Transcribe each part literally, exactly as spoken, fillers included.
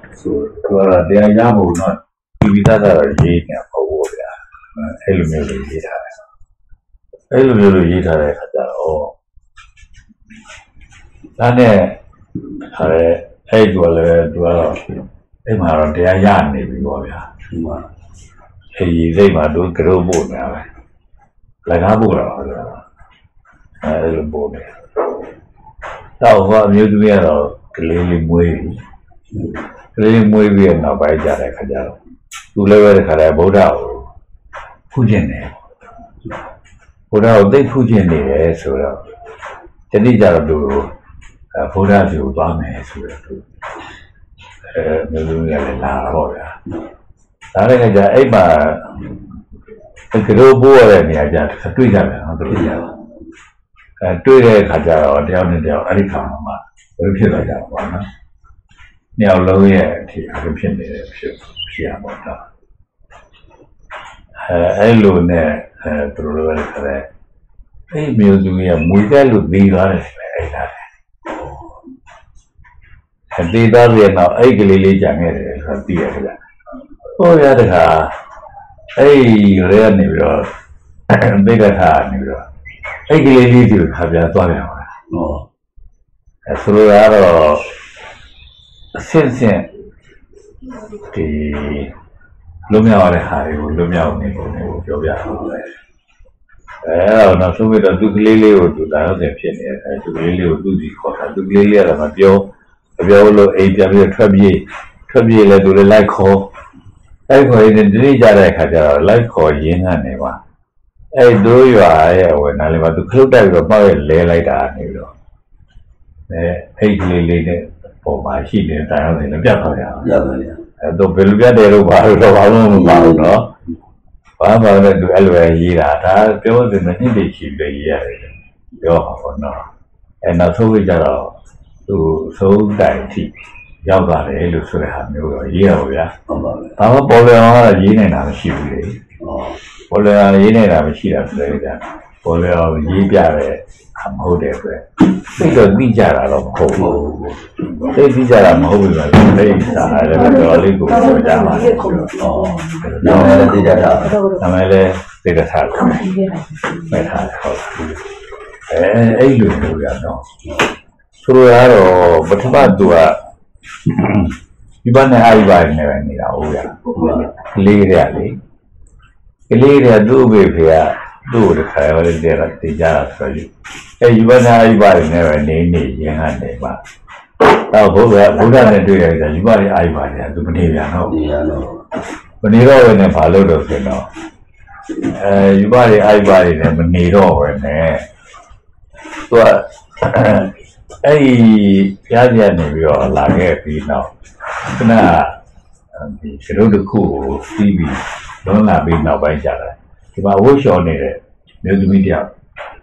ဆိုတော့တရားရဖို့တော့ဒီဝိသတာရေးနေပေါ့ဗျာအဲ့လိုမျိုးလေးရေးထားတယ်အဲ့လိုမျိုးလေးရေးထားတဲ့အခါကျတော့ဒါနဲ့ဟာလေအဲ့ဒီလည်းသူကတော့အဲ့မှာတော့တရားရနေပြီပေါ့ဗျာဒီမှာအဲ့ဒီစိတ်မှာသူကြောက်ဖို့နေတာပဲလက်ကားဖို့တော့ဗျာအဲ့လိုပို့တယ်တော့ဟောအမျိုးသမီးကတော့ကလေးလေးမွေးပြီကလေးလေးမွေးပြီးနောက်ပိုင်းကြတဲ့ခါကျတော့သူလည်းပဲတခါတည်းဗုဒ္ဓကိုဖူးခြင်းတယ်ဗုဒ္ဓကိုသိဖူးခြင်းနေတယ်ဆိုတော့တတိကြတော့သူဗုဒ္ဓစီကိုသွားမယ်ဆိုတော့သူအဲမျိုးသမီးကလည်းလာတော့ဗျာဒါလည်းကြအဲ့မှာကလေးပိုးရတဲ့နေရာကျတွေ့ကြတယ်ဟုတ်တယ်ကြပါအဲတွေ့တဲ့အခါကျတော့တယောက်နဲ့တယောက်အဲ့ဒီခါမှာဘယ်လိုဖြစ်သွားကြပါ့နော်။နှစ်ယောက်လုံးရဲ့အထီအဖြစ်နေတယ်ဖြစ်ဖြစ်ရမှာတော့အဲအဲ့လိုနဲ့အဲသူတို့လည်းခရဲအဲ့မျိုးသူကမွေတဲ့လူသေးသွားတယ်အဲ့ဒါအသေးသားရဲ့တော့အဲ့ကလေးလေးကြံခဲ့တယ်ဆိုတော့သိရတယ်ဗျ။ဟိုရတဲ့ခါအဲ့ရဲနေပြီးတော့သိတဲ့ခါနေပြီးတော့အဲ့ကလေးလေးကိုခါပြသွားပြန်ပါဟောအဲဆိုတော့အဆင့်ဆင့်ဒီလွတ်မြောက်ရတဲ့ဟာတွေကိုလွတ်မြောက်နေပုံတွေကိုပြောပြအောင်ပဲအဲတော့ဆိုပြီးတော့သူကလေးလေးကိုသူတာရောက်တယ်ဖြစ်နေတယ်အဲသူကလေးလေးကိုသူ့စီခေါ်တာသူကလေးလေးကတော့မပြောမပြောလို့အိမ်ပြန်ပြီးထွက်ပြေးထွက်ပြေးလဲသူလည်းလိုက်ခေါ်လိုက်ခေါ်ရင်ဒီနေ့ကြတဲ့အခါကျတော့လိုက်ခေါ်ရင်းကနေပါအဲ့တို့ရွာရဲ့ဝင်လာလေပါသူခလုတ်တိုက်ပြီးတော့ပေါ့ရဲလဲလိုက်တာနေပြီးတော့အဲအဲ့ကလေးလေးနဲ့ပုံမှာရှိနေတဲ့တိုင်အောင်လည်းပြတ်သွားကြအောင်ပြတ်သွားကြအဲ့တော့ဘယ်လိုပြတ်တယ်လို့ဘာလို့တော့ဘာလို့မပါဘူးနော်ဘာမှလည်းသူအဲ့လိုပဲရေးတာဒါပြောစင်မနှစ်တည်းရှိပြီးရေးရတယ်ပြောပါတော့အဲ့နောက်ဆုံးကြတော့သူဆုံးတိုင်အထိရောက်သွားတယ်လို့ဆိုတဲ့ဟာမျိုးတော့ရေးရပါဗျာဟုတ်ပါဘူးဒါမှပေါ်လွင်အောင်ကတော့ရေးနေတာမရှိဘူးလေပေါ်လွင်အောင်ရေးနေတာမရှိတာဆိုတဲ့ကြာပေါ်လွင်အောင်ရေးပြတယ်မဟုတ်တယ်ဆိုရင်သိတော့သိကြတာတော့မဟုတ်ဘူးသိသိကြတာမဟုတ်ဘူးဆိုတော့သိတာလည်းတော်လေးကိုပြောကြပါလိမ့်မယ်။အော်ဒါလည်းသိကြတာဒါမှလည်းသိကြတာပဲထားဟုတ်အဲအဲ့လိုမျိုးရတော့ဆိုတော့ပထမသူကဒီဘက်နဲ့အဲ့ဘက်နဲ့ပဲနေတာဟုတ်ရကလေးတွေကလေကလေးတွေကသူ့ဘေဖေကသူ့ကိုတခါရတဲ့တဲ့တေကြတာဆိုပြီးအဲဒီဘက်နဲ့အဲ့ဘက်နဲ့ပဲနေနေရင်ကနေပါတော့ဘုရားဘုရားနဲ့တွေ့ရတဲ့ဒီဘက်နဲ့အဲ့ဘက်နဲ့သူမနေပြန်တော့နေရတော့မနေတော့ဘယ်နဲ့ဘာလို့တော့ဆိုတော့အဲဒီဘက်နဲ့အဲ့ဘက်နဲ့မနေတော့ဘယ်နဲ့သူကအဲ့ဒီပြားပြားနေပြီးတော့လာခဲ့ပြီးတော့ခဏဒီကရုတ်တစ်ခုကိုစီးပြီးလုံးလာပြီးနောက်ပိုင်းကျတယ်ဒီမှာဝှလျှော်နေတဲ့မျိုးသမီးတယောက်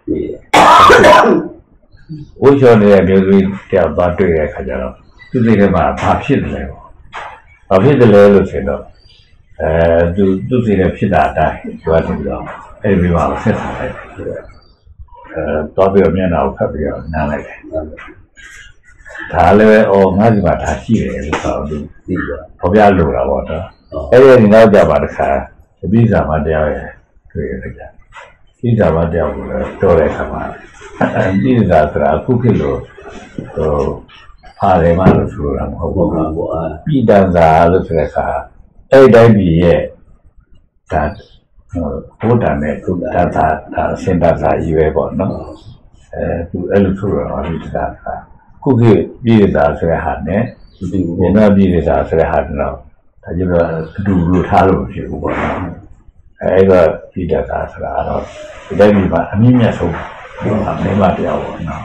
ဝှလျှော်နေတဲ့မျိုးသမီးတယောက်သွားတွေ့တဲ့အခါကျတော့သူစိတ်ထဲမှာဘာဖြစ်တယ်လဲဘာဖြစ်တယ်လဲလို့ဆိုတော့အဲသူသူစိတ်ထဲဖြစ်တာအတိုင်းသူကပြီးတော့အဲ့ဒီမှာဆက်ဆံလိုက်တယ်အဲတော့ပြီးတော့မျက်နှာကိုဖတ်ပြီးတော့နားလိုက်တယ်ဒါလည်းအော်ငါ့ဒီမှာဒါရှိတယ်လို့ဆိုတော့သူပြီးတော့ပေါ်ပြလို့တာပေါ့နော်အဲ့ဒီနောက်ကြပါတခါတပိစာမတရားရဲ့တွေ့ရတယ်ကြာပိစာမတရားကိုလည်းတော်တဲ့ခါမှာပိစာဆိုတာအခုဖြစ်လို့ဟိုဖာတယ်မလို့ဆိုတာမဟုတ်ဘူးပေါ့ပိတန်စာလို့ဆိုတဲ့အခါအဲ့ဒီတိုင်းပြည်ရဲ့ဒါဘုဒ္ဓနဲ့သူဒါသာဒါစင်တာစာကြီးပဲပေါ့နော်အဲသူအဲ့လိုဆိုတော့ပိစာကခုခေတ်ပြည်သားဆိုတဲ့ဟာနဲ့ဒီမြန်မာပြည်သားဆိုတဲ့ဟာတော့ဒါကြတော့အတူတူထားလို့ဖြစ်ဘူးပေါ့နော်အဲ့တော့ပြည်သားဆိုတာတော့ဒီတိုင်းမှာအမြင့်မြတ်ဆုံးအမိမတရားပေါ့နော်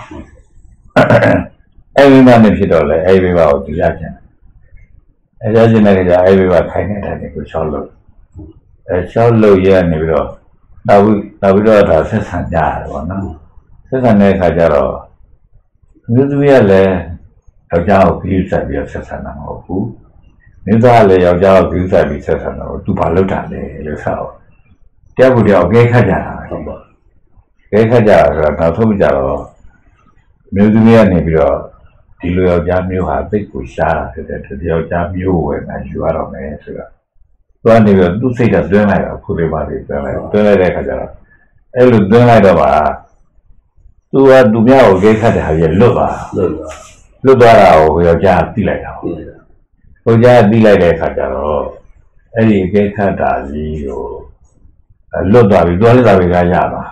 အဲ့ဒီမှာနေဖြစ်တော့လေအဲ့ဒီမှာကိုသူရချင်အဲ့ရချင်တဲ့ကြအဲ့ဒီမှာခိုင်းနေတဲ့တဲ့ကိုချောက်လို့အဲချောက်လို့ရနေပြီးတော့နောက်ပြီးနောက်ပြီးတော့ဒါဆက်ဆံကြရတယ်ပေါ့နော်ဆက်ဆံတဲ့အခါကျတော့မျိုးသမီးကလည်းယောက်ျားကိုပြည့်စုံပြီးဆက်ဆံတာမဟုတ်ဘူး။မိသားလည်းယောက်ျားကိုပြည့်စုံပြီးဆက်ဆံတော့သူဘာလုပ်တာလဲလို့ဆိုတော့တယောက်ကိုတယောက်အကဲခတ်ကြတာဟုတ်ပါ။အကဲခတ်ကြတာဆိုတော့နောက်ဆုံးကြတော့မျိုးသမီးကနေပြီးတော့ဒီလိုယောက်ျားမျိုးဟာသိကိုရှားတာဖြစ်တဲ့ဒီယောက်ျားမျိုးဝယ်ငါယူရတော့မယ်ဆိုတော့သူကနေပြီးသူ့စိတ်ကတွင်းလိုက်တာခုလေးပါလေးတွင်းလိုက်တွင်းလိုက်တဲ့ခါကျတော့အဲ့လိုတွင်းလိုက်တော့ပါသူကသူများကိုကိခတ်တဲ့ဟာကြီးလွတ်သွားလွတ်သွားလွတ်သွားတာကိုယောက်ျားသိလိုက်တာဟုတ်ယောက်ျားသိလိုက်တဲ့ခါကျတော့အဲ့ဒီကိခတ်တာကြီးကိုလွတ်သွားပြီတွန်းလိုက်တာပဲကရပါ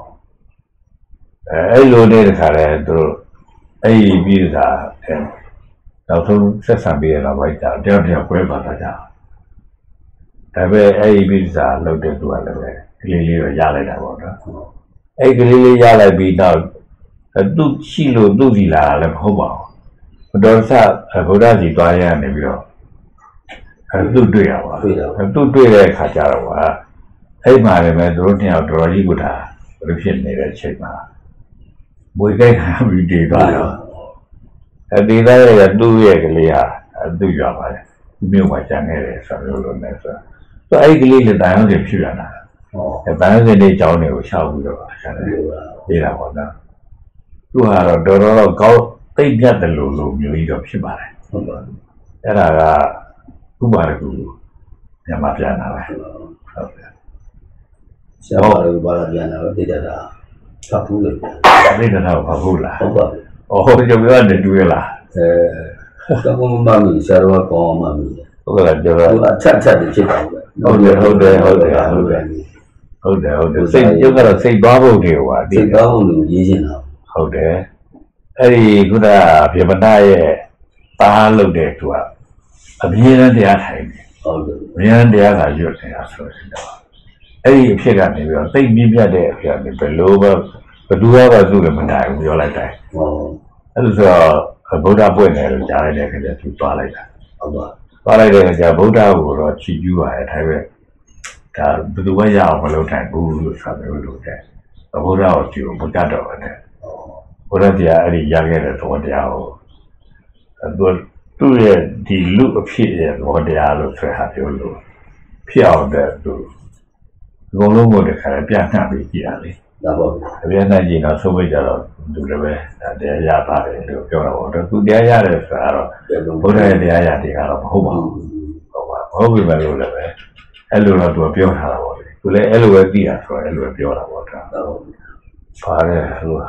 အဲအဲ့လိုနေတဲ့ခါလဲသူတို့အဲ့ဒီပြီးတာအဲနောက်ဆုံးဆက်ဆံပြီးရတော့ဘိုက်တာတယောက်တယောက်ပွဲပါတာကြာဒါပေမဲ့အဲ့ဒီပြီးတာလောက်တဲ့သူကလည်းပဲကလေးလေးတော့ရလိုက်တာပေါ့နော်အဲ့ကလေးလေးရလိုက်ပြီးတော့သူ့ရှိလို့သူ့စီလာလည်းမဟုတ်ပါဘူးဘုဒ္ဓဆဗုဒ္ဓစီသွားရနေပြီးတော့အဲသူ့တွေ့ရပါတွေ့တော့သူ့တွေ့တဲ့အခါကျတော့ကအဲ့မှာလည်းပဲသူတို့နှစ်ယောက်တော်တော်ကြီးကတာဘယ်လိုဖြစ်နေတဲ့အချိန်မှာမွေကြိုက်ခံပြီးတည်သွားတော့အဲဒီသားရဲ့သူ့ရဲ့ကလေးဟာသူ့ရွာပါလေမြို့မှာကျန်ခဲ့တယ်ဆိုတော့လို့လည်းဆိုတော့အဲ့ဒီကလေးလည်းတိုင်အောင်ဖြစ်ရတာဟောအဲတိုင်အောင်တဲ့ကြောင်းတွေကိုရှောက်ပြီးတော့ဆရာလည်းပြေးတာပေါ့နော်သူကတော့တော်တော်တော့ကောင်းသိပြတ်တယ်လို့လို့မျိုးကြီးတော့ဖြစ်ပါတယ်ဟုတ်ပါဘူးအဲ့ဒါကဥပါရကူမြန်မာပြန်လာပဲဟုတ်ကဲ့ဆရာကဘာလာပြန်လာတော့သိကြတာဖတ်ဘူးလေသိကြတာဖတ်ဘူးလားဟုတ်ပါဘူးအော်ဟိုကြောက်ရတယ်တွေ့လားအဲတော့မမမီဆရာတော်ကောင်းမှမီဟုတ်ကဲ့ကြောက်တော့အချက်ချက်ဖြစ်တာပဲဟုတ်တယ်ဟုတ်တယ်ဟုတ်တယ်ဟုတ်တယ်ဟုတ်တယ်ဟုတ်တယ်စိတ်ရုပ်ကတော့စိတ်သွားဖို့တွေဟိုစိတ်သွားဖို့လို့ရေးချင်တာဟုတ်တယ်အဲ့ဒီခုနပြမနာရဲ့သားလုပ်တဲ့သူကအပြင်းနဲ့တရားထိုင်တယ်ဟုတ်တယ်အပြင်းတရားကရွတ်နေတာဆိုတော့အဲ့ဒီအဖြစ်ကနေပြီးတော့သိမြင့်ပြတ်တဲ့အဖြစ်ကနေဘယ်လိုပဲဘယ်သူမှသူ့လည်းမနိုင်ဘူးပြောလိုက်တယ်ဟုတ်အဲ့လိုဆိုတော့ဗုဒ္ဓပွင့်တယ်လို့ကြားလိုက်တဲ့အခါကျသူသွားလိုက်တာဟုတ်ပါသွားလိုက်တဲ့အခါကျဗုဒ္ဓကိုတော့ချီးကျူးပါတယ်ဒါပေမဲ့ဒါဘယ်သူမှရအောင်မလုပ်နိုင်ဘူးလို့ဆိုတယ်လို့တဲ့ဗုဒ္ဓကိုကြည့်မတတ်တော့ဘူးတဲ့ဘုရားတရားအဲ့ဒီရခဲ့တဲ့သဘောတရားကိုသူသူ့ရဲ့ဒီလူအဖြစ်ရဲ့သဘောတရားလို့ဆိုဟာပြောလို့ဖြစ်အောင်တဲ့သူအကုန်လုံးကိုတခါပြနှံ့ပြီးကြည့်ရလေဒါပေါ့ပြနှံ့ကြည့်တော့သုံးမိကြတော့သူလည်းပဲတရားရပါတယ်လို့ပြောတာပေါ့သူတရားရတယ်ဆိုတာတော့ဘုရားရဲ့တရားရတွေကတော့မဟုတ်ပါဘူးဟုတ်ပါမဟုတ်ပြီပဲလို့လည်းပဲအဲ့လိုတော့သူပြောထားတာပေါ့လေသူလည်းအဲ့လိုပဲသိတာဆိုတော့အဲ့လိုပဲပြောတာပေါ့ဒါပါတယ်ဟို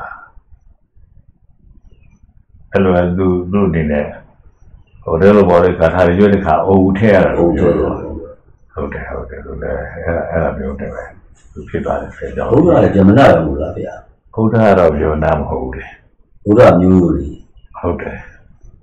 အဲ့လိုသူသူ့အနေနဲ့ဟိုတယ်လို့ပြောတဲ့ခါထားရွေးတဲ့ခါအိုးထည့်ရတာလို့ပြောတော့ဟုတ်တယ်ဟုတ်တယ်လို့လည်းအဲ့ဒါအဲ့ဒါမျိုးတည်းပဲသူဖြစ်သွားတယ်ဆိုတော့ဘုရားလည်းဇမနာရမို့လားဗျာဘုရားတော့ပြောနာမဟုတ်ဘူးလေဘုရားမျိုးကြီးဟုတ်တယ်ဩ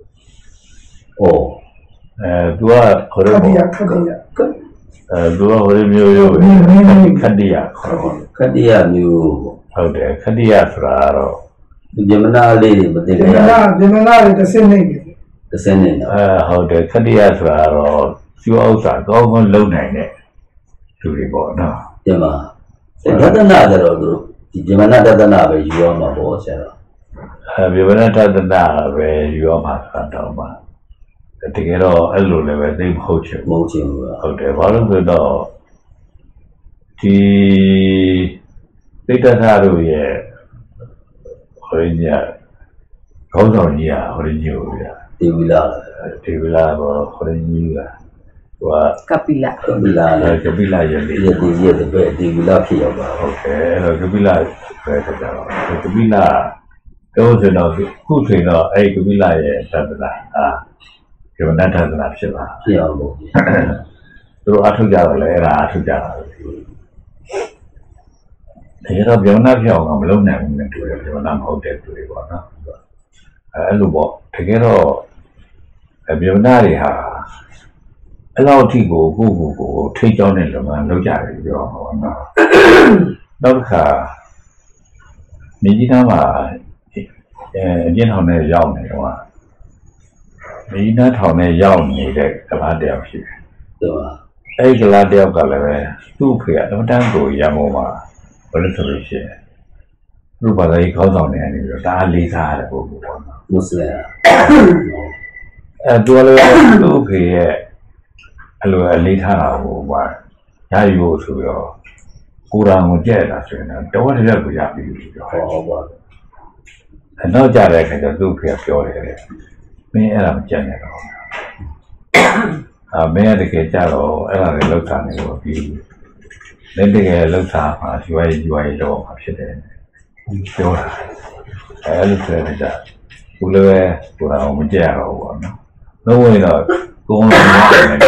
အဲသူကခေါ်ရမို့ခတ္တိယအဲသူကဟိုမျိုးရိုးခတ္တိယခေါ်ခတ္တိယမျိုးဟုတ်တယ်ခတ္တိယဆိုတာတော့ဇမနာလေးတွေမသိကြဘူးဇမနာဇမနာတွေတစ်စင်းနေတယ်တစ်စင်းနေတော့အဲဟုတ်တယ်ခတ္တိယဆိုတာတော့စီဝဥစ္စာကောင်းကောင်းလုပ်နိုင်တဲ့လူတွေပေါ့နော်ဒီမှာဒသနာကြတော့သူဒီဇမနာဒသနာပဲယူရမှာပေါ့ဆရာအဲဇမနာဒသနာပဲယူရမှာတော့မှာတကယ်တော့အဲ့လိုလည်းပဲသိမဟုတ်ချင်မဟုတ်ချင်ဘူးဟုတ်တယ်ဘာလို့ဆိုတော့ဒီသိတ္တထတို့ရဲ့ဟိုရင်းခေါင်းဆောင်ကြီးอ่ะဟိုရင်းကြီးကိုဗျာဒေဝီလာဒေဝီလာဘောဟိုရင်းကြီးကဟိုကကပိလကပိလကပိလရဲ့ဒီရဲ့ဒီရဲ့ပဲဒေဝီလာဖြစ်ရောက်ပါဟုတ်ကဲ့အဲ့တော့ကပိလပဲဆိုတော့ကပိလတော့ကျွန်တော်ခုချိန်တော့အဲ့ကပိလရဲ့သတ္တနာအာဒီမနတ်သတ္တနာဖြစ်ပါဖြစ်အောင်လို့သူတို့အထုကြတော့လေအဲ့ဒါအထုကြတာတကယ်တော့ပြောင်းနှပြောင်းအောင်မလုပ်နိုင်ဘူးနဲ့တူတယ်ပြောင်းနှမဟုတ်တဲ့တူတွေပေါ့နော်အဲအဲ့လိုပေါ့တကယ်တော့ပြောင်းနှတွေဟာအဲ့လောက်အထိကိုကိုကိုကိုထိတ်ကြောင်းတဲ့လုပ်ငန်းလုပ်ကြတယ်ပြောမှာပေါ့နော်နောက်တစ်ခါနေကြီးသားမှာအဲအကျဉ်းထောင်ထဲရောက်နေတော့နေကြီးသားထောင်ထဲရောက်နေတဲ့ကလားတယောက်ရှိတယ်ဟုတ်ပါအဲ့ကလားတယောက်ကလည်းပဲသူ့ဖေကအတန်းကိုရံပေါ်မှာဘယ်လိုဆိုလို့ရှိရင်လူပါလေးခေါင်းဆောင်နေနေပြီးတော့ဒါလေးစားရတယ်ပုံပုံပေါ့နော်မွတ်စလင်အဲတူလည်းသူ့ဖေရဲ့အဲ့လိုအလေးထားတာဟိုပါရယူဖို့ဆိုပြီးတော့ကိုရာကိုကြက်တာဆိုရင်တော့တဝက်တစ်ရက်ကိုရပြီလို့ပြောဟုတ်ပါဘူးအနောက်ကြတဲ့အခါကျသူ့ဖေကပြောတယ်မင်းအဲ့ဒါမကြက်နဲ့တော့အာမင်းရတကယ်ကြတော့အဲ့ဒါလည်းလောက်တာနေလို့ပြီးလက်တကယ်လောက်တာမှာရွှေရွှေတော့မှာဖြစ်တယ်ပြောတာအဲ့လိုဆိုတဲ့ကြဘူးလည်းပဲဟိုတော့မကြက်ရတော့ဘူးပေါ့နော်လုံးဝတော့ကုန်းလုံးရတယ်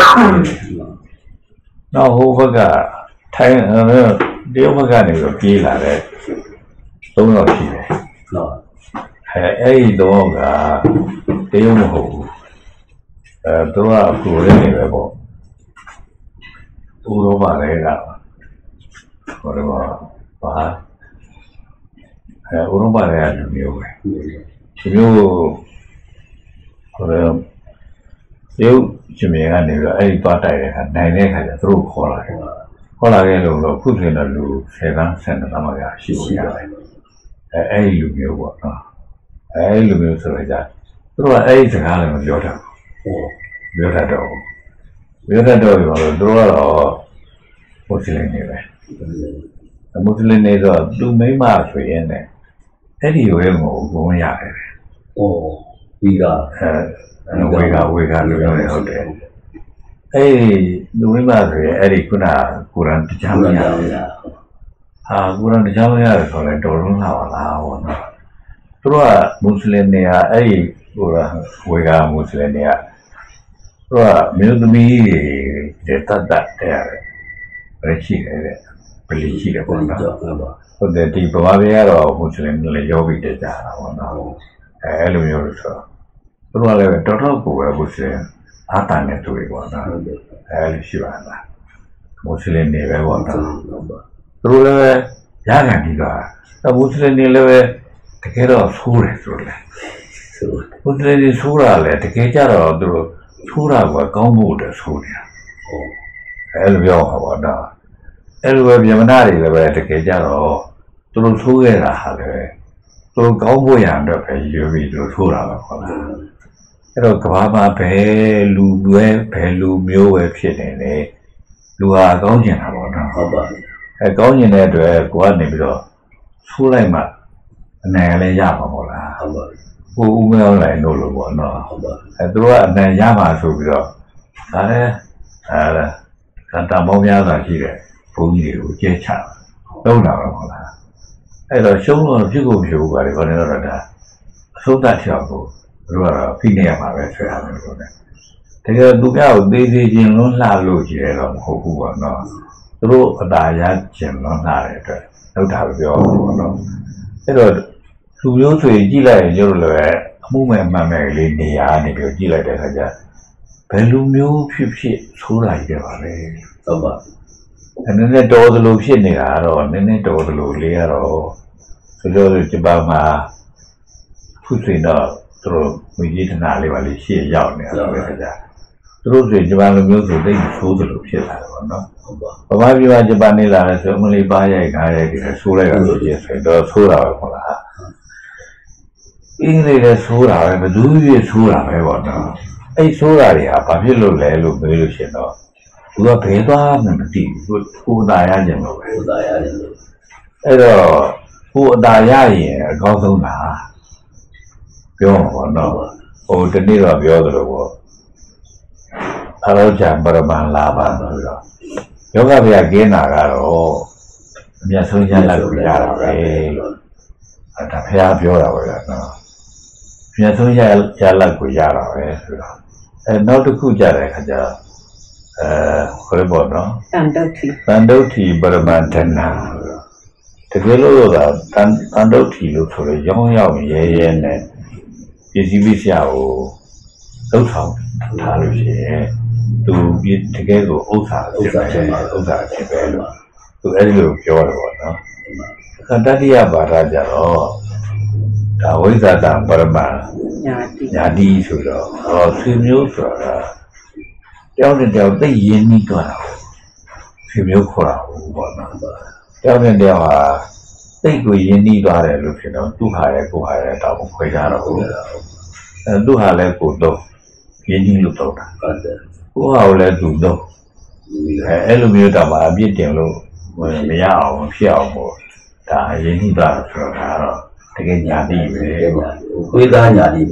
နောက်ဟိုဘက်ကထိုင်းတရုတ်ဘက်ကနေပြီးပြေးလာတဲ့သုံးယောက်ရှိတယ်နော်အဲအဲ့ဒီသုံးယောက်ကတရုတ်မဟုတ်ဘူးအဲသူကကိုယ်ရင်းနေပဲပေါ့ဥရောပတွေကဟိုတော့ဘာအဲဥရောပတွေကလူမျိုးပဲဒီမျိုးဟိုတော့ရုပ်ရှင်မြေကနေပြီးတော့အဲ့ဒီသွားတိုက်တဲ့အခါနိုင်တဲ့အခါကျသူတို့ခေါ်လာတယ်ခေါ်လာခဲ့လို့တော့ခုဆိုရင်တော့လူဆယ်တန်းဆယ်နှစ်တန်းမှရှိရှိရတယ်အဲအဲ့ဒီလူမျိုးပေါ့နော်အဲ့ဒီလူမျိုးဆိုတော့ကြသူတို့ကအဲ့ဒီစကားလည်းမပြောတတ်ဘူးပြောတတ်တော့ပြောတတ်တော့ပြောလို့သူတို့ကတော့မွတ်စလင်တွေပဲမွတ်စလင်တွေဆိုတော့သူမိမဆိုရင်လည်းအဲ့ဒီဝဲကိုဘုံရတယ်။အိုးဒီကအဲဝေကဝေကလို့ပြောနေဟုတ်တယ်။အဲ့ဒီလူမိမဆိုရင်အဲ့ဒီခုနကုရ်အာန်တရားမရဘူး။ဟာကုရ်အာန်တရားမရတယ်ဆိုတော့တော်လုံးလာပါလားဘောနော်။သူတို့ကမွတ်စလင်တွေကအဲ့ဒီကုရ်အာန်ဝေကမွတ်စလင်တွေကသူကမြို့သမီးတွေတတ်တတ်တဲ့ရတယ်။ဘယ်ရှိလဲတဲ့။ဘယ်လိုရှိလဲပေါ့နော်။ဟုတ်တယ်ဒီဗမာပြည်ကတော့မွတ်စလင်တွေလည်းရောပြီးတက်ကြတာပေါ့နော်။အဲအဲ့လိုမျိုးလို့ဆိုတော့သူတို့ကလည်းတော်တော်ကိုပဲမွတ်စလင်အားတန်တဲ့သူတွေပေါ့နော်။အဲလိုရှိပါလား။မွတ်စလင်တွေပဲပေါ့နော်။သူတို့လည်းရခံပြီးတော့မွတ်စလင်တွေလည်းပဲတကယ်တော့ဆိုးတယ်ဆိုတော့လေ။မွတ်စလင်တွေဆိုးတာလည်းတကယ်ကြတော့သူတို့ဆိုးတာကကောင်းဖို့တည်းဆိုးနေတာ။အဲလိုပြောပါပေါ့နော်။အဲ့လိုပဲဗျမနာတွေလည်းပဲတကယ်ကြတော့သူတို့ဆိုးခဲ့တာဟာလည်းသူတို့ကောင်းဖို့ရတော့ပဲရွေးပြီးသူတို့ဆိုးတာပဲခေါ်လားအဲ့တော့ကဘာမှာဘယ်လူပဲဘယ်လူမျိုးပဲဖြစ်နေလေလူဟာကောင်းကျင်တာပေါ့နော်ဟုတ်ပါဘူးအဲကောင်းကျင်တဲ့အတွက်ကိုကနေပြီးတော့ဆိုးလိုက်မှအနိုင်လည်းရမှာပေါ့လားဟုတ်ပါဘူးဟိုဦးမောင်းလိုက်လို့လို့ပေါ့နော်ဟုတ်ပါအဲသူတို့ကအနိုင်ရမှာဆိုပြီးတော့ဒါလည်းအဲဒါတန်ပေါင်းများစွာရှိတယ်ဘုန်းကြီးတွေကိုကျဲချလုံးလာတော့ဟုတ်လားအဲ့တော့ရှုံးတော့ပြုတ်ကိုပြုတ်ပါလေခေါင်းတော့ဒါအစိုးရချောက်ကိုတို့ကတော့ဖိနေရမှာပဲဆွဲရတယ်လို့ねတကယ်သူများကိုသေးသေးချင်းလွန်းလှလို့ကြည့်ရတော့မဟုတ်ဘူးပေါ့နော်သူတို့အတားရခြင်းလွန်းလှတဲ့အတွက်လောက်တာပြောပေါ့နော်အဲ့တော့လူမျိုးဆိုရင်ကြည့်လိုက်ရင်ကျတော့လည်းအမှုမဲ့အမှန်မဲ့လေးနေရာနေပြီးကြည့်လိုက်တဲ့အခါကျဘယ်လူမျိုးဖြစ်ဖြစ်ဆိုးလာကြပါလေဟုတ်ပါအဲ့နည်းနည်းတော်သလိုဖြစ်နေတာတော့နည်းနည်းတော်သလိုလေးရတော့ဆိုတော့ဂျပန်မှာခုဆိုတော့သူတို့ဝိကြီးဌာနလေးပါလေးရှေ့ရောက်နေတာဆိုတဲ့အခါကျသူတို့ဆိုဂျပန်လူမျိုးဆိုသိဆိုးသလိုဖြစ်လာတယ်ပေါ့နော်ဟုတ်ပါဗမာပြည်မှာဂျပန်နေလာတယ်ဆိုအမလေးပါရိုက်ကားရိုက်တယ်ဆိုးလိုက်တာဆိုရင်ဆိုတော့ဆိုးတာပဲဟုတ်လားအင်္ဂလိပ်လည်းဆိုးတာပဲဘယ်သူကြီးဆိုးတာပဲပေါ့နော်အဲ့ဆိုးတာတွေဟာဘာဖြစ်လို့လဲလို့မေးလို့ရှင်တော့သူကဘယ်သွားမှမသိဘူးကိုယ်သားရခြင်းလို့ပဲကိုယ်သားရခြင်းလို့အဲ့တော့ကိုယ်အသားရရင်အကောင်းဆုံးလားပြောမှာပေါ့နော်ဟိုတနေ့တော့ပြောသလိုပေါ့အရောချံပရမန်လာပါဆိုတော့ယောဂဗျာကင်းတာကတော့အမြတ်ဆုံးရလက်ကိုရတာပဲလို့အဲဒါဖះပြောတာပဲနော်အမြတ်ဆုံးရရလက်ကိုရတာပဲဆိုတော့အဲနောက်တစ်ခုကြတဲ့အခါကျအဲခေါ်ပေါ့နော်တန်တုတ်ထီတန်တုတ်ထီပရမန်တနာတကယ်လို့သာတန်တန်တုတ်ထီလို့ဆိုတော့ရောင်းရောက်ရဲရဲနဲ့ပစ္စည်းပစ္စယကိုလှုပ်ဆောင်ထားလို့ရှိရင်သူတကယ်ကိုဥစ္စာဖြစ်ပဲဥစ္စာဖြစ်ပဲလို့သူအဲ့ဒီလိုပြောတယ်ပေါ့နော်အခါတတိယဘာသာကြတော့ဒါဝိဇ္ဇာတံပရမညာတိညာတိဆိုတော့ဟောဆွေမျိုးဆိုတာတယောက်နဲ့တယောက်သိရင်းနှီးသွားတာဆွေမျိုးခေါ်တာပေါ့နော်တယောက်နဲ့တယောက်ဟာသိကိုရင်းနှီးသွားတယ်လို့ဖြစ်တော့သူ့ဟာရဲ့ကိုယ်ဟာရဲ့တောင်းခွဲကြတော့ဘူးအဲသူ့ဟာလည်းကိုယ်တော့ရင်းနှီးလို့တော့တာဟုတ်တယ်ကိုယ်ဟာလည်းသူတော့အဲအဲ့လိုမျိုးတော့မှအပြစ်တင်လို့မရအောင်ဖြစ်အောင်ပေါ့ဒါရင်းနှီးသွားတယ်ဆိုတော့ဒါတော့တကယ်ညာတိပဲဝိသားညာတိပေါ့ဟ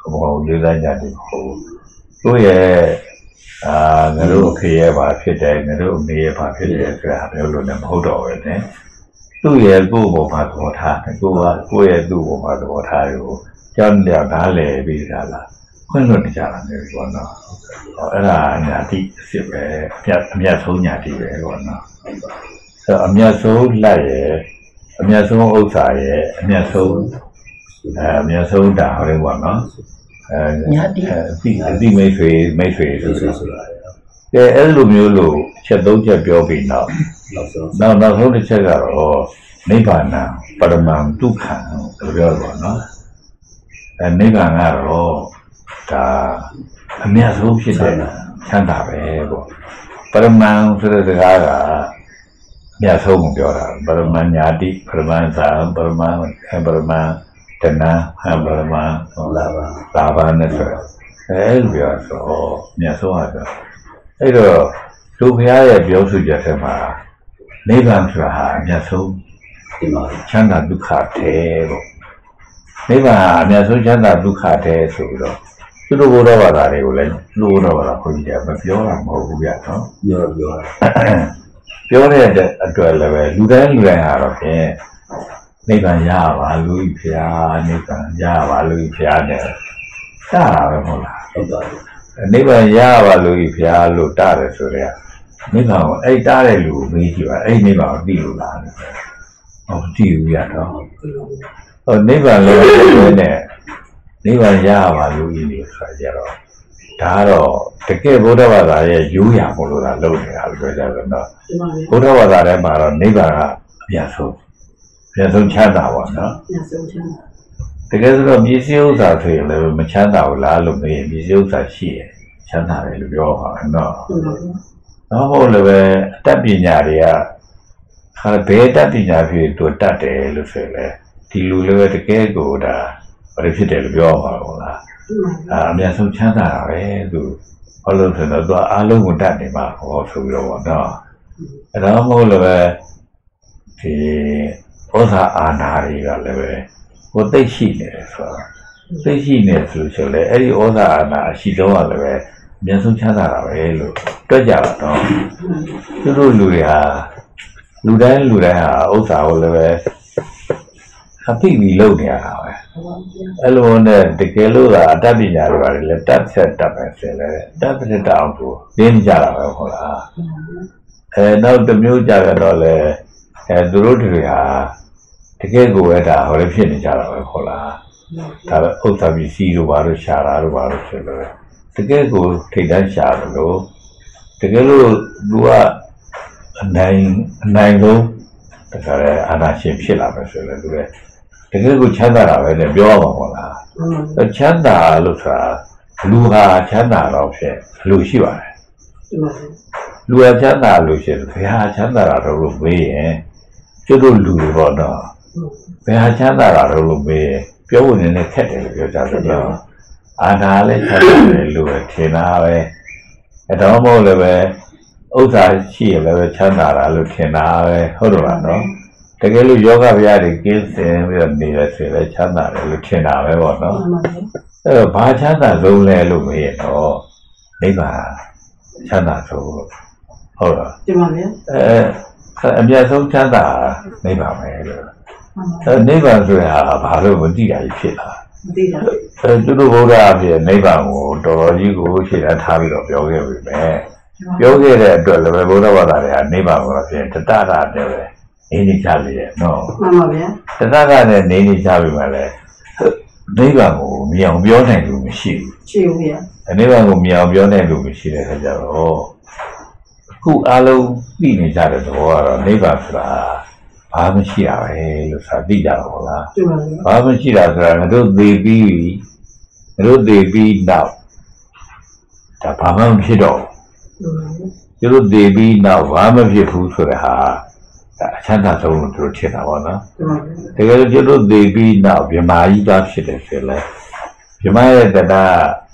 好လေးစားကြတယ်ဟုတ်တို့ရဲ့အာငါတို့အဖေရဲ့ဘာဖြစ်တယ်ငါတို့အမေရဲ့ဘာဖြစ်တယ်ဆိုတာမျိုးလို့လည်းမဟုတ်တော့ဘူးနဲ့သူ့ရဲ့ကိုယ့်ဘုံမှာသဘောထားကိုကကိုယ့်ရဲ့သူ့ဘုံမှာသဘောထားကိုကြောင်းကြောင်ဓာတ်လေပြီးတာလားခွင့်လွှတ်ကြတာမျိုးပေါ့နော်အဲ့ဒါညာတိအစ်ပဲအမြတ်အမြတ်ဆုံးညာတိပဲပေါ့နော်ဆိုအမြတ်ဆုံးလက်ရဲ့အမြတ်ဆုံးဥစ္စာရဲ့အမြတ်ဆုံးအဲအမြတ်ဆုံးတာဟောတယ်ပေါ့နော်အဲညာတိအတိအတိမိတ်ဆွေမိတ်ဆွေဆိုဆိုတာကဲအဲ့လိုမျိုးလို့ချက်သုံးချက်ပြောပြီးတော့နောက်နောက်ဆုံးတစ်ချက်ကတော့နိဗ္ဗာန်ပရမံဒုက္ခံလို့ပြောတော့နော်အဲနိဗ္ဗာန်ကတော့ဒါအမြတ်ဆုံးဖြစ်တဲ့ချမ်းသာပဲပေါ့ပရမံဆိုတဲ့စကားကအမြတ်ဆုံးကိုပြောတာပရမညာတိပရမသာပရမပရမတဏဟပရမလာဘာလာဘာနဲ့ဆိုအဲလိုပြောဆိုအမြတ်ဆုံးอ่ะဆိုအဲ့တော့သူဘုရားရဲ့ပြောဆိုချက်ထဲမှာနိဗ္ဗာန်ဆိုတာဟာအမြတ်ဆုံးဒီမှာချမ်းသာဒုက္ခထဲပေါ့နိဗ္ဗာန်ဟာအမြတ်ဆုံးချမ်းသာဒုက္ခထဲဆိုပြီးတော့သူတို့ဘုရားဘာသာတွေကိုလည်းလူဘုရားဘာသာခွင့်ကြမပြောတာမဟုတ်ဘူးဗျာနော်ပြောပြောပြောတဲ့အတွက်လည်းပဲလူတိုင်းလူတိုင်းဟာတော့ဖြင့်နိဗ္ဗာန်ရပါလို့ဖျားနိဗ္ဗာန်ရပါလို့ဖျားတယ်စတာပဲမဟုတ်လားဟုတ်ပါဘူးနိဗ္ဗာန်ရပါလို့ဖျားလို့တားတယ်ဆိုတော့နိဗ္ဗာန်ကိုအဲ့တားတဲ့လူကိုမေးကြည့်ပါအဲ့နိဗ္ဗာန်ကိုသိလို့လားဟုတ်ကြည့်ဦးရတော့ဟိုနိဗ္ဗာန်လည်းပြောနေနိဗ္ဗာန်ရပါလို့ဤနေဆိုကြတော့ဒါတော့တကယ်ဗုဒ္ဓဘာသာရဲ့ရိုးရာမို့လို့လားလုပ်နေတာလို့ပြောကြတယ်နော်ဗုဒ္ဓဘာသာထဲမှာတော့နိဗ္ဗာန်ကအပြတ်ဆုံးအပြတ်ဆုံးချမ်းသာပါနော်အပြတ်ဆုံးချမ်းသာတကယ်ဆိုတော့မြေစည်းဥစ္စာဆိုရင်လည်းမချမ်းသာဘူးလားလို့မေးရင်မြေစည်းဥစ္စာရှိရင်ချမ်းသာတယ်လို့ပြောပါမယ်နော်တော့ဟုတ်လည်းပဲအတတ်ပညာတွေကခါဘယ်တတ်ပညာဖြစ်သူတတ်တယ်လို့ဆိုရင်ဒီလူလည်းတကယ်ကိုဒါဘာဖြစ်တယ်လို့ပြောပါတော့လားအာအများဆုံးချမ်းသာတာပဲသူဘာလို့ဆိုတော့သူအားလုံးကိုတတ်နေမှာဟောဆိုပြီးတော့ပေါ့နော်အဲ့တော့မဟုတ်လည်းပဲဒီဩဇာအာဏာတွေကလည်းပဲဟိုသိရှိနေတယ်ဆိုတော့သိရှိနေဆိုဆိုလေအဲ့ဒီဩဇာအာဏာအရှိဆုံးကလည်းပဲအများဆုံးချမ်းသာတာပဲလို့တွက်ကြတာတော့သူတို့လူတွေဟာလူတိုင်းလူတိုင်းဟာဥစ္စာကိုလည်းပဲအဖိပြီးလုပ်နေရတာပဲအဲ့လိုနဲ့တကယ်လို့ကအတတ်ပညာတွေပါတယ်လေတတ်ဆက်တတ်ပဲဆယ်လေတတ်ဆက်တတ်အောင်ကိုရင်းကြတာပဲဟုတ်လားအဲနောက်တစ်မျိုးကြရတော့လေအဲသူတို့တွေဟာတကယ်ကိုပဲဒါဟောရဖြစ်နေကြတာပဲဟုတ်လားဒါပဲဥစ္စာပစ္စည်းတို့ဘာလို့ရှာတာတို့ဘာလို့ဆိုလို့တကယ်ကိုထိတ်တန့်ရှာတယ်လို့တကယ်လို့သူကအနိုင်အနိုင်ဆုံးတခါလေအာနာရှင်ဖြစ်လာမယ်ဆိုလို့သူလည်းတကယ်ကိုချမ်းသာတာပဲနဲ့ပြောရမှာပေါ့လားချမ်းသာလို့ဆိုတာလူဟာချမ်းသာတော့ဖြစ်လူရှိပါတယ်လူဟာချမ်းသာလို့ရှိရင်ဘယ်ဟာချမ်းသာတာတော့လို့မေးရင်ကျတို့လူတွေပေါ့နော်ဘယ်ဟာချမ်းသာတာတော့လို့မေးရင်ပြောဖို့နည်းနည်းခက်တယ်လို့ပြောကြတယ်နော်အာနာလည်းချမ်းသာတယ်လို့ပဲထင်တာပဲအဲတော့မဟုတ်လည်းပဲဥစ္စာရှိရလည်းပဲချမ်းသာတာလို့ထင်တာပဲဟုတ်တော့လားနော်တကယ်လို့ယောဂဗျာတွေကင်းစင်ပြီးတော့နေရဆိုလည်းချမ်းသာတယ်လို့ထင်တာပဲပေါ့နော်အဲ့တော့ဘာချမ်းသာဆုံးလဲလို့မေးရတော့နိဗ္ဗာန်ချမ်းသာဆုံးဟုတ်လားဒီမှာလေအဲအမြတ်ဆုံးချမ်းသာနိဗ္ဗာန်ပဲလို့အဲနိဗ္ဗာန်ဆိုတာဘာလို့မသိတာကြီးဖြစ်လာမသိတာအဲသူတို့ဘုရားအဖြစ်နိဗ္ဗာန်ကိုတော်တော်ကြီးကိုရှေ့တန်းထားပြီးတော့ပြောခဲ့ပြီမယ်ပြောခဲ့တဲ့အတွက်လည်းဘုရားဘာသာတွေကနိဗ္ဗာန်ကိုအဖြစ်တတတာတယ်ပဲနေနေကြလေနော်မှန်ပါဗျာတတတာနဲ့နေနေကြပြီမှလည်းနိဗ္ဗာန်ကိုမြင်အောင်ပြောနိုင်လို့မရှိဘူးရှိဘူးဗျာနိဗ္ဗာန်ကိုမြင်အောင်ပြောနိုင်လို့မရှိတဲ့အခါကျတော့အခုအလုံးသိနေကြတဲ့သဘောကတော့နိဗ္ဗာန်ဆိုတာဘာမှရှိတာပဲလို့သာသိကြတော့ဟုတ်လားဘာမှရှိတာဆိုတာငါတို့သိပြီးငါတို့သိပြီးတော့ဒါဘာမှမဖြစ်တော့ကျတို့သိပြီးတော့ဘာမှမဖြစ်ဘူးဆိုတဲ့ဟာဒါအချမ်းသာဆုံးလို့တို့ထင်တာပေါ့နော်တကယ်လို့ကျတို့သိပြီးတော့မြမာကြီးသားဖြစ်တယ်ဆိုလဲမြမာရဲ့တတာ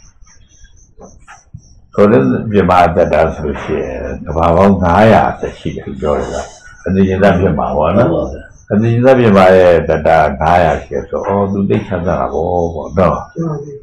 ဆိုတဲ့မြမာတတာဆိုလို့ရှိရင်ဘာပေါင်းnine hundredသက်ရှိတယ်ပြောရတာအတိကျသားဖြစ်မှာပေါ့နော်အတိကျသားဖြစ်မှာရဲ့တတာnine hundredရှိဆိုအော်သူသိချမ်းသာတာပေါ့ပေါ့နော်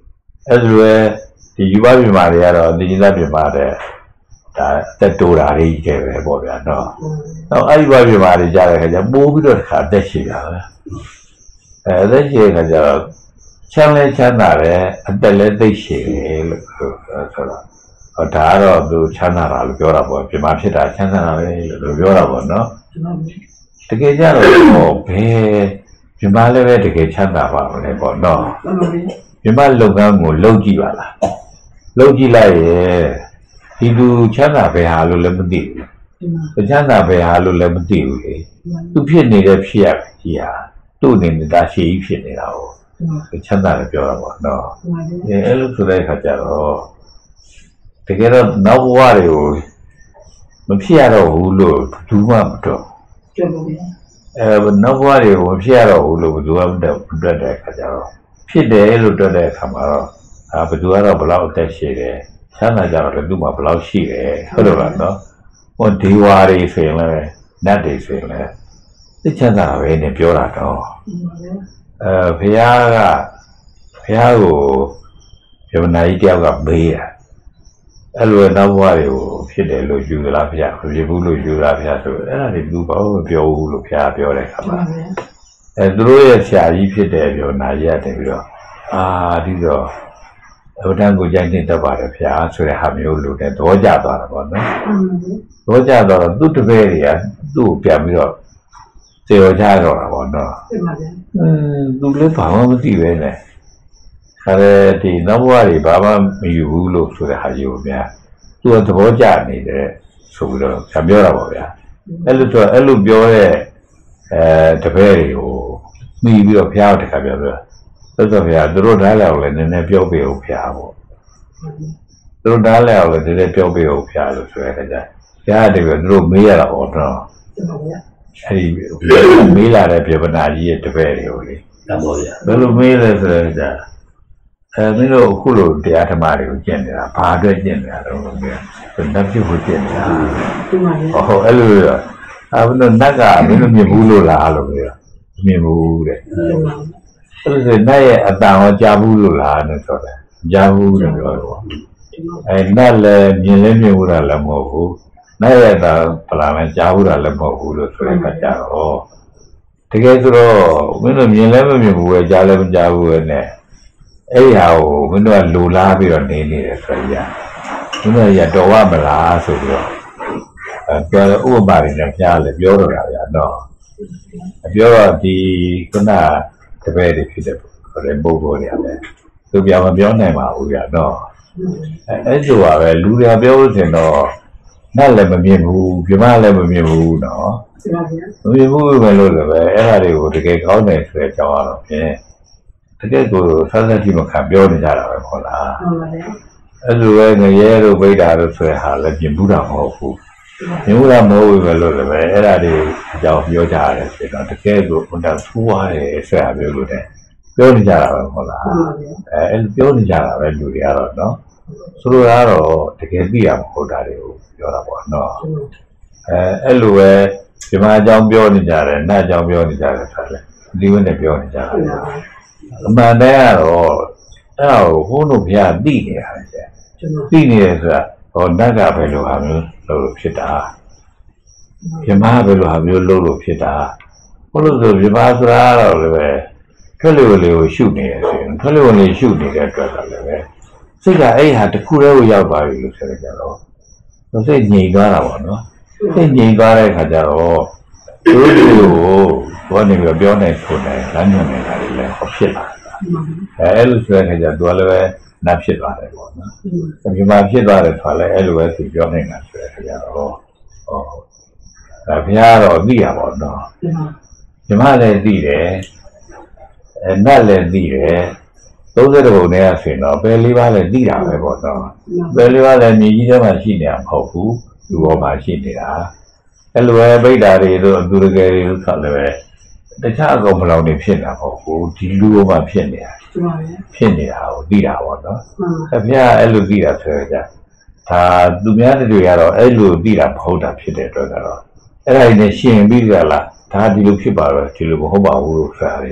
အဲ့ဒါလည်းဒီယူပါပြမာတွေကတော့ဒီကြီးသားပြမာတဲ့ဒါတက်တူတာလေးကြီးပဲပေါ့ဗျာနော်နောက်အဲ့ဒီပါပြမာတွေကြားတဲ့ခါကျပိုးပြီးတော့တစ်ခါတက်ရှိတာပဲအဲအသက်ရှိတဲ့ခါကျတော့ချမ်းလဲချမ်းသာတယ်အသက်လည်းသိရှိတယ်လို့ဆိုတော့ဟောဒါကတော့သူချမ်းသာတာလို့ပြောတာပေါ့ပြမာဖြစ်တာချမ်းသာတာပဲလို့ပြောတာပေါ့နော်တကယ်ကြတော့ဟောဘယ်ပြမာလည်းပဲတကယ်ချမ်းသာပါမလဲပေါ့နော်ပြမာလုပ်ငန်းကိုလုပ်ကြည့်ပါလားလုပ်ကြည့်လိုက်ရဲ့ဒီလူချမ်းသာပဲဟာလို့လည်းမသိဘူးချမ်းသာပဲဟာလို့လည်းမသိဘူးလေသူဖြစ်နေတဲ့ဖြစ်ရကြီးဟာသူ့အနေနဲ့ဒါရှိကြီးဖြစ်နေတာဟုတ်ချမ်းသာလည်းပြောတာပေါ့နော်အဲအဲ့လိုဆိုတဲ့အခါကျတော့တကယ်တော့နောက်ဘဝတွေကိုမဖြစ်ရတော့ဘူးလို့ဘူးမှမတော့အဲနောက်ဘဝတွေကိုမဖြစ်ရတော့ဘူးလို့ဘူးမှမတော့တွက်တဲ့အခါကျတော့ဖြစ်တယ်လို့တွက်တဲ့အခါမှာတော့အာဘယ်သူကတော့ဘလောက်အသက်ရှိတယ်ချမ်းသာကြတော့လည်းသူ့မှာဘလောက်ရှိတယ်ဟုတ်တယ်လားနော်ဟိုဒေဝါတွေဆိုရင်လည်းနတ်တွေဆိုရင်လည်းသိချမ်းသာပဲနဲ့ပြောတာတော့အဲဘုရားကဘုရားကိုယမနာကြီးတယောက်ကမေးတာအဲ့လိုနောက်ဘဝတွေကိုဖြစ်တယ်လို့ယူသလားဘုရားမဖြစ်ဘူးလို့ယူလားဘုရားဆိုအဲ့ဒါတွေသူဘာလို့မပြောဘူးလို့ဘုရားပြောတဲ့အခါမှာအဲသူတို့ရဲ့ဆရာကြီးဖြစ်တဲ့ပြောနာကြီးရတယ်ပြီးတော့အာဒီတော့ဟိုတန်းကိုကြိုက်နေတတ်ပါတယ်ဗျာဆိုတဲ့ဟာမျိုးလို့တဲ့သဘောကျသွားတာပေါ့နော်သဘောကျတော့သူ့တပည့်တွေကသူ့ကိုပြန်ပြီးတော့စေရောချတော့တာပေါ့နော်အင်းသူလည်းဘာမှမသိပဲနဲ့ခါတဲ့ဒီနောက်ဘဝတွေဘာမှမယူဘူးလို့ဆိုတဲ့ဟာကြီးကိုဗျာသူကသဘောကျနေတယ်ဆိုပြီးတော့ပြန်ပြောတာပေါ့ဗျာအဲ့လိုဆိုအဲ့လိုပြောတဲ့အဲတပည့်တွေကိုမိပြီးတော့ဘုရားတခါပြောပြောသက်သက်ဘုရားသူတို့ဓာတ်လည်းလည်းနည်းနည်းပြောပြဦးဘုရားပေါ့သူတို့ဓာတ်လည်းလည်းနည်းနည်းပြောပြဦးဘုရားလို့ဆိုရတဲ့ကြဘုရားတကယ်သူတို့မေးရတာပေါ့နော်အဲဒီမေးလာတဲ့ပြပနာကြီးရဲ့တပည့်တွေကိုလေတတ်ပါဗျာဘယ်လိုမေးလဲဆိုတော့ကြအဲမင်းတို့အခုလိုတရားဓမ္မတွေကိုကျင့်နေတာဘာအတွက်ကျင့်နေတာလဲလို့ပြောတယ်နတ်ပြုတ်ကျင့်နေတာဟောအဲ့လိုအဲ့လိုနတ်ကမင်းတို့မြင်ဘူးလို့လားလို့ပြောမြင်ဘူးတဲ့အဲ့ဒါနဲ့ရဲ့အတန်ဟောကြားဘူးလို့လားနဲ့ဆိုတယ်ကြားဘူးလို့ပြောတော့အဲနဲ့လည်းမြင်လည်းမြင်ဘူးတာလည်းမဟုတ်ဘူးနဲ့ရဲ့အတန်ပလာလည်းကြားဘူးတာလည်းမဟုတ်ဘူးလို့ဆိုတဲ့အခါကျတော့တကယ်ဆိုတော့မင်းတို့မြင်လည်းမမြင်ဘူးပဲကြားလည်းမကြားဘူးပဲနဲ့အဲ့ဟာကိုမင်းတို့ကလိုလားပြီးတော့နေနေတယ်ဆိုရမင်းတို့ရတော်ဝမလားဆိုပြီးတော့အဲပြောဥပမာတွေနဲ့ဖျားလည်းပြောတော့တာဗျာတော့ပြောတော့ဒီခုနတပည့်တွေဖြစ်တဲ့ဟိုတဲ့ပုဂ္ဂိုလ်တွေရတယ်သူပြောမပြောနိုင်ပါဘူးဗျာတော့အဲအဲ့ဆိုပါပဲလူတွေပြောလို့ရှင်တော့နတ်လည်းမမြင်ဘူးပြမလည်းမမြင်ဘူးနော်မမြင်ဘူးပဲလို့လည်းပဲအဲ့ဒါတွေကိုတကယ်ကောင်းတယ်ဆိုတဲ့အကြောင်းကတော့ဖြင့်တကယ်ကိုဆန်းသက်ကြည့်မခံပြောနေကြတာပဲခေါ်လားအဲ့လိုပဲငရဲတို့ဗိဒ္ဓါတို့ဆိုတဲ့ဟာလည်းပြင်ဘူးတာမဟုတ်ဘူးမြင်ဘူးလားမဟုတ်ဘူးပဲလို့လည်းပဲအဲ့ဒါတွေအကြောင်းပြောကြရတယ်ဆိုတော့တကယ်ကိုဘုံတော်ထူးသွားတယ်ဆက်ရပြောလို့တဲ့ပြောနေကြတာပဲဟုတ်လားအဲအဲ့လိုပြောနေကြတာပဲလူတွေကတော့နော်ဆိုလိုတာကတော့တကယ်သိရမှာဟုတ်တာတွေကိုပြောတာပေါ့နော်အဲအဲ့လိုပဲဒီမှာအကြောင်းပြောနေကြတယ်နတ်အကြောင်းပြောနေကြတယ်ဆိုတော့ဒီဝင်းနဲ့ပြောနေကြတာအမှန်တည်းကတော့အဲ့ဒါကိုဘုန်းတို့ဘုရားသိနေရတယ်သိနေတယ်ဆိုတာဟောနတ်ကပဲလို့ဟာမျိုးလို့ဖြစ်တာပြမပဲလို့ဟာမျိုးလို့လို့ဖြစ်တာဘုလို့ဆိုပြမဆိုတာတော့လည်းပဲထွက်လေလေးကိုရှုနေရဆိုရင်ထွက်လေလေးရှုနေတဲ့အတွက်တော့လည်းပဲစိတ်ကအဲ့ဟာတစ်ခုတည်းကိုရောက်သွားပြီလို့ဆိုကြတော့စိတ်ငြိမ်သွားတာပေါ့နော်စိတ်ငြိမ်သွားတဲ့အခါကျတော့သူတို့ကိုဘောနေပြီးပြောနေဆိုနေလမ်းညွှန်နေတာလည်းဖြစ်လာတာအဲအဲ့လိုဆိုတဲ့အခါကျတော့လည်းပဲနတ်ဖြစ်သွားတယ်ပေါ့နော်ဒီမှာဖြစ်သွားတယ်ဆိုလည်းအဲ့လိုပဲသူပြောနေတာဆိုတဲ့အခါကျတော့ဟောဒါဘုရားတော့သိရပါတော့ဒီမှာလည်းသိတယ်အဲနတ်လည်းသိတယ်သုံးဆယ်တဘုံနဲ့ဆိုရင်တော့ဘယ်လေးပါးလည်းသိတာပဲပေါ့နော်ဘယ်လေးပါးလည်းမြေကြီးထဲမှာရှိနေတာမဟုတ်ဘူးလူပေါ်မှာရှိနေတာအဲ့လိုပဲဗိဒ္ဓါတွေတို့သူရကယ်တွေတို့ဆိုလည်းပဲတခြားအကောင်မလောင်နေဖြစ်နေတာမဟုတ်ဘူးဒီလူပေါ်မှာဖြစ်နေတာဖြစ်နေတာကိုသိတာပေါ့နော်အဖေကအဲ့လိုသိတာဆိုကြဒါသူများတွေကတော့အဲ့လိုသိတာမဟုတ်တာဖြစ်တဲ့အတွက်ကတော့အဲ့ဒါနဲ့ရှင်ပြီးကြလားဒါဒီလိုဖြစ်ပါတော့ဒီလိုမဟုတ်ပါဘူးလို့ဆိုတာလေ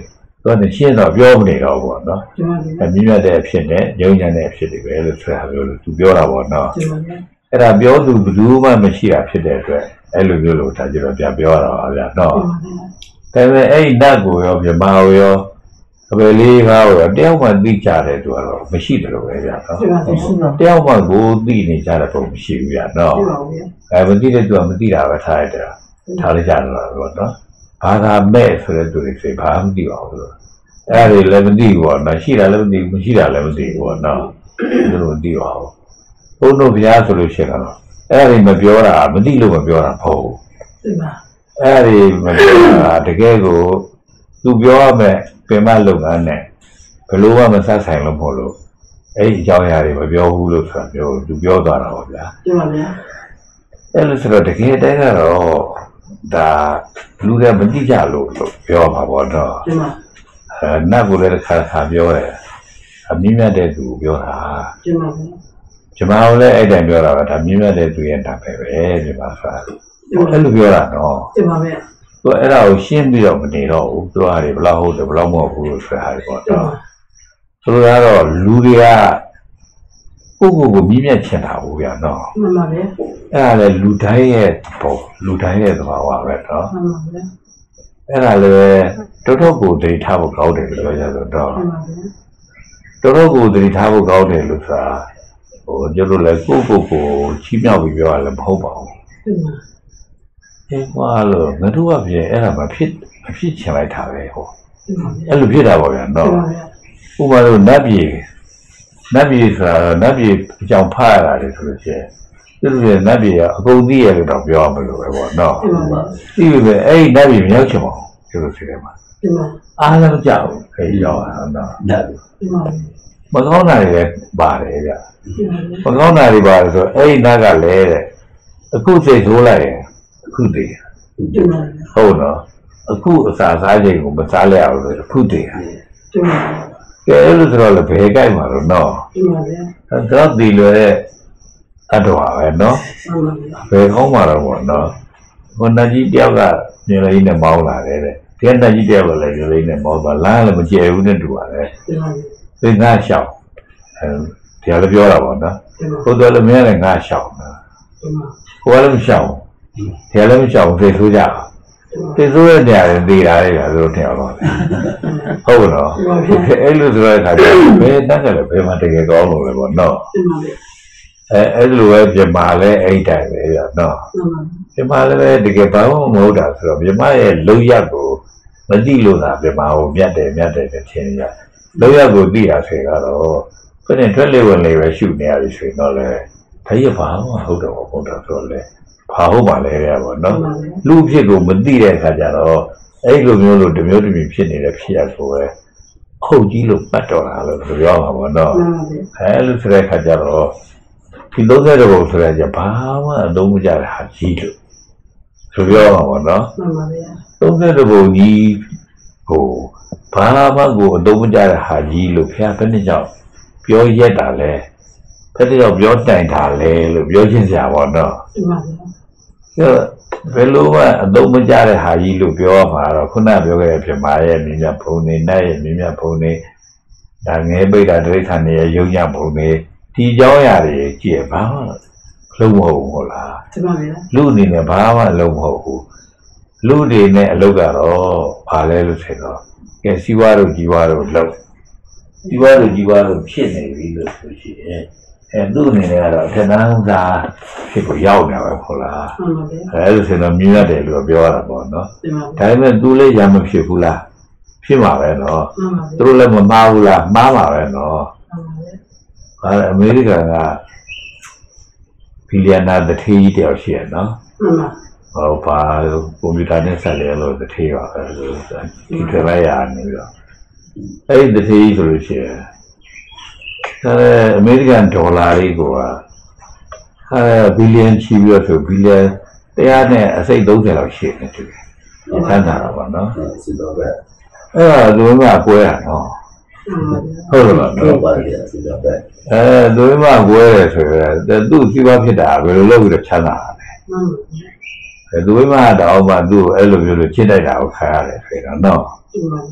တော့နေရှင်းတော့ပြောမနေတော့ဘူးနော်အမြင့်မြတ်တဲ့ဖြစ်နေညုံညံ့တဲ့ဖြစ်တယ်ပဲလို့ဆိုတာပြောလို့သူပြောတာပေါ့နော်အဲ့ဒါပြောသူဘယ်သူမှမရှိတာဖြစ်တဲ့အတွက်အဲ့လိုမျိုးလို့ဒါကြတော့ပြန်ပြောတာပါဗျာနော်ဒါပေမဲ့အဲ့ဒီနတ်ကိုရောပြမရောအပယ်လေးကားရောတယောက်မှသိကြတယ်သူကတော့မရှိတယ်လို့ပဲဗျာနော်တယောက်မှကိုသိနေကြတဲ့ပုံမရှိဘူးဗျာနော်အဲမသိတဲ့သူကမသိတာပဲထားရတယ်ထားလိုက်ကြတယ်လို့နော်ဘာသာမဲ့ဆိုတဲ့သူတွေစိတ်ဘာမှမသိပါဘူးလို့အဲ့ဒါလည်းမသိဘူးပေါ့နော်ရှိတာလည်းမသိဘူးမရှိတာလည်းမသိဘူးပေါ့နော်သူတို့မသိပါဘူးဘုန်းတော်ဘုရားဆိုလို့ရှိရင်တော့အဲ့ဒီမပြောတာမသိလို့မပြောတာမဟုတ်ဘူးအဲ့ဒီမပြောတာတကယ်ကိုသူပြောရမယ်ပြင်မလုပ်ငန်းနဲ့ဘယ်လိုမှမဆက်ဆိုင်လို့မဟုတ်လို့အဲ့ဒီအကြောင်းအရာတွေမပြောဘူးလို့ဆိုတာပြောသူပြောသွားတာပေါ့ဗျာတင်ပါဗျာအဲ့လိုဆိုတော့တကယ်တည်းကတော့ဒါလူတွေမသိကြလို့လို့ပြောမှာပေါ့တော့တင်ပါအဲနတ်ကိုလည်းတစ်ခါတစ်ခါပြောတယ်အမြင့်မြတ်တဲ့သူပြောတာတင်ပါဗျာကျွန်တော်လည်းအဲ့တိုင်ပြောတာကဒါမြင့်မြတ်တဲ့သူရဲ့တာပဲပဲဒီမှာဆိုတာအဲ့လိုပြောတာတော့တင်ပါဗျာသူအဲ့ဒါကိုရှင်းပြီးတော့မနေတော့ဘူးသူကဟာတွေဘလောက်ဟုတ်တယ်ဘလောက်မဟုတ်ဘူးလို့ဆိုတာဟာပေါ့တော့ဆိုတော့လူတွေကကိုယ့်ကိုယ်ကိုမြင့်မြတ်ချင်တာဘူးဗျာနော်မှန်ပါဗျာအဲ့ဒါလည်းလူတိုင်းရဲ့ပုံလူတိုင်းရဲ့သဘာဝပဲနော်မှန်ပါဗျာအဲ့ဒါလည်းတော်တော်ကိုဒိဋ္ဌာဖို့ကောင်းတယ်လို့ပြောရတော့တော့မှန်ပါဗျာတော်တော်ကိုဒိဋ္ဌာဖို့ကောင်းတယ်လို့ဆိုတာဟိုကျတော့လည်းကိုယ့်ကိုယ်ကိုချီးမြှောက်ပြီးပြောရလည်းမဟုတ်ပါဘူးဟုတ်ပါအဲကွာလို့ငါတို့ကပြည့်အဲ့ဒါမဖြစ်မဖြစ်ချင်လိုက်တာပဲဟောအဲ့လိုဖြစ်တာပေါ့ဗျာနော်ဥပမာလို့နတ်ပြည်နတ်ပြည်ဆိုတာနတ်ပြည်အကြောင်းဖားရတာလေဆိုလို့ရှိရင်သူတို့ရဲ့နတ်ပြည်ကအကုန်သိရလို့တော့ပြောမလို့ပဲပေါ့နော်သိပြီပဲအဲ့ဒီနတ်ပြည်မရောက်ချင်ပါဘူးသူတို့စီထဲမှာအားလည်းမကြောက်ဘူးခေရောက်တာနော်နတ်မကောင်းတာတွေလည်းပါတယ်ဗျမကောင်းတာတွေပါတယ်ဆိုအဲ့ဒီနတ်ကလည်းတဲ့အခုစိတ်ဆိုးလိုက်ရင်အခုတည်ဟုတ်နော်အခုအစာစားချိန်ကိုမစားလဲအောင်လို့အခုတည်ကဲအဲ့လိုဆိုတော့လည်းဘယ်ကြိုက်မှာတော့နော်အဲ့တော့ဒီလိုရဲ့အတော်ပဲနော်ဘယ်ကောင်းမှာတော့ပေါ့နော်ဟိုနတ်ကြီးတယောက်ကညလေးနဲ့မောင်းလာတယ်တဲ့ဒီနတ်ကြီးတယောက်ကလည်းညလေးနဲ့မောင်းသွားလမ်းလည်းမကျဲဘူးနဲ့တူပါတယ်သိငါရှောက်အဲဒီလည်းပြောတာပေါ့နော်ဟိုတော့လည်းမင်းလည်းငါရှောက်နော်ဟိုလည်းမရှောက်ဒီလည်းမရှောက်သိဆိုးကြသိဆိုးတဲ့နေရာတွေသိတာလေကသူတို့ထင်အောင်ပါဟုတ်တော့အဲ့လိုဆိုတဲ့အခါကျဘယ်တတ်ကြလဲဘယ်မှာတကယ်ကောင်းလို့လဲပေါ့နော်အဲအဲ့လိုပဲပြမလဲအဲ့တိုင်ပဲရနော်ပြမလည်းပဲတကယ်ဘာမှမဟုတ်တာဆိုတော့ပြမရဲ့လုံရက်ကိုမသိလို့သာပြမကိုမြတ်တယ်မြတ်တယ်တဲ့ထင်ရလုံရက်ကိုသိတာဆိုတော့ခနဲ့ထွက်လေဝင်လေပဲရှုနေရပြီဆိုရင်တော့လေဘယ်ရဘာမှဟုတ်တော့ဘုရားဆိုတော့လေဘာဟုတ်ပါလဲရပါတော့လူဖြစ်ကိုမသိတဲ့အခါကျတော့အဲ့လိုမျိုးလို့တမျိုးတမျိုးဖြစ်နေတဲ့ဖြစ်ရဆိုပဲဟုတ်ကြီးလို့ပတ်တော်တာလို့ပြောမှာပေါ့နော်အဲ့လိုဆိုတဲ့အခါကျတော့ဒီသုံးတဲ့ဘုံဆိုတဲ့ကြဘာမှအသုံးမကျတဲ့ဟာကြီးလို့ဆိုပြောမှာပေါ့နော်မှန်ပါဗျာသုံးတဲ့ဘုံကြီးဟိုဘာမှကိုအသုံးမကျတဲ့ဟာကြီးလို့ဖះဘယ်နှစ်ကြောင့်ပြောရက်တာလဲဘယ်တစ်ကြောင့်ပြောတိုင်တာလဲလို့ပြောချင်းစရာပေါ့နော်မှန်ပါဗျာဘယ်လိုမှအသုံးမကျတဲ့ဟာကြီးလို့ပြောမှာတော့ခုနပြောခဲ့တဲ့ပြမာရဲ့မြညာဘုံနေနဲ့ရဲ့မြညာဘုံနေဒါငယ်ပိတ်တာဒိဋ္ဌာန်ရဲ့ယုံညဘုံနေဒီเจ้าရတွေကြည့်ဘာမှလုံးမဟုတ်ဘူးဟုတ်လားတမန်ဗျာလူအနေနဲ့ဘာမှလုံးမဟုတ်ဘူးလူတွေနဲ့အလုပ်ကတော့ဘာလဲလို့ဆိုတော့ကဲစီဝါတို့ကြီးဝါတို့လောက်စီဝါတို့ကြီးဝါတို့ဖြစ်နေပြီလို့ဆိုရှိရင်အဲသူ့အနေနဲ့ကတော့ထက်တန်းစားဖြစ်ကိုရောက်နေပါဟုတ်လားမှန်ပါဗျာအဲလိုဆိုတော့မြင်ရတယ်လို့ပြောရတာပေါ့နော်ဒါပေမဲ့သူလည်းရမဖြစ်ဘူးလားဖြစ်မှာပဲနော်သူတို့လည်းမမှားဘူးလားမှားပါပဲနော်အဲအမေရိကန်ကဘီလီယံနာတစ်ထေးကြီးတယောက်ရှိရနော်ဟောပါကွန်ပျူတာနဲ့ဆက်လဲလို့တစ်ထေးပါပဲဒီထက်လိုက်ရနေပြီးတော့အဲ့ဒီတစ်ထေးကြီးဆိုလို့ရှိရင်အဲအမေရိကန်ဒေါ်လာလေးကိုကအဲဘီလီယံချီပြီးတော့ဆိုဘီလီယံတရားနဲ့အစိတ်သုံးဆယ်လောက်ရှိနေတယ်ဆန်းတာပါနော်စစ်တော့ပဲအဲ့ဒါလူမကွဲတာနော်ဟုတ်လားဟုတ်ပါရဲ့စစ်တော့ပဲအဲလူမကွဲတယ်ဆိုတော့သူ့စီးပွားဖြစ်တာဘယ်လိုလုပ်ပြီးတော့ချမ်းသာတာလဲအဲလူမတော့မှသူ့အဲ့လိုမျိုးလို့ချစ်လိုက်တာကိုခါရတယ်ဆိုတော့နော်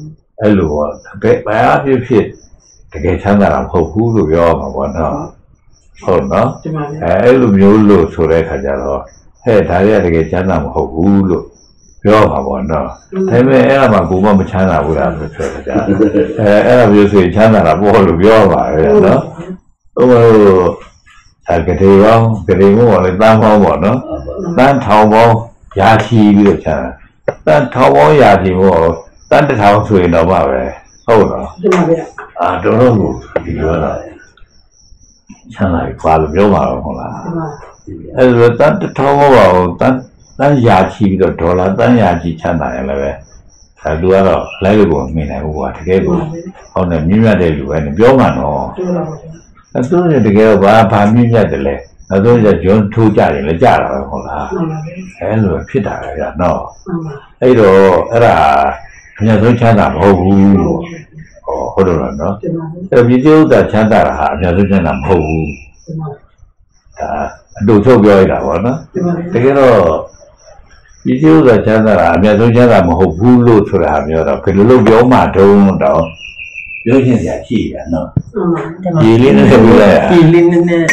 အဲ့လိုပေါ့ဘယ်ဘာဖြစ်ဖြစ်တကယ်ချမ်းသာတာမဟုတ်ဘူးလို့ပြောမှာပေါ့နော်ဟုတ်နော်အဲအဲ့လိုမျိုးလို့ဆိုတဲ့ခါကျတော့ဟဲ့ဒါတွေကတကယ်ချမ်းသာမဟုတ်ဘူးလို့ပြောမှာပေါ့နော်ဒါပေမဲ့အဲ့ဒါမှကိုမမချမ်းသာဘူးလားဆိုဆိုကြအဲအဲ့ဒါမျိုးဆိုရင်ချမ်းသာတာပေါ့လို့ပြောပါပဲနော်ဟိုအဲကတိရောကတိမို့ပါလေတန်းပေါင်းပေါ့နော်တန်းထောင်ပေါင်းရာချီပြီးတော့ချမ်းသာတန်းထောင်ပေါင်းရာချီမို့တန်းတစ်ထောင်ဆိုရင်တော့ပါပဲဟုတ်လားအာတော်တော်ကိုဒီလိုလားချမ်းသာပြီဘာလို့ပြောမှာတော့ဟုတ်လားအဲ့ဒါတန်းတစ်ထောင်ပေါ့တန်းတန်းရာချီပြီးတော့ဒေါ်လာတန်းရာချီချမ်းသာရင်လည်းပဲအဲသူကတော့လိုက်လို့ကိုမမြင်နိုင်ဘူးကွာတကယ်ကိုဟုတ်တယ်မြင့်မြတ်တဲ့လူပဲပြောမှာနော်အဲသူတို့တကယ်ဘာဘာမြင့်မြတ်တယ်လဲအဲသူတို့ဂျွန်းထိုးကြတယ်လည်းကြတာပဲဟုတ်လားအဲလိုဖြစ်တာလေနော်အဲ့တော့အဲ့ဒါအများဆုံးချမ်းသာမဟုတ်ဘူးလို့ဟောဟုတ်တယ်နော်အဲ့ဒီကျုပ်သာချမ်းသာတာဟာအများဆုံးချမ်းသာမဟုတ်ဘူးဒါအတူချုပ်ပြောရတာပေါ့နော်တကယ်တော့ဒီကျိုးသာချမ်းသာတာအများဆုံးချမ်းသာမဟုတ်ဘူးလို့ဆိုတာမျိုးတော့ဘယ်လိုလုပ်ပြောမှတုံးတော့ပြောချင်းစရာရှိရနော်ဒီလေးနဲ့ပြောလိုက်ဒီလေးနဲ့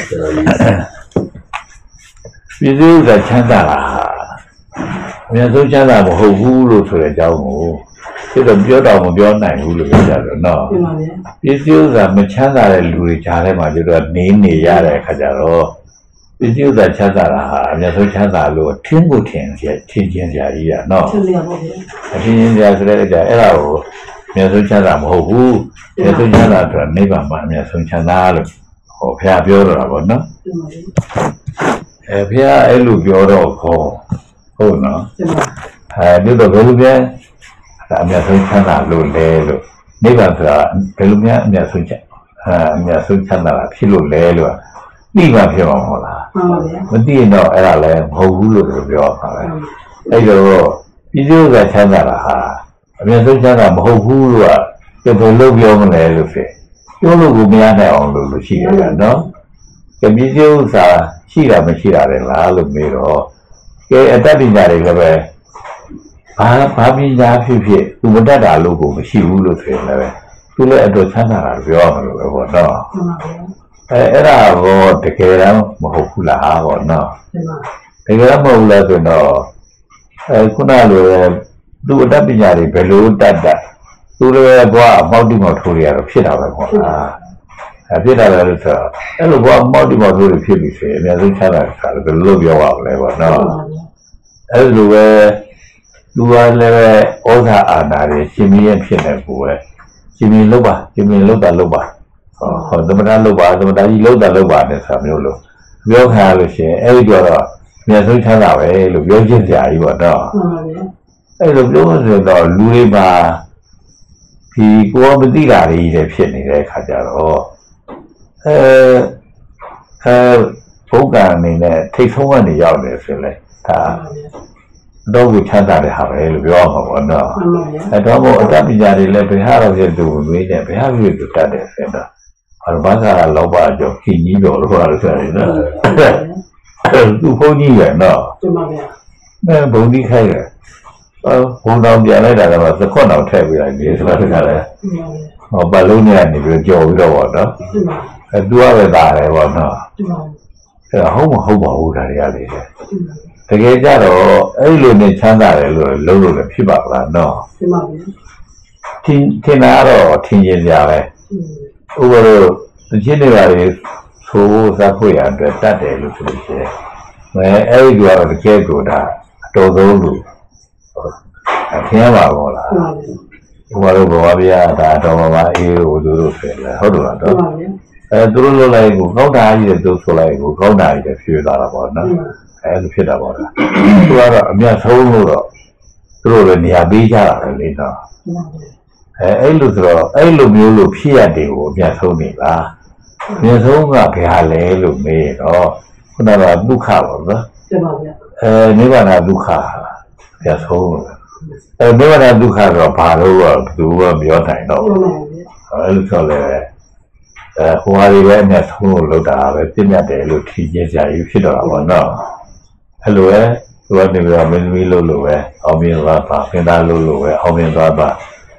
ဒီကျိုးသာချမ်းသာတာအများဆုံးချမ်းသာမဟုတ်ဘူးလို့ဆိုတဲ့အကြောင်းကိုဒီတော့ပြောတော့မပြောနိုင်ဘူးလို့ပြောကြတယ်နော်ဒီကျိုးသာမချမ်းသာတဲ့လူတွေကြားထဲမှာကျတော့နေနေရတဲ့အခါကျတော့ဒီကျုပ်သာချမ်းသာတာဟာအများဆုံးချမ်းသာလို့ထင်းကိုထင်ရထင်းချင်းစရာကြီးရနော်ထင်းရပါဘူးအထင်းချင်းစရာဆိုတဲ့အဲ့ဒါအဲ့ဒါကိုအများဆုံးချမ်းသာမဟုတ်ဘူးအများဆုံးချမ်းသာဆိုတာနိဗ္ဗာန်မှာအများဆုံးချမ်းသာလို့ဟောဘုရားပြောတော့တာပေါ့နော်အဲဘုရားအဲ့လိုပြောတော့ခေါ်ဟုတ်နော်အဲဒီတော့ဘယ်လိုလဲအများဆုံးချမ်းသာလို့လဲလို့နိဗ္ဗာန်ဆိုတာဘယ်လိုများအများဆုံးချမ်းအဲအများဆုံးချမ်းသာတာဖြစ်လို့လဲလို့သိမှဖြစ်မှာမဟုတ်လားမှန်ပါဗျာမသိရင်တော့အဲ့ဒါလည်းမဟုတ်ဘူးလို့ပြောပါမယ်အဲ့တော့ဒီလိုကချမ်းသာတာဟာအများဆုံးချမ်းသာမဟုတ်ဘူးလို့ကဘယ်လိုပြောမလဲလို့ဖြစ်ပြောလို့ကိုမရနိုင်အောင်လို့လို့ရှိရတယ်နော်ကဒီလိုဥစ္စာရှိတာမရှိတာလည်းလားလို့မေးတော့ကဲအတ္တပညာတွေလည်းပဲဘာဘာပညာဖြစ်ဖြစ်သူမတတ်တာလို့ကိုမရှိဘူးလို့ဆိုရင်လည်းသူလည်းအတော်ချမ်းသာတာပြောရမှာလို့ပဲပေါ့နော်အဲအဲ့ဒါကိုတကယ်တော့မဟုတ်ဘူးလားပေါ့နော်တကယ်တော့မဟုတ်လားဆိုတော့အဲခုနလိုသူအတတ်ပညာတွေဘယ်လိုတတ်တတ်သူလည်းဘွားအပေါက်တိမောက်ထိုးရတော့ဖြစ်တာပဲပေါ့လားအဲဖြစ်တာလည်းဆိုတော့အဲ့လိုဘွားအပေါက်တိမောက်ထိုးတွေဖြစ်ပြီဆိုရင်အများဆုံးချမ်းသာတာလည်းဘယ်လိုပြောရမလဲပေါ့နော်အဲ့လိုပဲသူကလည်းဩဇာအာဏာတွေရှင်မင်းရဲ့ဖြစ်နေကိုပဲရှင်မင်းလုပ်ပါရှင်မင်းလုပ်တာလုပ်ပါဟောသမဏလုပ်ပါသမဏကြီးလုပ်တာလုပ်ပါနဲ့ဆိုမျိုးလို့ပြောခံရလို့ရှိရင်အဲ့ဒီတော့အများဆုံးချမ်းသာပဲလို့ပြောချင်းစရာကြီးပေါ့နော်အဲ့လိုပြောလို့ဆိုတော့လူတွေမှာဒီကိုယ်မသိတာတွေကြီးဖြစ်နေတဲ့အခါကျတော့အဲအဲဘုက္ကံအနေနဲ့ထိတ်ဆုံးကနေရောက်နေဆိုလဲဒါတော့ကိုချမ်းသာတဲ့ဟာပဲလို့ပြောမှာပေါ့နော်အဲ့တော့ဘောအတ္တပညာတွေလည်းဘယ်ဟာတော့ဖြစ်သူမွေးတယ်ဘယ်ဟာဖြစ်သူတတ်တယ်ဆိုတော့ဘာသာလောဘကြောင့်ခင်းကြီးတော့လို့ပြောလို့ဆိုရတယ်နော်သူဘုန်းကြီးရဲ့နော်ကျမဗျာအဲဘုန်းကြီးခိုင်းတယ်ဘုံတော်ပြန်လိုက်တာကသခွတ်တော်ထည့်ပြီးလိုက်ပြီဆိုတာတခါလဲဟောဘလုံးနဲ့နေပြီးကြော်ပြီးတော့ပေါ့နော်အဲသူကပဲတာတယ်ပေါ့နော်အဲဟုတ်မဟုတ်ပါဘူးဒါတွေကလေတကယ်ကြတော့အဲ့လိုနဲ့ချမ်းသာတယ်လို့လုံးလို့လည်းဖြစ်ပါလားနော်ဖြစ်ပါဘူးထင်ထင်တာတော့ထင်ရင်ကြပဲဥပဒေတချို့နေရာတွေသိုးစားဖို့ရအတွက်တတ်တယ်လို့ဆိုလို့ရှိရင်အဲအဲ့ဒီကတော့တကယ်ကိုဒါအတော်ဆုံးလို့အထင်ပါဘောလားဟိုကတော့ဘောဗျာဒါတော်ပါပါအေးလို့သူတို့ဆိုတယ်ဟုတ်တယ်လားတော့အဲသူတို့လိုလိုက်ကိုကောက်တာကြီးတဲ့သူဆိုလိုက်ကိုကောက်တာကြီးတဲ့ဖြေသွားတာပေါ့နော်အဲလိုဖြစ်တာပေါ့လားသူကတော့အမြတ်ဆုံးလို့တော့သူတို့လည်းနေရာပေးကြတာလေနော်အဲအဲ့လိုဆိုတော့အဲ့လိုမျိုးလို့ဖြစ်ရတယ်ကိုအမြတ်ဆုံးနေလားအမြတ်ဆုံးကဘယ်ဟာလဲလို့မေးတော့ခုနကဒုက္ခပေါ့နော်ကျပါဗျာအဲနိဗ္ဗာန်ဒုက္ခအမြတ်ဆုံးအဲနိဗ္ဗာန်ဒုက္ခတော့ဘာလို့ကဘယ်သူကပြောနိုင်တော့အဲ့လိုဆိုလဲအဲဟိုဟာတွေပဲအမြတ်ဆုံးလို့လုပ်တာပဲပြည့်မြတ်တယ်လို့ထင်ကြကြရဖြစ်တော့တာပေါ့နော်အဲ့လိုပဲသူကနေပြီးတော့မင်းသမီးလို့လို့ပဲအောင်မြင်သွားပါခင်သားလို့လို့ပဲအောင်မြင်သွားပါ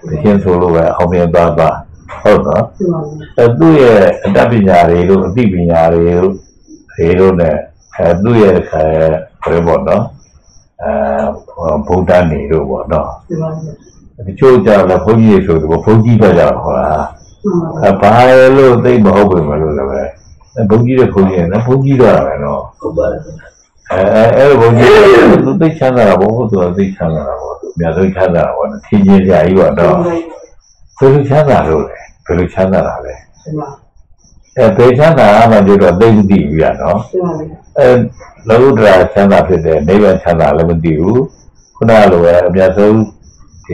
တခြင်းဆိုလို့ပဲအောင်မြင်သွားသွားဟုတ်တော့အဲသူ့ရဲ့အတတ်ပညာတွေတို့အသိပညာတွေတို့တွေတို့နဲ့အဲသူ့ရဲ့အဲဘယ်ပေါ့နော်အဲဗုဒ္ဓနေတို့ပေါ့နော်ဒီချိုးကြလည်းဘုန်းကြီးဆိုတော့ဘုန်းကြီးပဲကြတော့ဟောလားအဲဘာလို့သိမဟုတ်ဘူးမလို့လည်းပဲဘုန်းကြီးတဲ့ဘုန်းကြီးနဲ့ဘုန်းကြီးတော့ပဲနော်ဟုတ်ပါတယ်အဲအဲဘုန်းကြီးသူသိချမ်းသာတာဘုသူကသိချမ်းသာတာပေါ့သူအများဆုံးချမ်းသာတာပေါ့ထင်ကြီးကြကြီးပေါ့တော့ဘယ်လိုချမ်းသာလို့လဲဘယ်လိုချမ်းသာတာလဲအဲဘယ်ချမ်းသာမှကြတော့သိသိဘူးရနော်အဲလောကုတ္တရာချမ်းသာဖြစ်တဲ့နိဗ္ဗာန်ချမ်းသာလည်းမသိဘူးခုနလိုပဲအများဆုံးဒီ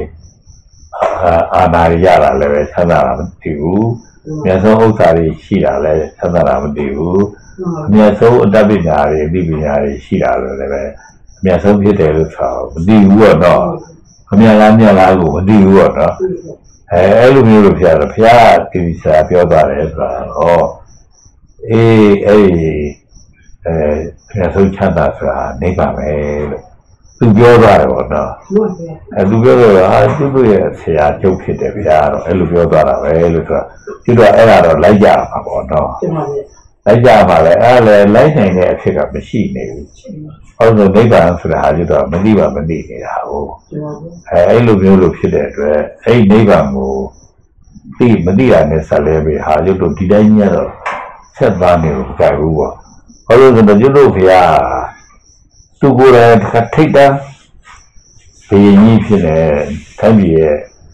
အာနာရရတာလည်းပဲချမ်းသာတာမသိဘူးအများဆုံးဥစ္စာတွေရှိတာလည်းချမ်းသာတာမသိဘူးအများဆုံးအတတ်ပညာတွေအသိပညာတွေရှိတာလည်းပဲအများဆုံးဖြစ်တယ်လို့ဆိုမသိဘူးတော့အများလားမြတ်လားကိုမသိဘူးတော့အဲအဲ့လိုမျိုးလို့ဖြစ်တော့ဘုရားတိဆရာပြောသွားတယ်ဆိုတာဟောအေးအဲ့အဲအများဆုံးချမ်းသာဆိုတာနိဗ္ဗာန်ပဲလို့သူပြောသွားတယ်ပေါ့နော်အဲသူပြောတော့ဟာသူတို့ရဲ့ဆရာကျုပ်ဖြစ်တယ်ဗျာတော့အဲ့လိုပြောသွားတာပဲလို့ဆိုတာသူတို့အဲ့ဒါတော့လိုက်ကြမှာပေါ့နော်လိုက်ကြပါလေအဲ့လေလိုက်နိုင်တဲ့အဖြစ်ကမရှိနေဘူးဟုတ်ဆိုနိဗ္ဗာန်ဆိုတာဟာကျတော့မသိပါမသိနေတာဟုတ်အဲအဲ့လိုမျိုးလို့ဖြစ်တဲ့အတွက်အဲ့နိဗ္ဗာန်ကိုသိမသိရနဲ့ဆက်လဲပြီးဟာကျတော့ဒီတိုင်းကြီးကတော့ဆက်သွားနေလို့ကြိုက်ဘူးပေါ့ဟုတ်လို့ဆိုတော့ကျတို့ဖေဟာသူကိုယ်တိုင်ထိတ်တန်းဘယ်ကြီးဖြစ်နေတိုင်းပြည်ရဲ့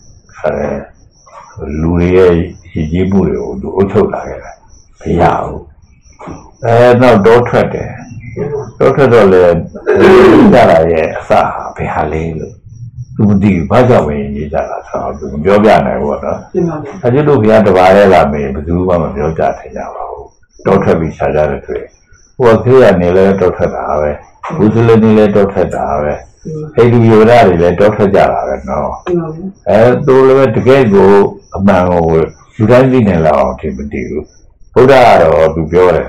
အဲလူတွေရဲ့ရည်ကြီးမှုတွေကိုသူအုပ်ချုပ်လာခဲ့တယ်ဘုရားဟုတ်အဲတော့တော့ထွက်တယ်တော့ထွက်တော့လေကြလာရဲ့အစဘယ်ဟာလဲလို့သူမသိဘာကြောင့်မင်းကြီးကြလာဆိုတော့သူပြောပြနိုင်ဘူးတော့အကျတို့ဘုရားတပါးလဲလာမေးဘယ်သူမှမပြောကြထင်ကြပါဘူးတော့ထွက်ပြီးရှာကြတယ်တွေ့ဟိုခေတ်ကနေလဲတော့ထွက်တာပဲဘုဇလနေလဲတော့ထွက်တာပဲဟိန္ဒူယောဂတွေလည်းတော့ထွက်ကြတာပဲနော်အဲသူလည်းတကယ်ကိုအမှန်ကိုလူတိုင်းသိနေလောက်အောင်ထင်မတည်ဘူးဘုရားကတော့သူပြောတယ်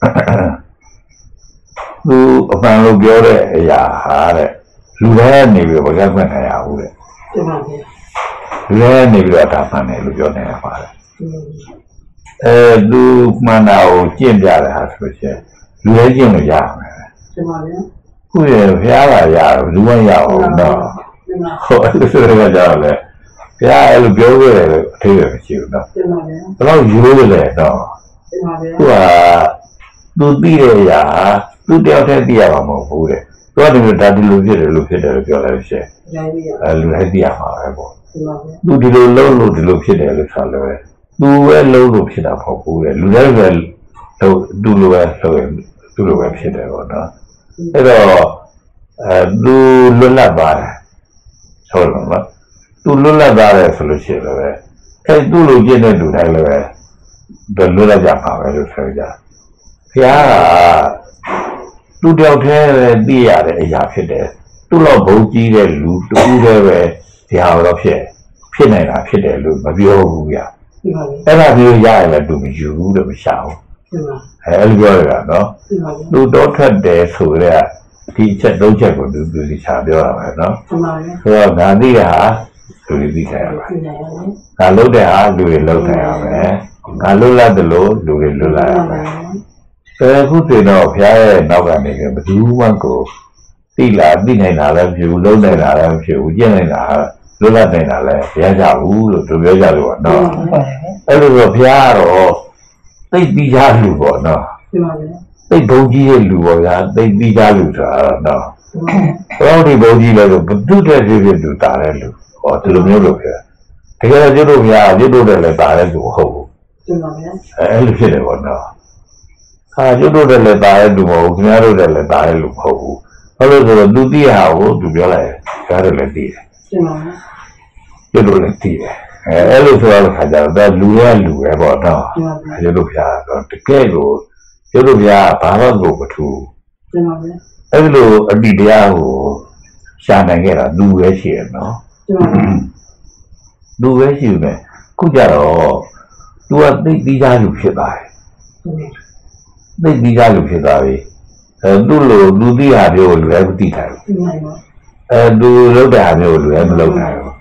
သူအမှန်ကိုပြောတဲ့အရာဟာတဲ့လူတိုင်းနေပြီးဘာကြခွင့်နိုင်ရဘူးတဲ့လူတိုင်းနေပြီးတော့ဒါမှန်တယ်လို့ပြောနေရပါတယ်အဲသူမှန်တာကိုကျင့်ပြတယ်ဟာဆိုရှင်လူတိုင်းကျင့်လို့ရမယ်ခုရဘုရားကရလူမရအောင်တော့ဟုတ်အဲ့ဆိုတော့ကြောက်လေဘုရားအဲ့လိုပြောခဲ့တယ်အထည်မရှိဘူးနော်ဘယ်တော့ရိုးလဲတော့သူကသူသိတဲ့အရာသူတယောက်တည်းသိရမှာမဟုတ်ဘူးတဲ့သူကဒီလိုဒါဒီလိုဖြစ်တယ်လို့ဖြစ်တယ်လို့ပြောလိုက်ရှင်းအဲလူတိုင်းသိရမှာပဲပေါ့သူဒီလိုလုံးလို့ဒီလိုဖြစ်တယ်လို့ဆိုလို့သူပဲလုံးလို့ဖြစ်တာမဟုတ်ဘူးတဲ့လူတိုင်းပဲလို့သူလိုပဲဆိုရင်သူလိုပဲဖြစ်တယ်ပေါ့နော်အဲ့တော့အဲသူလွတ်လပ်ပါတယ်ဟုတ်လားမသူလွတ်လပ်ပါတယ်ဆိုလို့ရှိရင်လည်းအဲသူ့လိုပြည့်တဲ့လူတိုင်းလည်းပဲလွတ်လပ်ကြပါပဲလို့ဆိုကြဘုရားကသူတယောက်တည်းပဲသိရတဲ့အရာဖြစ်တယ်သူ့လောက်ဘုံကြီးတဲ့လူတူးတည်းပဲဒီဟာတော့ဖြစ်ဖြစ်နေတာဖြစ်တယ်လို့မပြောဘူးဗျအဲ့ဒါမျိုးရရင်လည်းသူမယူဘူးလို့မရှာဘူးအဲလိုပြောရတာနော်သူတော့ထွက်တယ်ဆိုတော့ဒီချက်သုံးချက်ကိုသူသူစီချပြောရမယ်နော်ဆိုတော့ငါသိတာလူတွေသိကြရပါငါလုပ်တဲ့ဟာလူတွေလုပ်ကြရမယ်ငါလွတ်လပ်တယ်လို့လူတွေလွတ်လပ်ရမယ်အဲခုတည်းတော့ဘုရားရဲ့နောက်ကနေဘယ်သူမှကိုသိလာသိနိုင်တာလည်းဖြစ်ဘူးလုံးနိုင်တာလည်းဖြစ်ဘူးကျင့်နိုင်တာလွတ်လပ်နိုင်တာလည်းဘုရားကြဘူးလို့သူပြောကြလို့ပါနော်အဲ့လိုတော့ဘုရားကတော့သိပြီးကြလူပေါ့နော်သိဘုံကြီးရဲ့လူပေါ့ဗျာသိပြီးကြလူဆိုတာတော့ဘယ်လိုဒီဘုံကြီးလဲဆိုဘုသူတဲ့ဖြစ်ဖြစ်သူတာတဲ့လူဟောဒီလိုမျိုးလို့ပြောတကယ်တော့ကျွတ်တို့ဘုရားကျွတ်တို့တယ်လည်းတာတဲ့လူဟုတ်ဘူးအဲ့လိုဖြစ်တယ်ပေါ့နော်ဟာကျွတ်တို့တယ်လည်းတာတဲ့လူမဟုတ်ဘူးခင်ဗျားတို့တယ်လည်းတာတဲ့လူမဟုတ်ဘူးဘာလို့ဆိုတော့သူသိဟာကိုသူပြောလိုက်တယ်ဒါလည်းသိတယ်ကျွတ်တို့လည်းသိတယ်အဲအဲ့လိုဆိုတော့ခါကြတော့လူရလူပဲပေါ့နော်ကျွတ်တို့ဘုရားတော့တကယ်ကိုကျွတ်တို့ဘုရားဘာမှကိုမထူးအဲ့လိုအတိတရားကိုရှာနိုင်ခဲ့တာလူပဲရှိရနော်လူပဲရှိတယ်ခုကြတော့သူကသိပြီးသားလူဖြစ်သွားတယ်သိပြီးသားလူဖြစ်သွားပြီအဲသူ့လိုလူသိတာမျိုးကိုလူလည်းမသိနိုင်ဘူးအဲသူလုပ်တာမျိုးကိုလူလည်းမလုပ်နိုင်ဘူး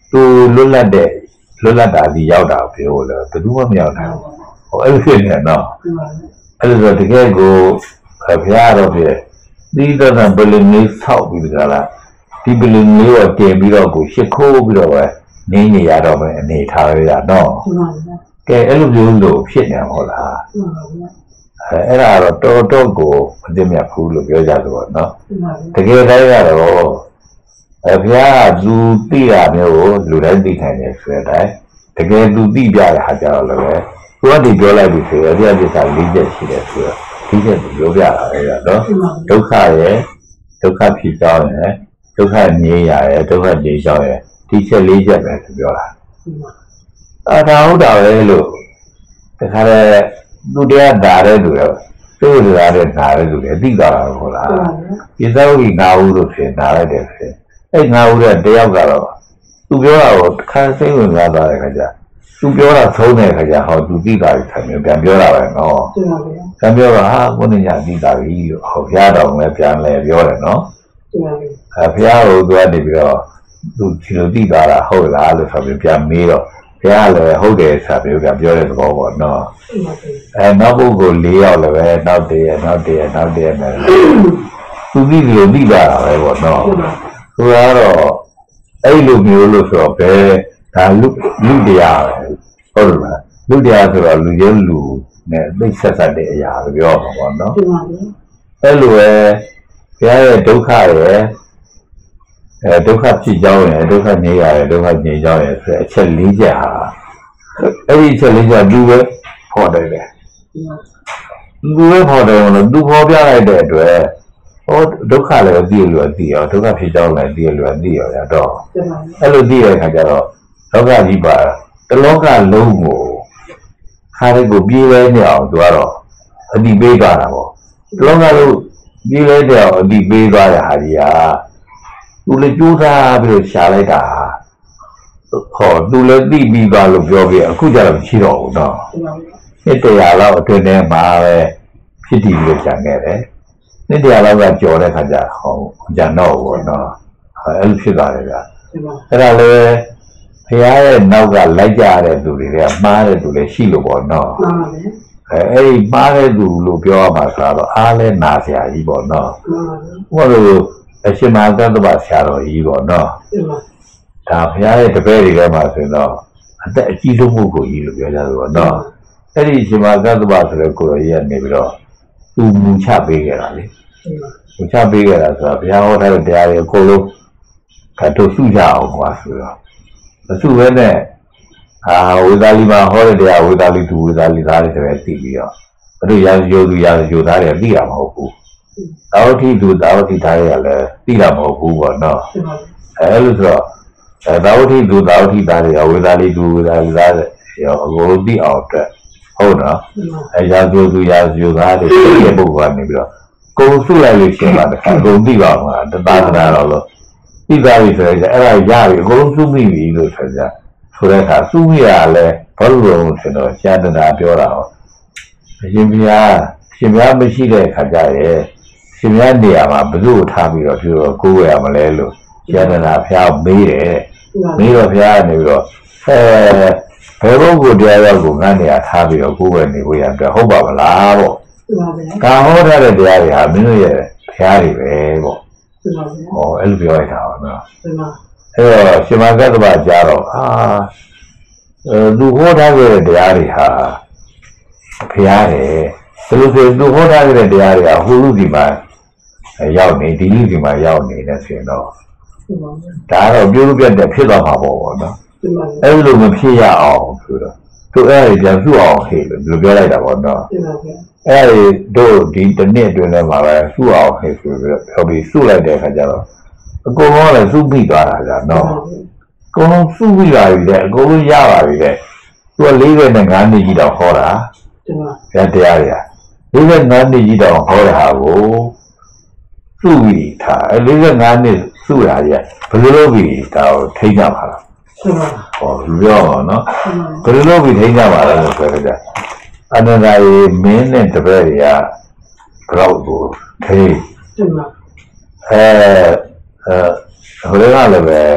သူလွတ်လပ်တဲ့လွတ်လပ်တာဒီရောက်တာပြောလို့ဘယ်သူမှမရောက်နိုင်ဘူးဟိုအဲ့လိုဖြစ်နေတော့အဲ့လိုတကယ်ကိုဘုရားတော့ပြဒီတော့ဗလင်းလေးဆောက်ပြီးကြလားဒီဗလင်းလေးကိုတင်ပြီးတော့ကိုရှစ်ခိုးပြီးတော့ပဲနေနေရတော့မယ်အနေထားရတာနော်ကဲအဲ့လိုမျိုးလို့ဖြစ်နေမှာဟုတ်လားအဲအဲ့ဒါတော့တော်တော်ကိုမသိမြတ်ဘူးလို့ပြောကြတယ်ပေါ့နော်တကယ်တိုင်းကတော့အဖေကသူသိရမျိုးကိုလူတိုင်းသိနိုင်တယ်ဆိုတဲ့အတိုင်းတကယ်သူသိပြတဲ့ဟာကြတော့လည်းသူကဒီပြောလိုက်ပြီဆိုရင်အပြည့်အစုံလေးချက်ရှိတယ်ဆိုတော့ဒီချက်ပြောပြတာလေနော်ဒုက္ခရဲ့ဒုက္ခဖြစ်ကြောင်းရဲ့ဒုက္ခငြိမ်းရရဲ့ဒုက္ခငြိမ်းကြောင်းရဲ့ဒီချက်လေးချက်ပဲသူပြောတာအာဒါဟုတ်တာပဲလို့တခါတည်းသူတရားဓာတဲ့သူရောသူ့ဓာတဲ့ဓာတဲ့သူလည်းသိတာဟုတ်လားဒီသောက်ကြီးငါးဦးလို့ဖြစ်ဓာလိုက်တယ်ဖြစ်အဲ့ငါးဦးတဲ့တယောက်ကတော့သူပြောတာကိုခန်းစိတ်ဝင်စားသွားတဲ့ခါကျသူပြောတာသုံးတဲ့ခါကျဟောသူသိတာကိုခံပြန်ပြောတာပဲနော်ပြန်ပြောတာဟာကိုနေညာသိတာပြီလို့ဟောဘုရားတော်လည်းပြန်လဲပြောတယ်နော်အဲဘုရားကိုသူကနေပြီးတော့သူဒီလိုသိတာဟုတ်လားလို့ဆိုပြီးပြန်မေးတော့ဘုရားလည်းဟုတ်တယ်ဆိုပြီးပြန်ပြောတဲ့သဘောပေါ့နော်အဲနောက်ပုဂ္ဂိုလ်၄ယောက်လည်းပဲနောက်တည်းနောက်တည်းနောက်တည်းနဲ့သူသိတယ်လို့သိတာပဲပေါ့နော်သူကတော့အဲ့လိုမျိုးလို့ဆိုတော့ဘယ်ဒါလူလူတရားပဲဟုတ်လားလူတရားဆိုတော့လူရဲလူနဲ့သိဆက်ဆက်တဲ့အရာလို့ပြောမှာပေါ့နော်အဲ့လိုပဲဘုရားရဲ့ဒုက္ခရဲ့အဲဒုက္ခဖြစ်ကြောင်းရဲ့ဒုက္ခငြိမ်းရရဲ့ဒုက္ခငြိမ်းကြောင်းရဲ့ဆိုအချက်၄ချက်ဟာအဲ့ဒီအချက်၄ချက်လူပဲဖော်တယ်လေလူပဲဖော်တယ်လို့သူဖော်ပြလိုက်တဲ့အတွက်ဟောဒုက္ခလည်းသိလို့သိရောဒုက္ခဖြစ်ကြောင်းလည်းသိလို့သိရောရတော့အဲ့လိုသိရတဲ့အခါကျတော့လောကကြီးပါတလောကလုံးကိုခါရဲကိုပြေးလဲနေအောင်သူကတော့အတိပေးသွားတာပေါ့တလောကလုံးပြေးလဲတဲ့အောင်အတိပေးသွားတဲ့ဟာကြီးဟာသူလည်းကြိုးစားပြီးတော့ရှာလိုက်တာဟောသူလည်းသိပြီးသွားလို့ပြောပြီးအခုကျတော့မရှိတော့ဘူးနော်နှစ်တရာလောက်အတွင်းထဲမှာပဲဖြစ်တည်ပြီးကြံခဲ့တယ်နှစ်တရာလောက်ကကြော်တဲ့ခါကျဟောကြံတော့ဘူးနော်အဲ့လိုဖြစ်သွားတယ်ဗျအဲ့ဒါလည်းဘုရားရဲ့နောက်ကလိုက်ကြတဲ့သူတွေကမှားတဲ့သူတွေရှိလို့ပေါ့နော်အဲအဲ့ဒီမှားတဲ့သူလို့ပြောရမှာဆိုတော့အားလဲနာစရာကြီးပေါ့နော်ဟိုလိုအရှင်မသတ္တဗဆရာတော်ကြီးပေါ့နော်ဒါဘုရားရဲ့တပည့်တွေထဲမှာဆိုတော့အသက်အကြီးဆုံးမှုကိုကြီးလို့ပြောကြတယ်ပေါ့နော်အဲ့ဒီအရှင်မသတ္တဗဆိုတဲ့ကိုယ်တော်ကြီးကနေပြီးတော့သူမူချပေးခဲ့တာလေမူချပေးခဲ့တာဆိုတော့ဘုရားဟောတဲ့တရားတွေအကုန်လုံးကတို့စုကြအောင်ကွာဆိုတော့မစုပဲနဲ့အာဝေသာလီမှာဟောတဲ့တရားဝေသာလီသူဝေသာလီသားတွေတည်းသိပြီးတော့ဘယ်လိုရာဇယိုသူရာဇယိုသားတွေသိရမှာမဟုတ်ဘူးတာဝတိသူတာဝတိသားတွေကလည်းသိတာမဟုတ်ဘူးပေါ့နော်အဲလိုဆိုတော့အဲတာဝတိသူတာဝတိသားတွေကဝေသာလီသူဝေသာလီသားတွေရောအကုန်လုံးသိအောင်အတွက်ဟုတ်နော်အဲရာဇယိုသူရာဇယိုသားတွေသိတဲ့ပုဂ္ဂိုလ်ကနေပြီးတော့ကိုယ်စုလိုက်လို့ရှိရင်တော့အကုန်သိပါမှာတသာသနာတော်လို့သိသားပြီဆိုရင်အဲ့ဒါရပြီအကုန်လုံးစုမိပြီလို့ဆိုကြဆိုတဲ့အခါစုမိရလဲဘာလို့လဲဆိုတော့ရှားတနာပြောတာဟောအရှင်ဘုရားရှင်ဘုရားမရှိတဲ့အခါကျရဲ့ရှင်ဘုရားနေရာမှာဘုသူ့ကိုထားပြီးတော့ပြောတော့ကိုယ်ရမလဲလို့ရှားတနာဘုရားမေးတယ်မေးတော့ဘုရားကနေပြီးတော့အဲဘယ်ဘုကိုတရားရောက်ကိုငါနေရာထားပြီးတော့ကိုယ်ဝယ်နေဖို့ရအတွက်ဟုတ်ပါမလားပေါ့ကာဟောထားတဲ့တရားတွေဟာမင်းတို့ရဲ့ဘုရားတွေပဲပေါ့ဟောအဲ့လိုပြောရတာပါနော်အဲ့တော့ရှင်မကတ္တဗကြားတော့အာအဲသူဟောထားတဲ့တရားတွေဟာဘုရားတယ်ဒီလိုဆိုသူဟောထားတဲ့တရားတွေကဟိုလူဒီမှာရောက်နေဒီလူဒီမှာရောက်နေတဲ့ဆိုရင်တော့ဒါတော့ပြုလို့ပြတ်တဲ့ဖြစ်သွားမှာပေါ့ပေါ့နော်အဲ့လိုမဖြစ်ရအောင်ဆိုတော့သူအဲ့ဒီပြန်စုအောင်ဟေ့လို့ပြောလိုက်တာပေါ့နော်အဲ့ဒီတို့ဒီတစ်နှစ်အတွင်းထဲမှာပဲစုအောင်ဟေ့ဆိုပြီးတော့ပြောပြီးစုလိုက်တဲ့အခါကျတော့အကုန်လုံးလည်းစုပြီးသွားတာကြာနော်အကုန်လုံးစုပြီးလာပြီတဲ့အကုန်လုံးရပါပြီတဲ့သူက၄၅နှစ်ကြီးတော့ဟောတာဘုရားတရားတွေက၄၅နှစ်ကြီးတော့ဟောတဲ့ဟာကိုစုပြီးထားအဲ၄၅နှစ်စုတာကြီးဘယ်လိုလုပ်ပြီးဒါကိုထိန်းကြပါလားဟောလူပြောပါနော်ဘယ်လိုလုပ်ပြီးထိန်းကြပါလဲလို့ပြောကြအနန္တရေမင်းနဲ့တပည့်တွေကဘလောက်ကိုထိန်းအဲအဲဟိုလည်းလည်းပဲ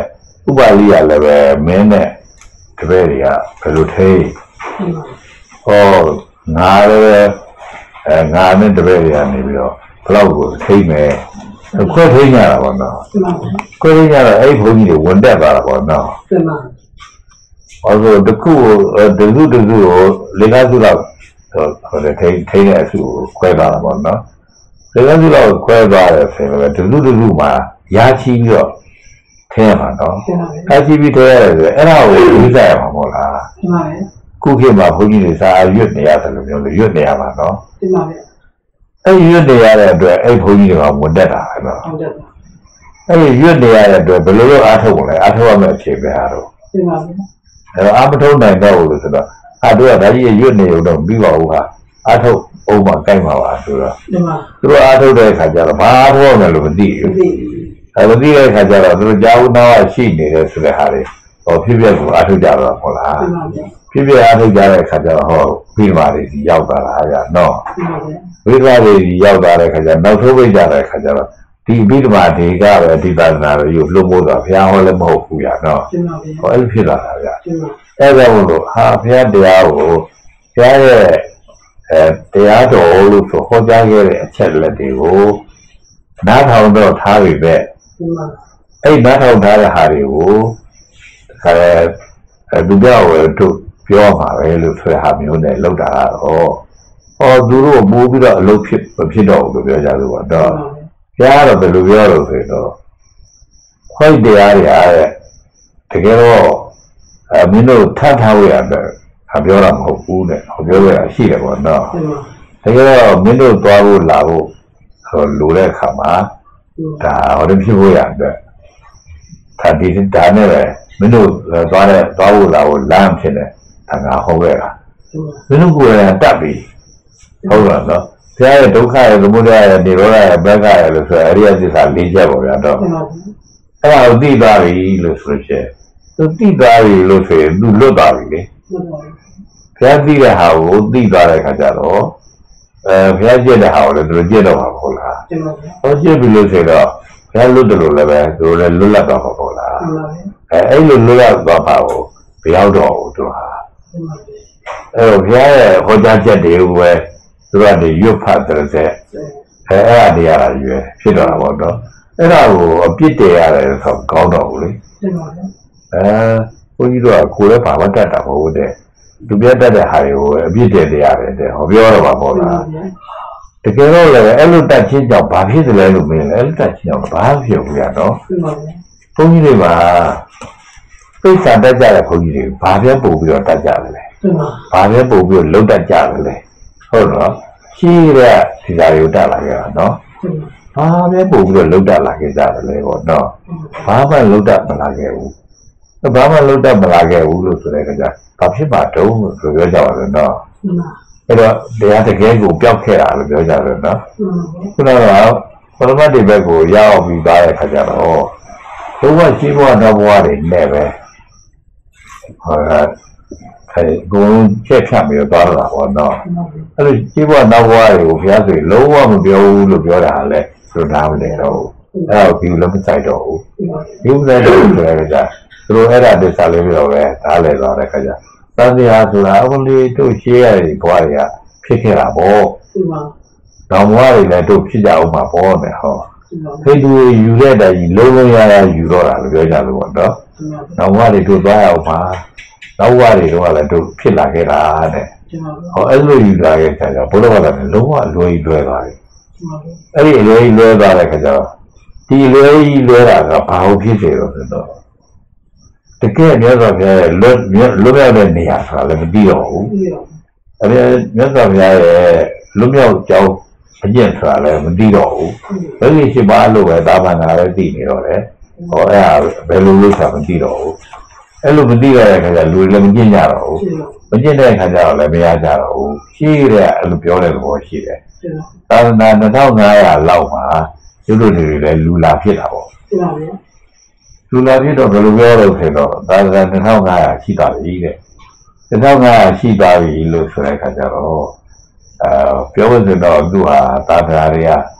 ဥပါလိရလည်းပဲမင်းနဲ့တပည့်တွေကဘယ်လိုထိဟောငါလည်းအဲငါနဲ့တပည့်တွေကနေပြီးတော့ဘလောက်ကိုထိမယ်ခွဲထိရတာပေါ့နော်ခွဲထိရတော့အဲ့ဘုန်းကြီးတွေဝန်တက်သွားတာပေါ့နော်ဟောဆိုတခုတစုတစုကိုလေကားစုတော့ဟိုထိထိတဲ့အစုကိုခွဲသွားတာပေါ့နော်လေကားစုတော့ခွဲသွားတယ်ဆိုရင်လည်းတစုတစုမှာရာချီပြီးတော့ထင်းရမှာနော်ရာချီပြီးထင်းရတယ်ဆိုအဲ့ဒါကိုယူစားရမှာမဟုတ်လားမှန်ပါဗျခုခေတ်မှာဘုန်းကြီးတွေစာရွတ်နေရတယ်လို့ပြောလို့ရွတ်နေရမှာနော်မှန်ပါဗျအဲ့ရွတ်နေရတဲ့အတွက်အဲ့ဘုန်းကြီးတွေကဝန်တက်တာပဲနော်ဟုတ်တယ်အဲ့ရွတ်နေရတဲ့အတွက်ဘယ်လိုလုပ်အားထုတ်မလဲအားထုတ်ရမယ့်အခြေပဲအားတော့မှန်ပါဗျအဲ့တော့အားမထုတ်နိုင်တော့ဘူးလို့ဆိုတော့အားတို့ကဒါကြီးရွတ်နေရုံတော့ပြီးပါဘူးဟာအားထုတ်အောင်မှကြိုက်မှာပါဆိုတော့မှန်ပါသူတို့အားထုတ်တဲ့အခါကျတော့ဘာအားထုတ်ရမယ်လို့မသိဘူးအဲ့မသိတဲ့အခါကျတော့သူတို့ကြာဦးနာဝရှိနေတယ်ဆိုတဲ့ဟာတွေဟောဖြစ်ဖြစ်ကိုအားထုတ်ကြတော့ဟုတ်လားမှန်ပါဗျဖြစ်ဖြစ်အားထုတ်ကြတဲ့အခါကျတော့ဟောပြီးပါလေဒီရောက်သွားတာကနော်ဝိပါတွေဒီရောက်သွားတဲ့အခါကျနောက်ထိုးပိတ်ကြတဲ့အခါကျတော့ဒီပြီးပါတွေကပဲဒီသာသနာတွေရုပ်လုံးမို့တော့ဘုရားဟောလည်းမဟုတ်ဘူးရနော်ဟောအဲ့ဖြစ်လာတာဗျအဲ့ဒါမို့လို့ဟာဘုရားတရားကိုဘုရားရဲ့အဲတရားတော်လို့ဆိုဟောကြားခဲ့တဲ့အချက်လက်တွေကိုနားထောင်တော့ထားပြီပဲအဲ့နားထောင်ထားတဲ့ဟာတွေကိုခါရဲဒုပြောင်းဝယ်တို့ပြောမှာပဲလို့ဆိုတဲ့ဟာမျိုးနဲ့လောက်တာတော့ဟောသူတို့ပို့ပြီးတော့အလုပ်ဖြစ်မဖြစ်တော့ဘူးလို့ပြောကြလို့ပေါ့တော့ကြားတော့ဘယ်လိုပြောလို့ဆိုတော့ခွိုက်တရားတွေအားတဲ့တကယ်တော့အမင်းတို့ထပ်ထားဝရတဲ့ဟာပြောတာမဟုတ်ဘူးတဲ့ဟောပြောရတာရှိတယ်ပေါ့နော်တကယ်တော့မင်းတို့သွားဖို့လာဖို့ဟောလိုတဲ့အခါမှာဒါဟောတယ်ဖြစ်ဖို့ရတဲ့ဒါဒီဒါနဲ့ပဲမင်းတို့သွားတဲ့သွားဖို့လာဖို့လမ်းဖြစ်တယ်ဒါငါဟောခဲ့တာမင်းတို့ကိုယ်တိုင်တတ်ပြီဟုတ်လားနော်ဆရာရဲ့ဒုက္ခရဲ့သမုဒယရဲ့និရောဓရဲ့ဘက်ကရဲ့လို့ဆိုအရိယသစ္စာ၄ချက်ပေါ့ဗျာတော့အဲ့ဒါကိုသိသွားပြီလို့ဆိုချက်သူသိသွားပြီလို့ဆိုရင်သူလွတ်သွားပြီလေဘုရားသိတဲ့ဟာကိုသိသွားတဲ့ခါကျတော့အဲဘုရားကြည့်တဲ့ဟာကိုလည်းသူတို့ကြည့်တော့မှာပေါ့လားဟောကြည့်ပြီလို့ဆိုတော့ဘုရားလွတ်တယ်လို့လည်းပဲသူတို့လည်းလွတ်လပ်သွားမှာပေါ့လားအဲအဲ့လိုလွတ်လပ်သွားပါကိုဘုရားတော်ကိုသူဟာအဲ့တော့ဘုရားရဲ့ဟောကြားချက်တွေကိုပဲသူတို့ကနေရွတ်ဖတ်တဲ့ဆက်အဲအဲ့ဒါတရားရရွယ်ဖြစ်တော့တာပေါ့တော့အဲ့ဒါကိုအပြစ်တယ်ရတယ်ဆိုကောင်းတော့ဘူးလေအဲဘုန်းကြီးတို့ကကိုယ်လည်းဘာမှတတ်တာမဟုတ်တဲ့သူပြတတ်တဲ့ဟာတွေကိုအပြစ်တယ်တရားတယ်တဲ့ဟောပြောတော့ပါပေါ့လားတကယ်တော့လည်းအဲ့လိုတတ်ချင်းကြောင့်ဘာဖြစ်တယ်လဲလို့မင်းလည်းအဲ့လိုတတ်ချင်းကြောင့်ဘာဖြစ်ဘူးရတော့ဘုန်းကြီးတွေမှာပိဿာတတ်ကြတဲ့ဘုန်းကြီးတွေဘာပြပို့ပြီးတော့တတ်ကြတယ်လဲဘာပြပို့ပြီးတော့လုံးတတ်ကြတယ်လဲဟုတ်တော့ရှိတဲ့ဒီစာတွေကိုတတ်လာကြတာနော်ဘာပဲပို့ပြီးတော့လုံးတတ်လာခဲ့ကြတယ်လေပေါ့နော်ဘာမှလုံးတတ်မလာခဲ့ဘူးဘာမှလုံးတတ်မလာခဲ့ဘူးလို့ဆိုတဲ့အခါကျဘာဖြစ်ပါတုံးလို့ဆိုပြောကြပါလို့နော်အဲ့တော့တရားတကယ်ကိုပျောက်ခဲ့တာလို့ပြောကြတယ်နော်ခုနကပရမတ်ဒီဘက်ကိုရောက်ပြီးသားတဲ့အခါကျတော့ဘုရားရှိဘဝတော်ဘဝတွေနဲ့ပဲဟောအဲကိုယ်ချက်ဖြတ်ပြီးတော့သွားတာပေါ့နော်အဲ့လိုရှိဘဝတော်ဘဝတွေကိုဘုရားဆိုလုံးဝမပြောဘူးလို့ပြောတာလည်းသူနားမလည်တော့ဘူးအဲ့တော့ဒီလိုမစိုက်တော့ဘူးဒီဥစ္စာတွေဆိုတဲ့အခါကျသူတို့အဲ့ဒါတစ္ဆာလေးပြောပဲဒါလည်းသွားတဲ့အခါကျသံဃာဆိုတာအဝလေးတို့ရှေးရတဲ့ဘဝတွေကဖြစ်ခဲ့တာပေါ့တော်ဘဝတွေလည်းတို့ဖြစ်ကြအောင်မှာပေါ့နဲ့ဟောဖိတူယူတဲ့တိုင်လုံးလုံးရရယူတော့တာလို့ပြောကြလို့ပေါ့နော်တော်ဘဝတွေတို့သွားအောင်မှာနောက်ဘဝတွေတော့လည်းတို့ဖြစ်လာခဲ့တာတဲ့ဟောအဲ့လိုယူလာတဲ့အခါကျဘုရားကလည်းလုံးဝလွယ်လွယ်သွားတယ်အဲ့ဒီလွယ်လွယ်သွားတဲ့အခါကျတော့ဒီလွယ်ကြီးလွယ်တာကဘာလို့ဖြစ်စေတော့ဆိုတော့တကယ်မြတ်စွာဘုရားရဲ့လွတ်လွတ်မြောက်တဲ့နေရာဆိုတာလည်းမသိတော့ဘူးအဲ့ဒီမြတ်စွာဘုရားရဲ့လွတ်မြောက်ကြောင်းအကျင့်ဆိုတာလည်းမသိတော့ဘူးဘယ်လိုရှိပါလို့ပဲသာမန်ကလည်းသိနေတော့တယ်ဟောအဲ့ဒါဘယ်လိုလုပ်ဆိုတာမသိတော့ဘူးအဲ့လိုမသိရတဲ့အခါကျလူတွေလည်းမကျင့်ကြတော့ဘူးမကျင့်တဲ့အခါကျတော့လည်းမရကြတော့ဘူးရှိတဲ့အဲ့လိုပြောတဲ့သဘောရှိတယ်သာသနာနှစ်ထောင်ငါးရာလောက်မှာကျွတ်တို့တွေလည်းလူလာဖြစ်တာပေါ့လူလာဖြစ်တော့ဘယ်လိုပြောလို့ဆိုတော့သာသနာနှစ်ထောင်ငါးရာရှိသွားပြီတဲ့နှစ်ထောင်ငါးရာရှိသွားပြီလို့ဆိုတဲ့အခါကျတော့အဲပြောလို့ဆိုတော့သူဟာသာသနာတွေကဘ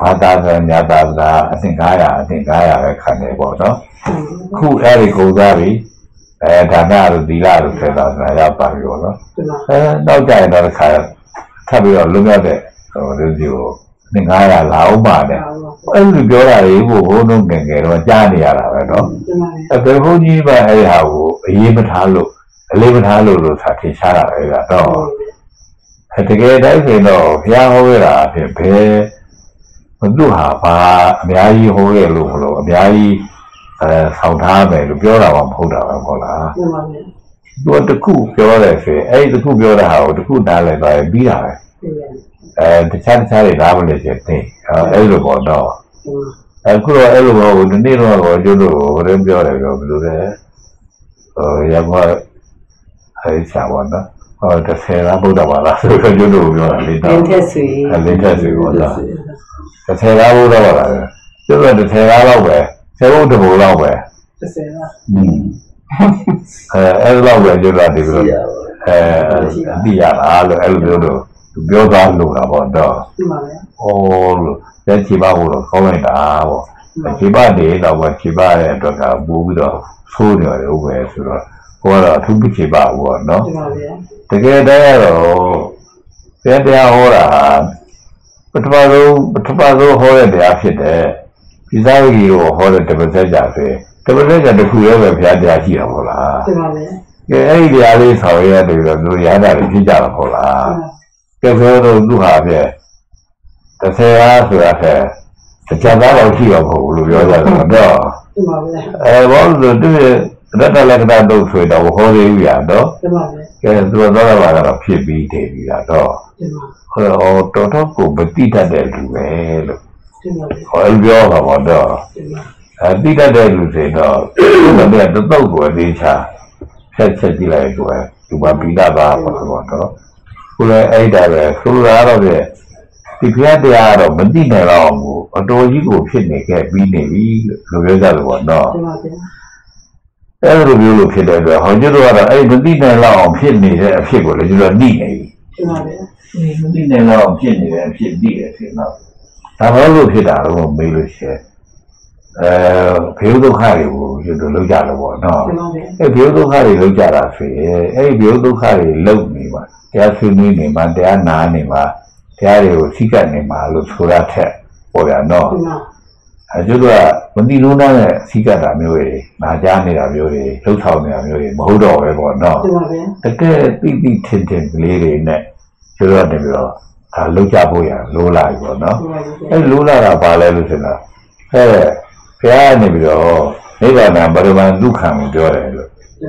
ဘာသာစညာသာစရာအသင်ကားရအသင်ကားရပဲခံနေပေါ့နော်ခုအဲ့ဒီကုစားပြီအဲဒါနတို့သီလတို့ဆက်သာစရာရောက်ပါပြီပေါ့နော်အဲနောက်ကြရင်တော့တစ်ခါထပ်ပြီးတော့လွတ်မြောက်တဲ့ဟိုဒီကိုသင်ကားရလာအောင်ပါတဲ့အဲ့လိုပြောတာလေးကိုဘုန်းတော်ငယ်ငယ်တော့ကြားနေရတာပဲနော်အဲဘယ်ဘုန်းကြီးပဲအဲ့ဒီဟာကိုအရေးမထားလို့အလေးမထားလို့လို့သာထင်ရှားတာပဲကတော့တကယ်တိုင်းဆိုတော့ဘုရားဟောရတာအဖြစ်ဘယ်သူဟာဘာအများကြီးဟောရလို့မလို့အများကြီးအဲဆောင်းထားမယ်လို့ပြောတာမှမဟုတ်တာပဲဟုတ်လားမှန်ပါဗျာသူတခုပြောတယ်ဆိုရင်အဲ့ဒီတခုပြောတာဟာကိုတခုနားလည်သွားရင်ပြီးတာပဲအဲတခြားတခြားတွေနားမလည်ချင်သိအဲ့လိုပေါ့တော့အခုတော့အဲ့လိုပေါ့ဒီနေ့တော့ကျွတ်လို့ဘယ်လိုပြောတယ်တော့ဘယ်လိုလဲဟိုရမအဲ့ဆာဝန်တော့ဟောတစ်ဆယ်လားဗုဒ္ဓဘာသာဆိုတော့ကျွတ်လို့ပြောတာလေးတော့လင်းထက်ဆွေလင်းထက်ဆွေပေါ့တော့တစ်ဆယ်လားဗုဒ္ဓဘာသာကျွတ်တော့တစ်ဆယ်လားတော့ပဲဆယ်ဘုဒ္ဓဘုလောက်ပဲတစ်ဆယ်လားอืมအဲအဲ့လောက်ပဲကျွတ်တာဒီလိုအဲအတိရလားလို့အဲ့လိုပြောတော့သူပြောသားလို့တာပေါ့တော့မှန်ပါဗျာဩလို့လက်ချီပါဖို့တော့ကောင်းလိုက်တာပေါ့ချီပါတွေတော့ပဲချီပါရဲ့အတွက်ကပို့ပြီးတော့ဆိုးနေတယ်ဟုတ်ပဲဆိုတော့ဟိုကတော့အထူးချီပါပေါ့နော်မှန်ပါဗျာတကယ်တည်းကတော့ဆရာတရားဟောတာပထမဆုံးပထမဆုံးဟောတဲ့တရားဖြစ်တယ်ဒီစားဝကြီးကိုဟောတဲ့တပည့်ဆက်ကြဆိုတပည့်ဆက်ကြတစ်ခုရဲပဲဘုရားတရားရှိတာပေါ့လားမှန်ပါဗျာကဲအဲ့ဒီတရားလေးဆောင်ရတယ်ပြီးတော့သူရဟန္တာတွေဖြစ်ကြတာပေါ့လားကဲဆိုတော့သူဟာပြည့်တစ်ဆယ်အားဆိုတာဆက်ကြံသားတော့ရှိတော့ဘူးလို့ပြောကြတယ်တော့မှန်ပါဗျာအဲဘောလို့သူရတ္တလက္ခဏာတို့ဆိုတော့ဟောသေးဘူးရတော့မှန်ပါဗျာကဲသူတော့တော့ကတော့ဖြစ်ပြီးတည်ပြီးတာတော့ဟောတော်တော်ကိုမတိတတ်တဲ့လူပဲလို့ဟောပြောတာပေါ့တော့အဲတိတတ်တဲ့လူတွေတော့ဘယ်တော့တော့ကိုအသေးချာဆက်ချက်ကြည့်လိုက်တော့ဒီမှာပိဋကပါပေါ့တော့ကိုလည်းအဲ့ဒါပဲဆိုလာတော့တဲ့ဒီဖျက်တရားတော့မသိနိုင်တော့ဘူးအတော်ကြီးကိုဖြစ်နေခဲ့ပြီးနေပြီလို့ပြောကြတယ်ပေါ့နော်အဲ့လိုမျိုးလို့ဖြစ်တဲ့အတွက်ဟောကျွတ်တော့အဲ့မသိနိုင်တော့အောင်ဖြစ်နေတဲ့အဖြစ်ကိုလည်းကျွတ်တော့နှိနေပြီမှန်ပါဗျာမသိနိုင်တော့အောင်ဖြစ်နေတဲ့အဖြစ်နှိတယ်ဆိုတော့ဒါဘာလို့ဖြစ်တာတော့မေးလို့ရှိရင်အဲဘေးဒုက္ခတွေကိုကျွတ်တော့လောက်ကြလို့ပေါ့နော်အဲ့ဘေးဒုက္ခတွေလောက်ကြတာဆိုရင်အဲ့ဘေးဒုက္ခတွေလောက်နေပါတရားဆွေးနွေးနေမှာတရားနာနေမှာတရားတွေကိုစိတ်ကနေမှာလို့ဆိုတာထက်ပေါ်ရတော့အဲကျတော့မတိလုံးနဲ့စိတ်ကတာမျိုးတွေနာကြားနေတာမျိုးတွေလှုပ်ဆောင်နေတာမျိုးတွေမဟုတ်တော့ပဲပေါ့နော်တကယ်တိတိထင်ထင်ကလေးတွေနဲ့ကျတော့တပြီးတော့ဒါလှုပ်ကြဖို့ရလိုလာပြီပေါ့နော်အဲလိုလာတာပါလဲလို့ဆိုတော့အဲဘုရားနေပြီးတော့နိဗ္ဗာန်ပရမဒုက္ခကိုပြောတယ်လို့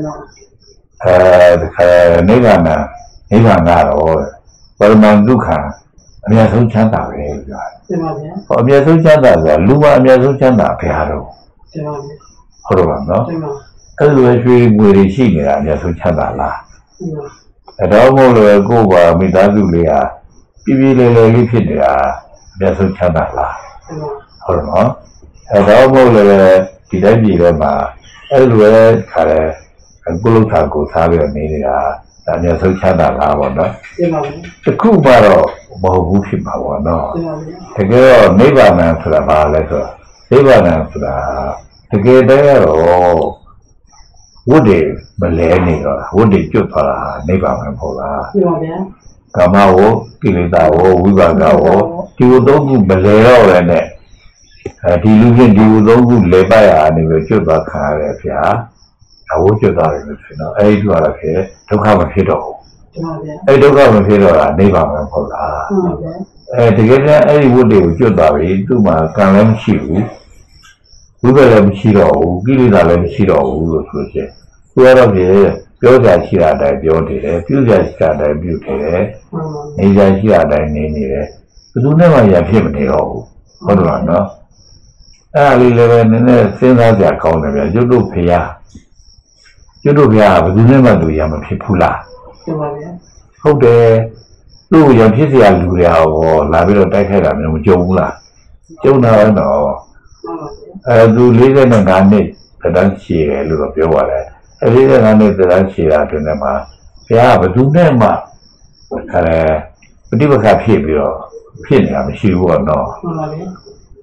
အဲဒီခါနိဗ္ဗာန်နိဗ္ဗာန်ကတော့ပရမဒုက္ခအမြတ်ဆုံးချမ်းသာပဲပြောတယ်မှန်ပါဗျာဟောအမြတ်ဆုံးချမ်းသာဆိုတာလူမအမြတ်ဆုံးချမ်းသာဘုရားတော့မှန်ပါဗျာဟုတ်တော့ပါနော်မှန်ပါအဲ့လိုရွှေငွေတွေရှိနေတာအမြတ်ဆုံးချမ်းသာလားမှန်ပါအဲ့တော့မို့လို့ကိုယ်ပါမိသားစုလေးဟာပြပြလေးလေးလေးဖြစ်နေတာအမြတ်ဆုံးချမ်းသာလားမှန်ပါဟုတ်တော့နော်အဲ့တော့မို့လို့ဒီတိုင်းပြည်ထဲမှာအဲ့လိုပဲခါလဲကိုလုထာကိုစားပြီးနေနေတာဒါမျိုးဆုံးချတာလားပေါ့နော်ပြန်ပါဘူးတခုမှတော့မဟုတ်ဘူးဖြစ်ပါပေါ့နော်တကယ်တော့နိဗ္ဗာန်ဆိုတာဘာလဲဆိုတော့နိဗ္ဗာန်ဆိုတာတကယ်တည်းတော့ဝိတ္တိမလဲနေတော့ဝိတ္တိကျွတ်သွားတာနိဗ္ဗာန်ပဲပေါ့လားပြန်ပါဗျာကာမဝကိလေသာဝဝိပါကဝဒီလိုသုံးခုမလဲတော့လည်းနဲ့အဲဒီလူချင်းဒီလိုသုံးခုလဲပါရနေပြီးကျွတ်သွားခါရတယ်ဗျာအဝိကျွတ်သွားတယ်လို့ဆိုတော့အဲဒီလိုရဖြစ်ဒုက္ခမဖြစ်တော့ဘူးအဲဒုက္ခမဖြစ်တော့တာနိဗ္ဗာန်ပဲပေါ့လားအဲတကယ်တမ်းအဲဒီဝိတ္တိကိုကျွတ်သွားပြီသူ့မှာကံလည်းမရှိဘူးဝိပဿနာမရှိတော့ဘူးကိလေသာလည်းမရှိတော့ဘူးလို့ဆိုချက်သူကတော့ပြပြောကြရှိတာတိုင်းပြောနေတယ်ပြုကြရှိတာတိုင်းပြုနေတယ်နေကြရှိတာတိုင်းနေနေတယ်ဘယ်သူနဲ့မှရဖြစ်မနေတော့ဘူးဟုတ်တယ်နော်အဲ့ဒါလေးလည်းပဲနည်းနည်းစဉ်းစားကြကောင်းတယ်ဗျာကျွတ်တို့ဖေရကျွတ်တို့ဖေရဘယ်သူနဲ့မှသူရမဖြစ်ဘူးလားဟုတ်ပါဗျာဟုတ်တယ်သူ့ရဖြစ်เสียလူတွေဟောလာပြီးတော့တိုက်ခိုက်တာမျိုးမကြုံဘူးလားကြုံတာတော့အဲသူ၄၅နှစ်တန်းချီတယ်လို့တော့ပြောပါတယ်အဲ၄၅နှစ်တန်းချီတာအတွင်းမှာဘုရားဘယ်သူနဲ့မှခါလဲပฏิပက္ခဖြစ်ပြီးတော့ဖြစ်နေတာမရှိဘူးတော့ဟုတ်ပါဗျာ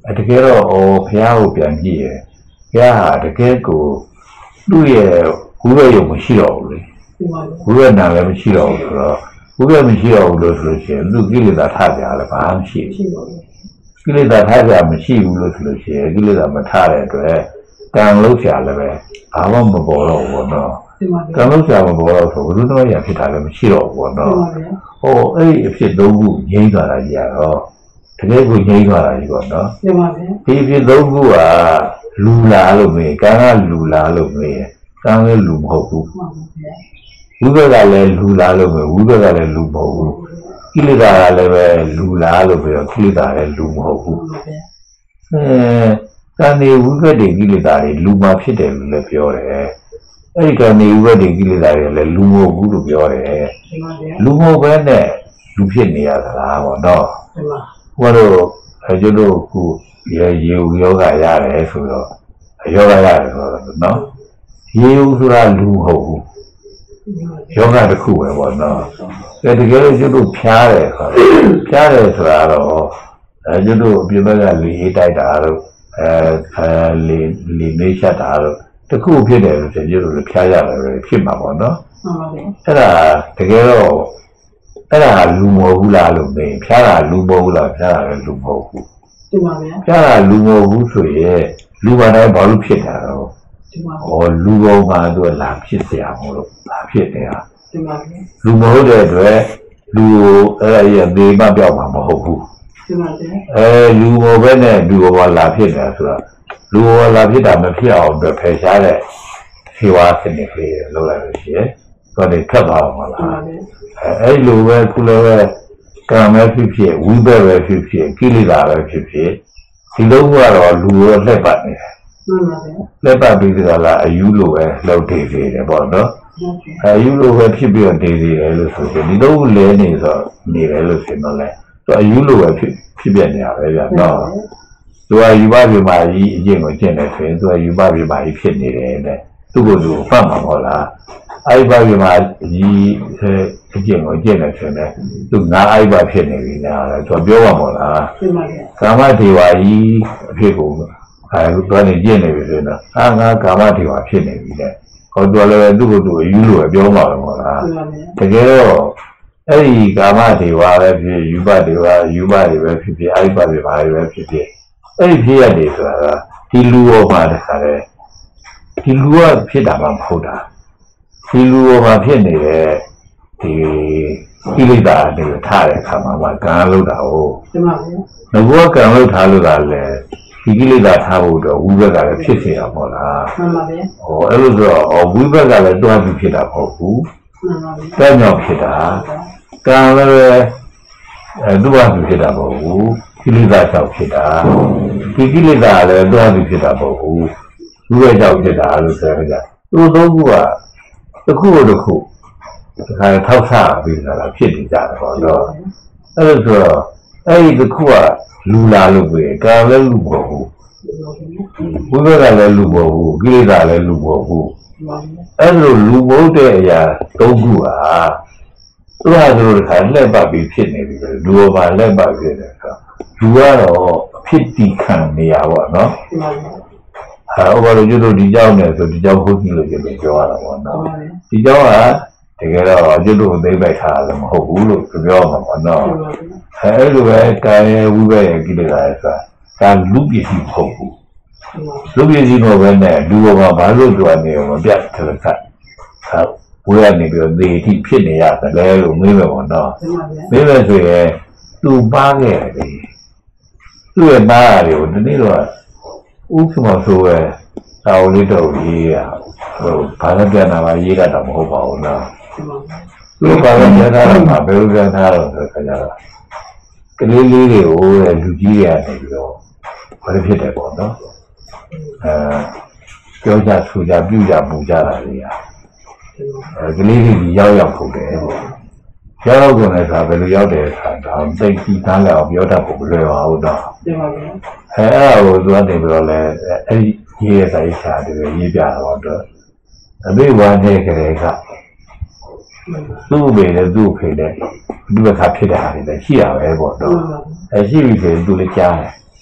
တကယ်တော့ဟိုဖះကိုပြန်ကြည့်ရဖះဟာတကယ်ကိုသူ့ရဲ့ဝိဘရုံမရှိတော့ဘူးလေဝိဘနာလည်းမရှိတော့ဘူးဆိုတော့ဝိဘမရှိတော့ဘူးလို့ဆိုလို့ရှိရင်သူကိလေသာထကြလည်းဘာမှမရှိဘူးကိလေသာထကြမရှိဘူးလို့ဆိုလို့ရှိရင်ကိလေသာမထတဲ့အတွက်ကံလုံးချလည်းပဲဘာမှမပေါ်တော့ဘူးနော်ကံလုံးချမပေါ်တော့ဆိုဘုသူတော်ရဖြစ်တာလည်းမရှိတော့ဘူးနော်ဟိုအဲ့ဒီအဖြစ်သုံးခုငြိမ်းသွားတာကြီးရတော့တကယ်ကိုငြိမ်းသွားတာကြီးပေါ့နော်ဒီအဖြစ်သုံးခုကလူလာလို့မေးကံကလူလာလို့မေးကံလည်းလူမဟုတ်ဘူးဝိဘကလည်းလူလာလို့မေးဝိဘကလည်းလူမဟုတ်ဘူးကိလေသာကလည်းပဲလူလာလို့ပြောကိလေသာလည်းလူမဟုတ်ဘူးအဲကံနေဝိဘတွေကိလေသာတွေလူမှာဖြစ်တယ်လို့လည်းပြောတယ်အဲ့ဒီကံနေဝိဘတွေကိလေသာတွေလည်းလူမဟုတ်ဘူးလို့ပြောတယ်လူမဟုတ်ဘဲနဲ့လူဖြစ်နေရသလားပေါ့နော်ဘုရားတို့အဲကျတို့ခုရေရေယောဂရတယ်ဆိုတော့ယောဂရတယ်ဆိုတော့နော်ရေဥဆိုတာလူမဟုတ်ဘူးယောဂတစ်ခုပဲပေါ့နော်အဲတကယ်လို့ကျတို့ဖြားတယ်ဆိုတော့ဖြားတယ်ဆိုတာတော့အဲကျတို့အပြင်ဘက်ကလေအေးတိုက်တာတော့အဲအဲလေလေနေချတာတော့တခုဖြစ်တယ်ဆိုကျတို့လည်းဖြားရတယ်ဖြစ်မှာပေါ့နော်အဲ့ဒါတကယ်တော့အဲ့ဒါလူမဟုတ်ဘူးလားလို့မေးဖြားတာလူမဟုတ်ဘူးလားဖြားတာလည်းလူမဟုတ်ဘူးဒီပါဗျာဖြားတာလူမဟုတ်ဘူးဆိုရင်လူပါတိုင်းဘာလို့ဖြစ်တာတော့ဟောလူပေါ်မှာသူကလာဖြစ်เสียမလို့လာဖြစ်နေတာဒီပါဗျာလူမဟုတ်တဲ့အတွက်လူအဲ့ဒါရဲ့နေမပြောက်မှာမဟုတ်ဘူးဒီပါဗျာအဲလူပေါ်ပဲနဲ့လူပေါ်လာဖြစ်တယ်ဆိုတော့လူပေါ်လာဖြစ်တာမဖြစ်အောင်ပဲဖယ်ရှားတဲ့ခြေဝါးစနစ်ကလေးလုပ်လိုက်လို့ရှိရင်တော့လေခက်ပါအောင်မလားအဲ့လိုပဲကုလည်းပဲကံပဲဖြစ်ဖြစ်ဝိဘက်ပဲဖြစ်ဖြစ်ကိလေသာပဲဖြစ်ဖြစ်ဒီလိုကတော့လူရောလက်ပတ်နေတယ်လက်ပတ်ပြီးကြလားအယူလိုပဲလောက်တည်နေတယ်ပေါ့နော်အယူလိုပဲဖြစ်ပြီးတော့တည်နေတယ်လို့ဆိုရင်ဒီလိုလဲနေဆိုနေတယ်လို့ဆိုတော့လေသူအယူလိုပဲဖြစ်ဖြစ်ပြနေရပဲဗျာနော်သူကယူပပြမာကြီးအကျင့်ကိုကျင့်တယ်ဆိုရင်သူကယူပပြမာကြီးဖြစ်နေတယ်တဲ့သူ့ကိုယ်သူဖတ်မှာမဟုတ်လားအဲ့ဘာပြမာကြီးအကျင့်ကိုကျင့်တယ်ဆိုရင်သူငါအဲ့ဘာဖြစ်နေပြီညာလေသူပြောပါမလားကာမဒေဝကြီးအဖြစ်ကိုအဲဘာနေကျင့်နေပြီဆိုတော့အာငါကာမဒေဝဖြစ်နေပြီတဲ့ဟောတော်လည်းသူ့ကိုယ်သူအယူလို့ပြောမှာမဟုတ်လားတကယ်တော့အဲ့ဒီကာမဒေဝပဲဖြစ်ယူပဒေဝယူပတွေပဲဖြစ်ဖြစ်အဲ့ဘာတွေဘာတွေပဲဖြစ်ဖြစ်အဲ့ဒီဖြစ်ရတယ်ဆိုတာဒီလူရောမှာတခါလေဒီလူကဖြစ်တာမှမဟုတ်တာဒီလူရောမှာဖြစ်နေတဲ့ဒီကိလေသာတွေထားတဲ့အခါမှာကံလို့တာဟုတ်ဒီမှာဗျာငါကကံလို့ထားလို့တာလေဒီကိလေသာထားဖို့တော့ဝိဘက်ကလည်းဖြစ်စေတာပေါ့လားမှန်ပါဗျာဟောအဲ့လိုဆိုတော့ဝိဘက်ကလည်းတွားပြီးဖြစ်တာမဟုတ်ဘူးမှန်ပါဗျာကံကြောင့်ဖြစ်တာကံလည်းအဲတွားပြီးဖြစ်တာမဟုတ်ဘူးကိလေသာကြောင့်ဖြစ်တာဒီကိလေသာလည်းတွားပြီးဖြစ်တာမဟုတ်ဘူးဝိဘက်ကြောင့်ဖြစ်တာလို့ဆိုရကြသူတို့ကတစ်ခုတစ်ခုဒီခါထောက်ဆပြီးလာဖြစ်နေကြတယ်ပေါ့နော်အဲ့လိုဆိုတော့အဲ့ဒီတစ်ခုကလူလာလို့ပဲကံလည်းလူပေါ်ဘူးဝိဘက်ကလည်းလူပေါ်ဘူးကိလေသာလည်းလူပေါ်ဘူးအဲ့လိုလူဘုတ်တဲ့အရာသုံးခုဟာသူကသူတို့ခါလက်ပတ်ပြီးဖြစ်နေပြီပဲလူပေါ်မှာလက်ပတ်ဖြစ်တယ်ဆိုလူကတော့ဖြစ်တည်ခံနေရပါတော့ဟာဘာလို့ကျတို့ဒီကြောင်းနဲ့ဆိုဒီကြောင်းဟုတ်ပြီလို့ပြောရတာပေါ့နော်ဒီကြောင်းကတကယ်တော့ကျတို့သိပိုက်ထားတယ်မဟုတ်ဘူးလို့ပြောမှာပေါ့နော်အဲလိုပဲကာယဝိဘက်ရဲ့ကိလေသာဆိုတာဒါလူပစ္စည်းမဟုတ်ဘူးလူပစ္စည်းမဟုတ်ဘဲနဲ့လူဘောမှာဘာလို့ကြွနေအောင်မပြတ်ထက်ခါဟာဝိရနေပြီးတော့သေတိဖြစ်နေရတယ်လို့မေးမယ်ပေါ့နော်မေးမယ်ဆိုရင်သူပါခဲ့တယ်သူ့ရဲ့ပါတွေကိုဒီနေ့တော့ဥက္ကမဆိုးရဲ့သာဝလေးတော့ရေးရဟိုဘာသာပြန်တာပါရေးတာတော့မဟုတ်ပါဘူးနော်သူဘာသာပြန်တာမှာဘယ်လိုပြန်တာတော့ဆိုကြတော့ကလေးလေးတွေကိုလူကြီးတွေကနေပြီးတော့ဘာလို့ဖြစ်တယ်ပေါ့နော်အဲပြောကြဆူကြပြုကြပူကြတာတွေอ่ะအဲကလေးလေးကြီးရောက်ရောက်ဖို့တယ်ပေါ့ရောက်ရောက်ကုန်လဲဆိုဘယ်လိုရောက်တယ်ဆိုတာသိကြည့်သားလောက်ပြောတတ်ဖို့မလွယ်ပါဘူးတော့တင်ပါဗျာအဲအဲ့ဒါကိုသူကနေပြီးတော့လဲအဲ့ဒီရေးရတဲ့စာတွေရေးပြတော့တော့အဘိဝါနဲ့ကလေးကသူ့ဘေနဲ့သူ့ဖေနဲ့ဒီဘက်ကဖြစ်တာတွေလည်းရှိရပဲပေါ့နော်အဲရှိပြီဆိုရင်သူလည်းကြားတယ်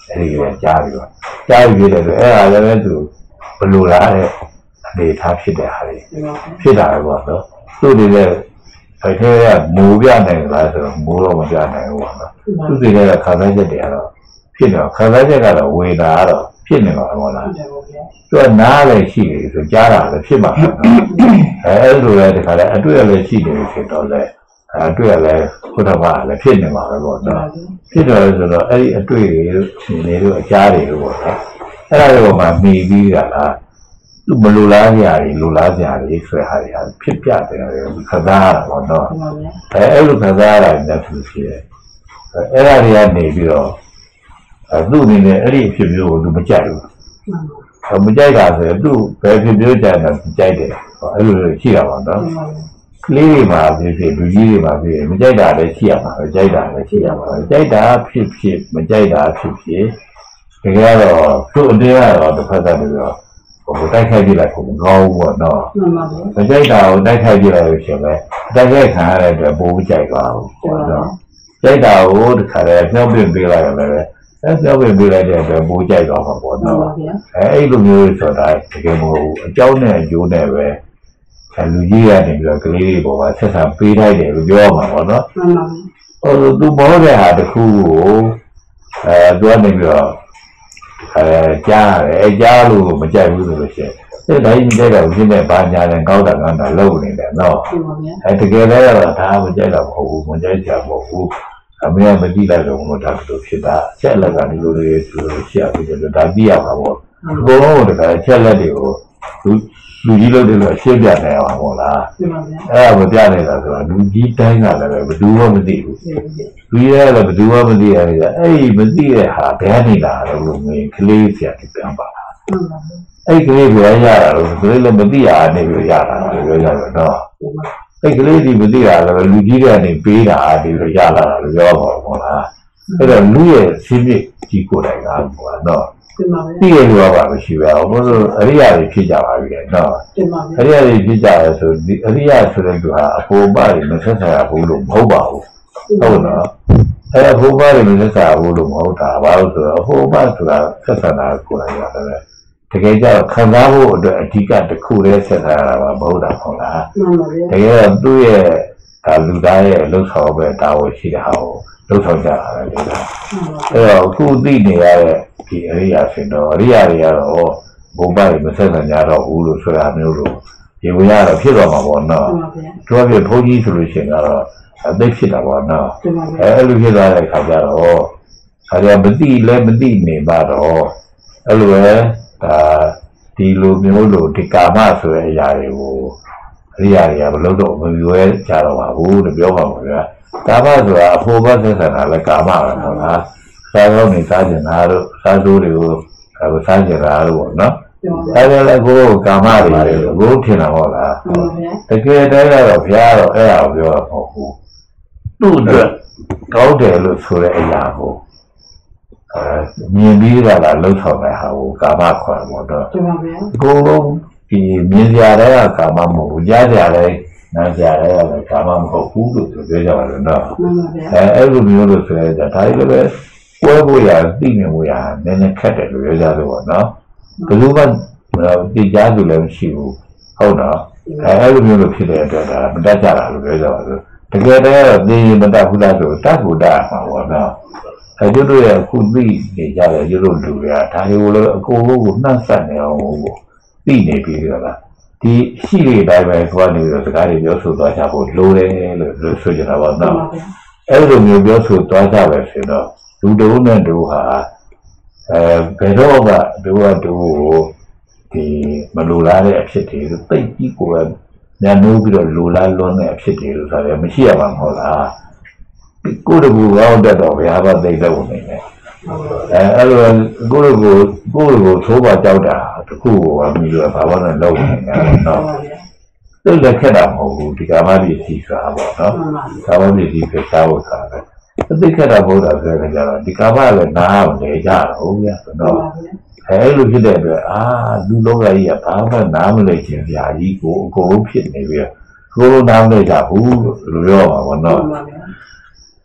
အဲဒီကကြားပြီးတော့ကြားပြီးတယ်ဆိုအဲ့ဒါလည်းသူဘလူလာတဲ့အနေထားဖြစ်တဲ့ဟာတွေဖြစ်တာပဲပေါ့နော်သူ့တွေလည်းအဲ့ထဲကမူပြနိုင်လားဆိုတော့မိုးတော့မပြနိုင်ဘူးပေါ့နော်သူ့တွေကခါသားချက်တွေကတော့ဖြစ်တော့ခါသားချက်ကတော့ဝေတာကတော့ဖြစ်နေမှာပေါ့လားသူကနားလည်းရှိတယ်ဆိုကြားတာလည်းဖြစ်မှာပေါ့နော်အဲလိုလည်းဒီခါလည်းအတွေ့အလည်းရှိတယ်ဖြစ်တော့လေအတွေ့အလည်းဘုဒ္ဓဘာသာလည်းဖြစ်နေမှာပဲပေါ့နော်ဖြစ်တော့ဆိုတော့အဲ့ဒီအတွေ့တွေရှင်တွေတို့အကြားတွေတို့ပေါ့နော်အဲ့ဒါတွေမှမိပြီးတာလားသူမလိုလားကြရည်လိုလားကြရည်ဆွဲဟာတွေဖြစ်ပြတယ်ခသားရတာပေါ့နော်အဲအဲ့လိုခသားရတာလည်းသူဖြစ်တယ်အဲ့ဒါတွေကနေပြီးတော့သူ့အနေနဲ့အဲ့ဒီအဖြစ်မျိုးကိုသူမကြိုက်ဘူးမကြိုက်တာဆိုရင်သူ့ဘယ်ဖြစ်မျိုးကြိုက်တာကြိုက်တယ်အဲ့လိုရှိတာပါနော်ကလေးတွေမှာဖြစ်ဖြစ်လူကြီးတွေမှာဖြစ်ဖြစ်မကြိုက်တာလည်းရှိရမှာပဲကြိုက်တာလည်းရှိရမှာပဲကြိုက်တာဖြစ်ဖြစ်မကြိုက်တာဖြစ်ဖြစ်တကယ်တော့သူ့အတင်းကတော့တစ်ဖက်ကနေပြီးတော့ဟိုတိုက်ခိုက်ပြလိုက်ကိုမကောင်းဘူးပေါ့နော်မကြိုက်တာကိုတိုက်ခိုက်ပြလိုက်လို့ရှင်ပဲတိုက်ခိုက်ခံရတဲ့အတွက်ပိုးကြိုက်သွားဘူးပေါ့နော်ကြိုက်တာကိုတခါတည်းပြောင်းပြပေးလိုက်ရတယ်ပဲအဲပြောင်းပြပေးလိုက်တဲ့အတွက်ပိုးကြိုက်သွားမှာပေါ့နော်အဲအဲ့လိုမျိုးဆိုတာတကယ်မဟုတ်ဘူးအကြောင်းနဲ့အကျိုးနဲ့ပဲလူကြီးကနေပြီးတော့ကလေးတွေပေါ်မှာဆက်ဆံပေးလိုက်တယ်လို့ပြောမှာပေါ့နော်ဟိုသူဘောတဲ့ဟာတခုကိုအဲသူကနေပြီးတော့အဲကြားတယ်အဲကြားလို့မကြိုက်ဘူးဆိုလို့ရှိရင်အဲ့ဒါကြီးမကြိုက်တာကိုရှင်းတဲ့ဘာညာနဲ့ကောက်တာကောက်တာလုပ်နေတယ်နော်အဲတကယ်လည်းတော့ဒါမကြိုက်တာမဟုတ်ဘူးမကြိုက်ကြမဟုတ်ဘူးအမေကမကြည့်လိုက်တော့ဘုရားတို့ဖြစ်တာချက်လက်ကဒီလိုတွေဆိုလို့ရှိရပြီလို့ဒါကြည့်ရမှာပေါ့အကုန်လုံးတခါချက်လက်တွေကိုလူလူကြီးလို့တယ်လို့ရှင်းပြနေအောင်ဟုတ်လားအဲ့ဒါမပြနေတာဆိုတော့လူကြီးတိုင်းကလည်းဘယ်သူမှမသိဘူးလူကြီးလည်းဘယ်သူမှမသိရတယ်အဲ့ဒီမသိတဲ့ဟာဘယ်နေတာလို့မင်းကလေးဆရာကြီးပြန်ပါအဲ့ကလေးပြောရတာလို့ကလေးလည်းမသိရအနေပြီးရတာလို့ပြောကြတယ်နော်အဲ့ကလေးဒီမသိတာလည်းလူကြီးတွေကနေပေးတာဒီလိုရလာတာလို့ပြောပါဟုတ်လားအဲ့တော့လူရဲ့ရှင်းပြကြီးကိုယ်တိုင်ကပေါ့နော်သိရလို့ပါမရှိပါဘူးဘုရားအရိယာတွေဖြစ်ကြပါပြီလေနော်အရိယာတွေဖြစ်ကြရဆိုဒီအရိယာဆိုတဲ့သူဟာအဖို့ပါတွေမဆက်ဆံရဘူးလို့မဟုတ်ပါဘူးဟုတ်နော်အဲအဖို့ပါတွေမဆက်ဆံရဘူးလို့မဟုတ်တာဘာလို့ဆိုတော့အဖို့ပါဆိုတာဆက်ဆံတာကိုယ်တိုင်ရတယ်တကယ်ကျတော့ခံစားဖို့အတွက်အဓိကတစ်ခုတည်းဆက်ဆံရတာပါမဟုတ်တာဟုတ်လားတကယ်တော့သူ့ရဲ့လူသားရဲ့လှုပ်ဆောင်ပဲတာဝန်ရှိတဲ့ဟာကိုလှုပ်ဆောင်ကြတာလေအဲ့တော့အခုသိနေရတဲ့ဒီအရိယာရှင်တော်အရိယာတွေကတော့ဘုံပါတွေမဆက်ဆံကြတော့ဘူးလို့ဆိုတာမျိုးလို့ဒီဝင်ရတော့ဖြစ်တော့မှာပေါ့နော်သူကပြဘုန်းကြီးဆိုလို့ရှိရင်ကတော့အသိဖြစ်တာပေါ့နော်အဲလိုဖြစ်သွားတဲ့အခါကျတော့ခါကျမသိလဲမသိနေပါတော့အဲ့လိုပဲဒါဒီလိုမျိုးလို့ဒီကာမဆိုတဲ့အရာတွေကိုအရိယာတွေကမလုပ်တော့မပြောရကြတော့ပါဘူးလို့ပြောပါမှာဗျာကာမဆိုတာအဖို့ပါဆက်ဆံတာလဲကာမပဲဟုတ်လားစားကောင်းနေစားကျင်တာတို့စားစိုးတွေကိုစားကျင်တာတို့ပေါ့နော်အဲဒါလည်းကိုယ်ကာမတွေကိုထင်တာဟုတ်လားတကယ်တည်းကတော့ဘုရားတော့အဲ့ဒါကိုပြောတာမဟုတ်ဘူးသူ့အတွက်ကောင်းတယ်လို့ဆိုတဲ့အရာကိုအဲမြင်ပြီးတာလားလှုပ်ဆောင်တဲ့ဟာကိုကာမခေါ်မှာတော့ကိုယ်လုံးဒီမြင်ကြတဲ့ကာမမဟုတ်ဘူးကြားကြတဲ့နားကြတဲ့ကာမမဟုတ်ဘူးလို့ပြောကြပါလို့နော်အဲအဲ့လိုမျိုးလို့ဆိုရကြဒါကြီးလည်းပဲပွဲဖို့ရသိနေဖို့ရနည်းနည်းခက်တယ်လို့ပြောကြလို့ပေါ့နော်ဘယ်လိုမှသိကြသူလည်းမရှိဘူးဟုတ်တော့အဲအဲ့လိုမျိုးလို့ဖြစ်တဲ့အတွက်ဒါမတတ်ကြတာလို့ပြောကြပါလို့တကယ်တည်းတော့သိရင်မတတ်ဘူးလားဆိုတတ်ဖို့တတ်မှာပေါ့နော်အဲကျတို့ရဲ့အခုသိနေကြတယ်ကျတို့လူတွေကဒါတွေကိုလည်းအကုန်လုံးကိုနှံ့ဆက်နေအောင်ကိုသိနေပြီတော့လားဒီရှိတဲ့အတိုင်းပဲသွားနေပြီးတော့စကားတွေပြောဆိုသွားကြဖို့လိုတယ်လို့ဆိုကြတာပေါ့နော်အဲ့လိုမျိုးပြောဆိုသွားကြပဲဆိုတော့လူတုံးနဲ့တို့ဟာအဲဘယ်တော့မှတို့ကတို့ကိုဒီမလိုလားတဲ့အဖြစ်တွေသိပြီးကိုယ်ကညနိုးပြီးတော့လိုလားလွန်းတဲ့အဖြစ်တွေလို့ဆိုတယ်မရှိရပါမဟုတ်လားကိုယ်တကူကောင်းတတ်တော့ဘုရားဘာသိတော့နေတယ်အဲအဲ့လိုကိုယ့်ကိုကိုယ့်ကိုသိုးပါကြောက်တာတခုကိုအမိလို့ဘာမှမလုပ်နိုင်ဘူးနော်သိလက်ခက်တာမဟုတ်ဘူးဒီကာမပစ္စည်းဆိုတာပေါ့နော်ကာမပစ္စည်းဖြစ်စားဖို့ဆိုတာပဲသိခက်တာဘုရားပြောကြတော့ဒီကာမလည်းနားအောင်လေကြတော့ဗျာနော်အဲလိုဖြစ်တဲ့အတွက်အာလူလောကကြီးကဘာမှနားမလည်ခြင်းဗျာကြီးကိုအကုန်လုံးဖြစ်နေပြီကိုယ်နားမလည်ကြဘူးလို့ပြောပါဘောနော်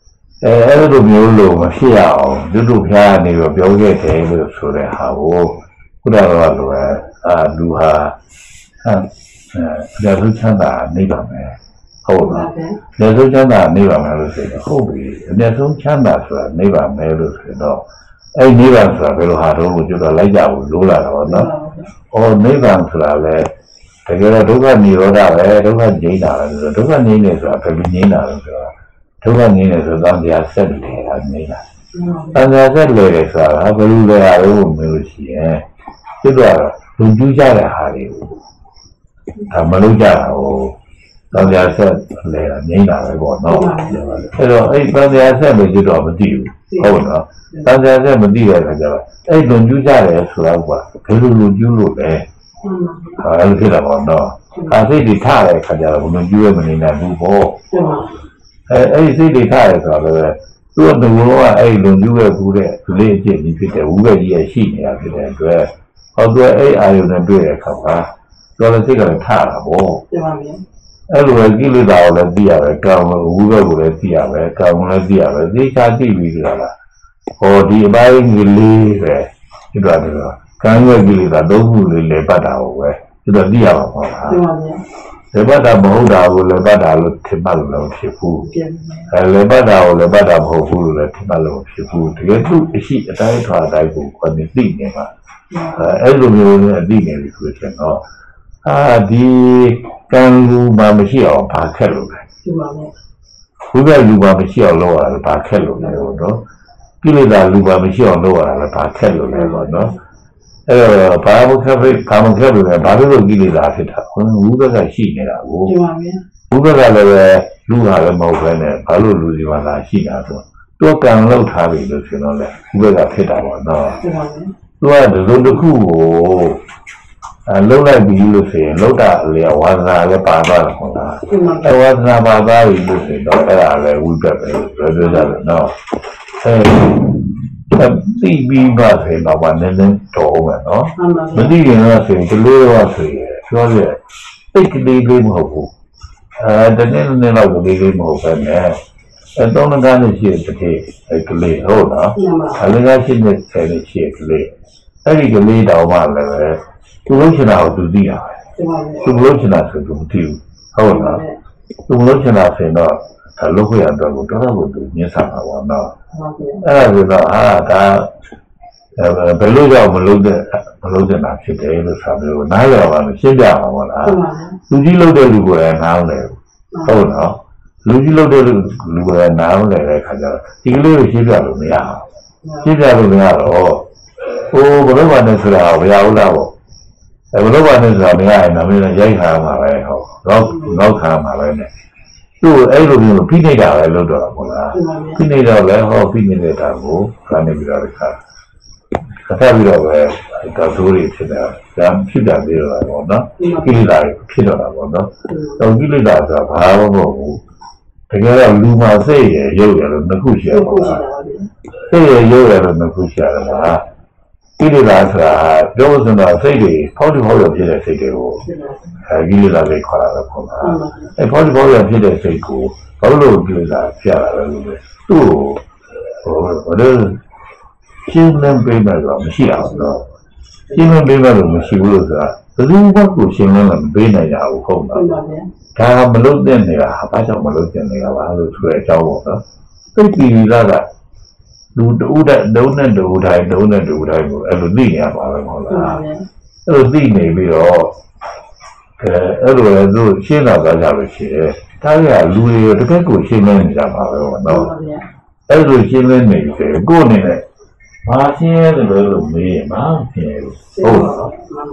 အဲအဲ့လိုမျိုးလို့မဖြစ်အောင်လူတို့ဖျားနေတော့ပြောခဲ့တယ်လို့ဆိုတဲ့ဟာကိုခုနကတော့လိုပဲအာလူဟာအဲဒါဆိုချမ်းသာနေပါမယ်ဟုတ်လားဒါဆိုချမ်းသာနေပါမယ်လို့ဆိုတော့ဟုတ်ပြီအမျက်ဆုံးချမ်းသာဆိုတာနေပါမယ်လို့ဆိုတော့အဲ့နိဗ္ဗာန်ဆိုတာဘယ်လိုဟာတော့ကိုကျွတ်တော့လိုက်ကြဘူးလို့လာတော့နော်။အော်နိဗ္ဗာန်ဆိုတာလေတကယ်တော့ဒုက္ခនិရောဓပဲဒုက္ခငြိမ်းတာပဲဆိုတော့ဒုက္ခငြိမ်းတယ်ဆိုတာဘယ်လိုငြိမ်းတာလဲဆိုတော့ဒုက္ခငြိမ်းတယ်ဆိုတော့တရားဆက်လေတာငြိမ်းတာ။တရားဆက်လေတယ်ဆိုတာဘယ်လိုလဲအားလို့မလို့ရှိရင်ကျွတ်တော့လူကျူးကြတဲ့ဟာတွေကိုဒါမလုပ်ကြတာဟိုတရားဆက်လေတာငြိမ်းတာပဲပေါ့နော်။အဲ့တော့အဲ့တရားဆက်လို့ကျွတ်တော့မသိဘူးဟုတ်နော်။တန်ကြာဆက်မသိရတဲ့ကြတော့အဲ့လွန်ကျူးကြတယ်ဆိုတော့ကဘယ်လိုလွန်ကျူးလို့လဲအဲလိုဖြစ်တာပေါ့နော်အာစိတ်တွေထားတဲ့ခါကျတော့လွန်ကျူးရမနေနိုင်ဘူးပေါ့အဲအဲ့စိတ်တွေထားတယ်ဆိုတော့သူ့အတူကအဲ့လွန်ကျူးရဘူးတဲ့ဒီလေးအဖြစ်ကြီးဖြစ်တယ်ဝူပဲကြီးရရှိနေတာဖြစ်တဲ့အတွက်ဟောသူအဲ့အာယုန်နဲ့တွေ့တဲ့အခါမှာတော်လည်းစိတ်ကလည်းထားတာပေါ့အဲ့လိုပဲကိလေသာကိုလည်းသိရပဲကံဝူပဲကိုလည်းသိရပဲကံကိုလည်းသိရပဲသိချာသိပြီးကြလားဟောဒီအပိုင်းကြီးလေးပဲဒီတော့ကံရဲ့ကိလေသာသုံးခုလေးလေပတ်တာဟုတ်ပဲဒီတော့သိရပါပေါ့လားလေပတ်တာမဟုတ်တာကိုလေပတ်တာလို့ထင်မှလို့လည်းဖြစ်ဘူးအဲလေပတ်တာကိုလေပတ်တာမဟုတ်ဘူးလို့လည်းထင်မှလို့ဖြစ်ဘူးတကယ်သူ့အရှိအတိုင်းထွာအတိုင်းကိုကိုယ်သိနေမှာအဲအဲ့လိုမျိုးနဲ့သိနေပြီဆိုရင်တော့အာဒီကံလူမှမရှိအောင်ဘာခက်လို့လဲဒီမှာပဲဘုရားလူမှမရှိအောင်လုပ်ရတာဘာခက်လို့လဲဟုတ်တော့ကိလေသာလူပါမရှိအောင်လုပ်ရတာလည်းဘာခက်လို့လဲပေါ့နော်အဲ့တော့ဘာမှခက်ဖိဘာမှခက်လို့လဲဘာလို့ကိလေသာဖြစ်တာဘုဘကရှိနေတာကိုဒီပါဗျာဘုဘကလည်းပဲလူဟာလည်းမဟုတ်ပဲနဲ့ဘာလို့လူဒီမှာလာရှိတာဆိုတော့ကံလောက်ထားပြီလို့ဆိုတော့လေဘုဘကဖြစ်တာပေါ့နော်ဒီပါဗျာသူကဒီလိုတစ်ခုကိုအဲလုံးလိုက်ပြီလို့ဆိုရင်လောက်တာလေဝါသနာလည်းပါသွားတယ်ဟုတ်လားအဲဝါသနာပါသွားပြီလို့ဆိုတော့အဲ့ဒါလည်းဝိပဿနာပဲပြောကြတယ်နော်အဲသိပြီးပါဆိုတော့ဘာနဲ့လဲတော့မယ်နော်မသိရင်တော့ဆိုရင်ဒီလိုတော့ဆိုရင်ပြောရစိတ်ကလေးလေးမဟုတ်ဘူးအဲတနေ့နေ့တော့ကလေးလေးမဟုတ်ပဲနဲ့အဲတော့ငါးနှစ်ရှိတဲ့တည်းအဲကလေးဟုတ်နော်အလကားရှိတဲ့ဆယ်နှစ်ရှိကလေးအဲ့ဒီကလေးတော်မှလည်းပဲသူလို့ချင်တာကိုသူသိတာပဲသူလို့ချင်တာဆိုသူမသိဘူးဟုတ်နော်သူလို့ချင်တာဆိုတော့အလုပ်ရတော့ကိုတော်တော်ကိုသူညှင်းဆတာပေါ့နော်အဲ့ဒါဆိုတော့အာဒါဘယ်လိုကြောင့်မလုပ်တဲ့မလုပ်တဲ့နာဖြစ်တယ်လို့ဆိုပြီးနားလည်ပါလို့ရှင်းပြပါမလားလူကြီးလုပ်တဲ့လူကိုလည်းနားမလဲဟုတ်နော်လူကြီးလုပ်တဲ့လူလူကလည်းနားမလဲတဲ့ခါကျတော့ဒီကလေးကိုရှင်းပြလို့မရဘူးရှင်းပြလို့မရတော့ဟိုဘယ်လိုမှနဲ့ဆိုတာမရဘူးလားပေါ့အဲဘယ်လိုမှနဲ့ဆိုတာမရရင်တော့မင်းရိုက်ခါမှာပဲဟုတ်တော့တော့ခါမှာပဲနဲ့သူ့အဲ့လိုမျိုးဖိနေတာပဲလို့တော့ဟုတ်လားဖိနေတော့လည်းဟောဖိနေတာကိုကနေပြီးတော့ခါခါပြီးတော့ပဲတော့သူတွေဖြစ်တာဒါဖြစ်တာပြီးတော့ပေါ့နော်ကိလေသာတွေဖြစ်တော့တာပေါ့နော်တော့ကိလေသာဆိုတာဘာမှမဟုတ်ဘူးတကယ်တော့လူမှာစိတ်ရရုပ်ရလို့နှစ်ခုရှိရပါလားစိတ်ရရုပ်ရလို့နှစ်ခုရှိရတာကိလေသာဆိုတာပြောလို့ဆိုတော့စိတ်တွေဖောက်တူဖောက်ရဖြစ်တဲ့စိတ်တွေကိုအဲကိလေသာတွေခေါ်တာပဲပေါ့လားအဲဖောက်တူဖောက်ရဖြစ်တဲ့စိတ်ကိုဘာလို့ကိလေသာဖြစ်ရတာလဲလို့သူ့ဟိုဘာလို့ရှင်းလင်းပေးမှတော့မရှိအောင်တော့ရှင်းလင်းပေးမှလို့မရှိဘူးလို့ဆိုတာဘယ်သူမှကိုရှင်းလင်းမပေးနိုင်ရဘူးဟုတ်လားဒါမလုပ်တဲ့နေတာဘာကြောင့်မလုပ်တဲ့နေတာပါလို့ဆိုတဲ့အကြောင်းပေါ့နော်သိပြီလားကလူတူတဲ့ဒုံနဲ့ဒုံတိုင်းဒုံနဲ့ဒုံတိုင်းကိုအဲ့လိုသိနေရပါပဲဟုတ်လားအဲ့လိုသိနေပြီးတော့အဲအဲ့လိုလည်းသူရှင်းလာကြကြလို့ရှိတယ်ဒါကလူတွေတကယ်ကိုရှင်းနေကြပါပဲဟုတ်နော်အဲ့လိုရှင်းနေနေပြီကိုယ်အနေနဲ့ဘာရှင်းရတယ်လို့မေးရင်ဘာဖြစ်လဲဟုတ်လား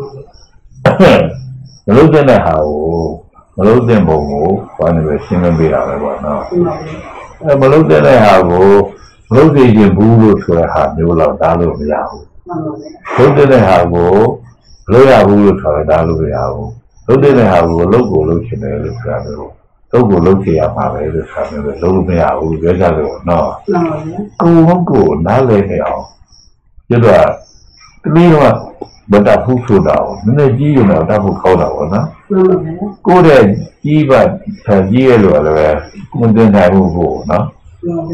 မလုပ်တဲ့ဟာကိုမလုပ်တဲ့ပုံကိုဘာနဲ့ပဲရှင်းလင်းပေးတာပဲပေါ့နော်အဲမလုပ်တဲ့ဟာကိုမလုပ်သေးခြင်းဘူးလို့ဆိုတဲ့ဟာမျိုးတော့ဒါလို့မရဘူးလုပ်တဲ့ဟာကိုလုပ်ရဘူးလို့ဆိုတော့ဒါလို့မရဘူးလုပ်တဲ့ဟာကိုလုပ်ကိုလုပ်ချင်တယ်လို့ဆိုတာမျိုးလုပ်ကိုလုပ်ချင်ရမှာပဲလို့ဆိုတာမျိုးလုပ်လို့မရဘူးပြောကြတယ်ပေါ့နော်ကိုယ်ကိုနားလည်နေအောင်ကျတော့တမီးကဘတ်တာဖူးဆိုတာကိုနည်းနည်းကြီးရုံတော့တတ်ဖို့ခေါ်တာပေါ့နော်ကိုယ်တဲ့ကြီးပါကြီးရလို့လည်းကိုယ်တင်နိုင်မှုပေါ့နော်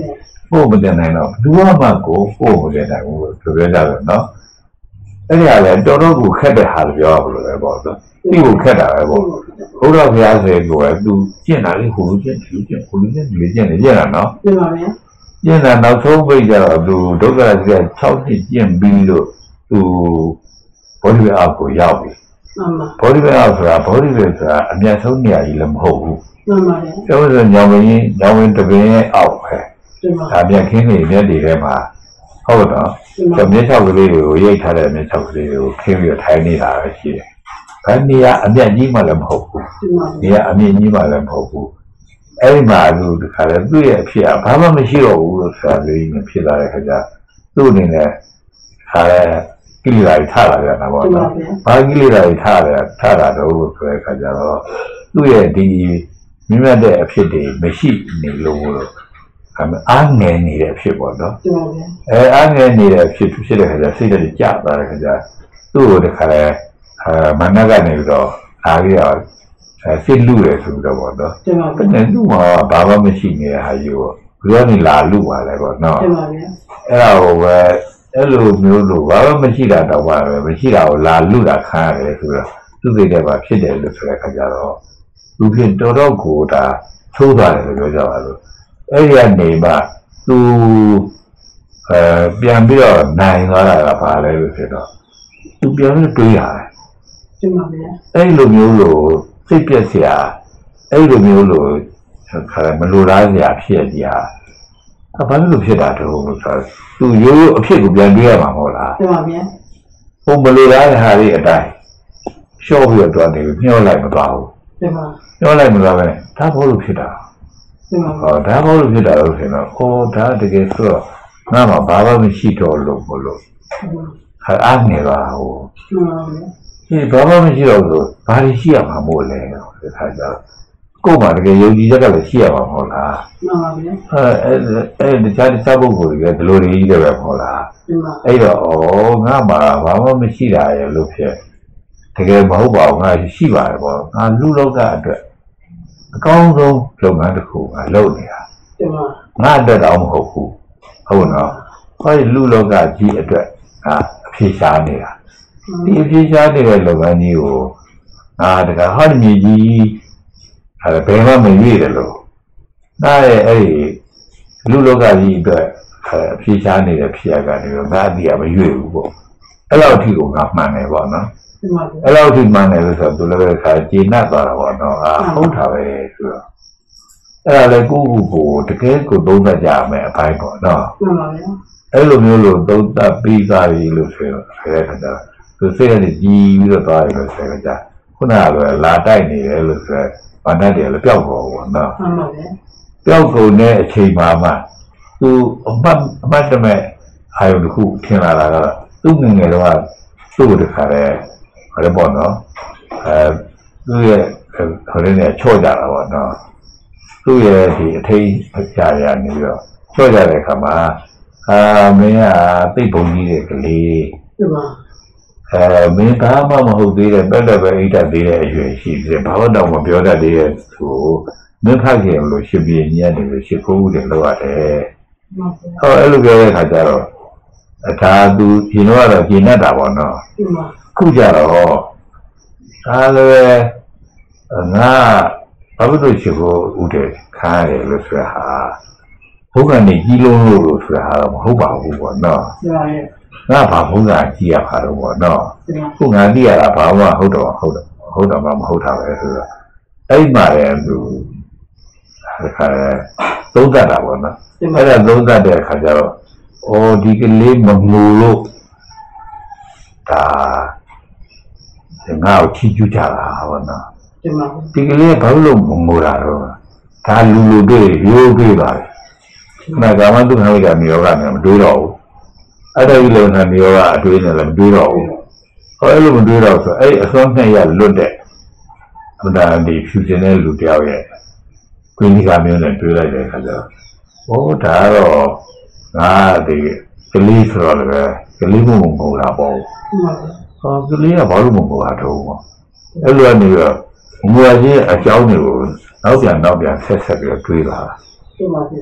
ပို့မတင်နိုင်တော့လူကမှကိုပို့မတင်နိုင်ဘူးဆိုပြောကြတယ်နော်အဲ့ဒီကလည်းတော်တော်ကိုခက်တဲ့ဟာပြောရလို့ပဲပေါ့ဆိုဒီကိုခက်တာပဲပေါ့ဘုရားဘုရားဆိုကိုယ်ကသူကျင့်တာလေးဟိုလိုကျင့်ဒီလိုကျင့်ဟိုလိုကျင့်ဒီလိုကျင့်နေကြတာနော်ပြပါဗျာကျင့်တာနောက်ဆုံးပိတ်ကြတော့သူဒုက္ခရကြီး၆နှစ်ကျင့်ပြီးလို့သူဘောဓိအောက်ကိုရောက်ပြီဘောဓိအောက်ဆိုတာဘောဓိပဲဆိုတာအမြတ်ဆုံးနေရာကြီးလည်းမဟုတ်ဘူးမှန်ပါတယ်ကျောင်းဆိုညောင်မင်းညောင်မင်းတပင်ရဲ့အောက်ပဲဒါပြန်ခင်းနေမြက်တွေထဲမှာဟုတ်တော့ကျောင်းမြေချောက်ကလေးကိုရိတ်ထားတဲ့မြေချောက်ကလေးကိုခင်းပြီးထိုင်နေတာပဲရှိတယ်ဘယ်နေရာအမြတ်ကြီးမှလည်းမဟုတ်ဘူးနေရာအမြင့်ကြီးမှလည်းမဟုတ်ဘူးအဲ့ဒီမှာလူတခါလဲသူ့ရဲ့အဖြစ်အဘာမှမရှိတော့ဘူးလို့ဆိုတာလေးနဲ့ဖြစ်လာတဲ့ခါကျသူ့အနေနဲ့ခါလဲကိလေသာတွေထားလာကြတာပေါ့နော်ဘာကိလေသာတွေထားလာထားလာတော့ဆိုတဲ့ခါကျတော့သူ့ရဲ့ဒီမြင့်မြတ်တဲ့အဖြစ်တွေမရှိနေလို့လို့အားငယ်နေတဲ့အဖြစ်ပေါ့နော်အဲအားငယ်နေတဲ့အဖြစ်ဖြစ်တဲ့ခါကျစိတ်တွေကြာသွားတဲ့ခါကျသူ့ကိုတခါလဲအဲမနက်ကနေပြီးတော့အားရအဲစိတ်လူတယ်ဆိုတော့ပေါ့နော်။တဲ့လူမှာဘာမှမရှိနေတဲ့ဟာကြီးကိုဘယ်ကနေလာလူပါလဲပေါ့နော်။အဲ့ဒါကိုပဲအဲ့လိုမျိုးလို့ဘာမှမရှိတာတော့ပါပဲမရှိတာကိုလာလူတာခံရတယ်ဆိုတော့သူ့စိတ်ထဲမှာဖြစ်တယ်လို့ဆိုတဲ့ခါကျတော့သူဖြစ်တော်တော်ကိုဒါသိုးသွားတယ်လို့ပြောကြပါလို့အဲ့ဒီကနေမှသူအဲပြန်ပြီးတော့နိုင်သွားတာကဘာလဲလို့ဖြစ်တော့သူပြန်ပြီးတွေးရတယ်။ကျမဗျာအဲ့လိုမျိုးလို့စိတ်ပြက်စရာအဲ့လိုမျိုးလို့ခါမလိုလားစရာဖြစ်ကြအဘာလို့ဖြစ်တာတော့လို့ဆိုသူရိုးရိုးအဖြစ်ကိုပြန်တွေးရမှာမဟုတ်လားကျမဗျာဟိုမလိုလားတဲ့ဟာလေးအတိုင်းရှော့ပြီးတော့တယ်ညှောလိုက်မသွားဘူးကျမညှောလိုက်မသွားပဲဒါဘာလို့ဖြစ်တာကျမဟောဒါဘာလို့ဖြစ်တာလို့ဆိုတော့ဟောဒါတကယ်ဆိုတော့ငါမှဘာမှမရှိတော့လို့ဘလို့ဟာအားနေပါဟိုကျမဗျာဒီဘာမှမရှိတော့ဘူးဘာလို့ရှိရမှာမို့လဲဒီခါကျတော့ကိုယ်မှတကယ်ယုံကြည်ချက်ကလည်းရှိရမှာမဟုတ်လားမှန်ပါဗျာအဲအဲတခြားတခြားပုဂ္ဂိုလ်တွေကဒီလိုတွေကြီးတယ်ပဲမဟုတ်လားအဲ့တော့ဩငါမှဘာမှမရှိတာရဲ့လို့ဖြစ်တကယ်မဟုတ်ပါဘူးငါရှိပါတယ်ပေါ့ငါလူလောကအတွက်အကောင်းဆုံးလုပ်ငန်းတစ်ခုငါလုပ်နေတာငါအတွက်တော့မဟုတ်ဘူးဟုတ်နော်ဟောဒီလူလောကကြီးအတွက်ငါအဖြေရှားနေတာဒီအဖြေရှားနေတဲ့လုပ်ငန်းကြီးကိုငါတကယ်ဟောဒီမြေကြီးအဲဘယ်မှမရွေ့တယ်လို့ဒါရဲ့အဲ့ဒီလူလောကကြီးအတွက်အဖြေရှားနေတဲ့ဖြစ်ရကနေတော့ငါအတိအမရွေ့ဘူးပေါ့အဲ့လောက်အထိကိုငါမှန်တယ်ပေါ့နော်အဲ့လောက်အထိမှန်တယ်လို့ဆိုတော့သူလည်းခါကျေနပ်သွားတာပေါ့နော်အာဟုတ်တာပဲဆိုတော့အဲ့ဒါလည်းကိုယ့်ကိုယ်ကိုတကယ်ကိုသုံးသပ်ကြမယ်အပိုင်းပေါ့နော်မှန်ပါဗျာအဲ့လိုမျိုးလို့သုံးသပ်ပြီးသားပြီလို့ဆိုတော့ဆဲခါကြသူစိတ်ရည်ကြီးပြီးတော့သွားပြီလို့ဆဲခါကြခုနကလည်းလာတိုက်နေတယ်လို့ဆိုဘာတတ်တယ်လည်းပျောက်ကုန်ပေါ့နော်မှန်ပါဗျာပျောက်ကုန်တဲ့အချိန်မှာမှသူအမှတ်အမှတ်တမဲ့အာရုံတစ်ခုထင်လာတာကသူ့ငငယ်တော့သူ့တခါလဲဟဲ့ပေါ့နော်အဲသူ့ရဲ့ဟိုလည်းချော့ကြတာပေါ့နော်သူ့ရဲ့ဒီအထိန်အကြရနေပြီးတော့ချော့ကြတဲ့အခါမှာအာမင်းကသိပ်ပုံကြီးတဲ့ကလေးဟုတ်ပါအဲမင်းဘာမှမဟုတ်သေးတဲ့ပက်လက်ပဲအိတ်တက်သေးတဲ့အရွယ်ရှိတယ်ဘာလို့တော့မပြောတတ်သေးရဲ့သူမင်းဖတ်ခဲ့လို့ရှင်ပြင်းညက်တယ်လို့ရှစ်ခိုးဦးတယ်လို့ရတယ်ဟောအဲ့လိုပြောတဲ့ခါကျတော့ဒါသူဒီတော့ကတော့ကျင်တတ်တာပေါ့နော်ခုကြတော့ဒါလည်းငါဘာလို့ရှစ်ခိုးဦးတယ်ခါရတယ်လို့ဆိုတာဟာဘုရားနေကြီးလုံးလို့လို့ဆိုတာဟာမဟုတ်ပါဘူးပေါ့နော်ငါဘာဘုရားကြည့်ရပါတော့ပေါ့နော်ခုငါသိရတာဘာမှဟုတ်တော့ဟုတ်တော့ဟုတ်တော့မှမဟုတ်တာပဲဆိုတော့အဲ့မှာလည်းသူခါသုံးသပ်တာပေါ့နော်အဲ့ဒါသုံးသပ်တဲ့အခါကျတော့အော်ဒီကလေးမငူလို့ဒါငါ့ကိုချီးကျူးကြတာပေါ့နော်ဒီကလေးဘာလို့မငူတာတော့ဒါလူလူတွေရိုးတွေပါလေခဏကမှသူ့ဟိုကမျိုးကလည်းမတွေးတော့ဘူးအဲ့ဒါကြီးလည်းနဲ့မျိုးကအတွေးနဲ့လည်းမတွေးတော့ဘူးဟောအဲ့လိုမတွေးတော့ဆိုအဲ့အစွမ်းနဲ့ရလွတ်တဲ့ဘုရားဒီဖြူစင်တဲ့လူတယောက်ရဲ့ကွင်းကြီးကမျိုးနဲ့တွေးလိုက်တဲ့အခါကျတော့ဟောဒါတော့ငါဒီကလေးဆိုတော့လည်းကလေးမငိုတာပေါ့ဟောကလေးကဘာလို့မငိုတာတော့အဲ့လိုကနေတော့ငိုရခြင်းအကြောင်းတွေကိုနောက်ပြန်နောက်ပြန်ဆက်ဆက်ပြီးတွေးပါဟုတ်ပါဗျာ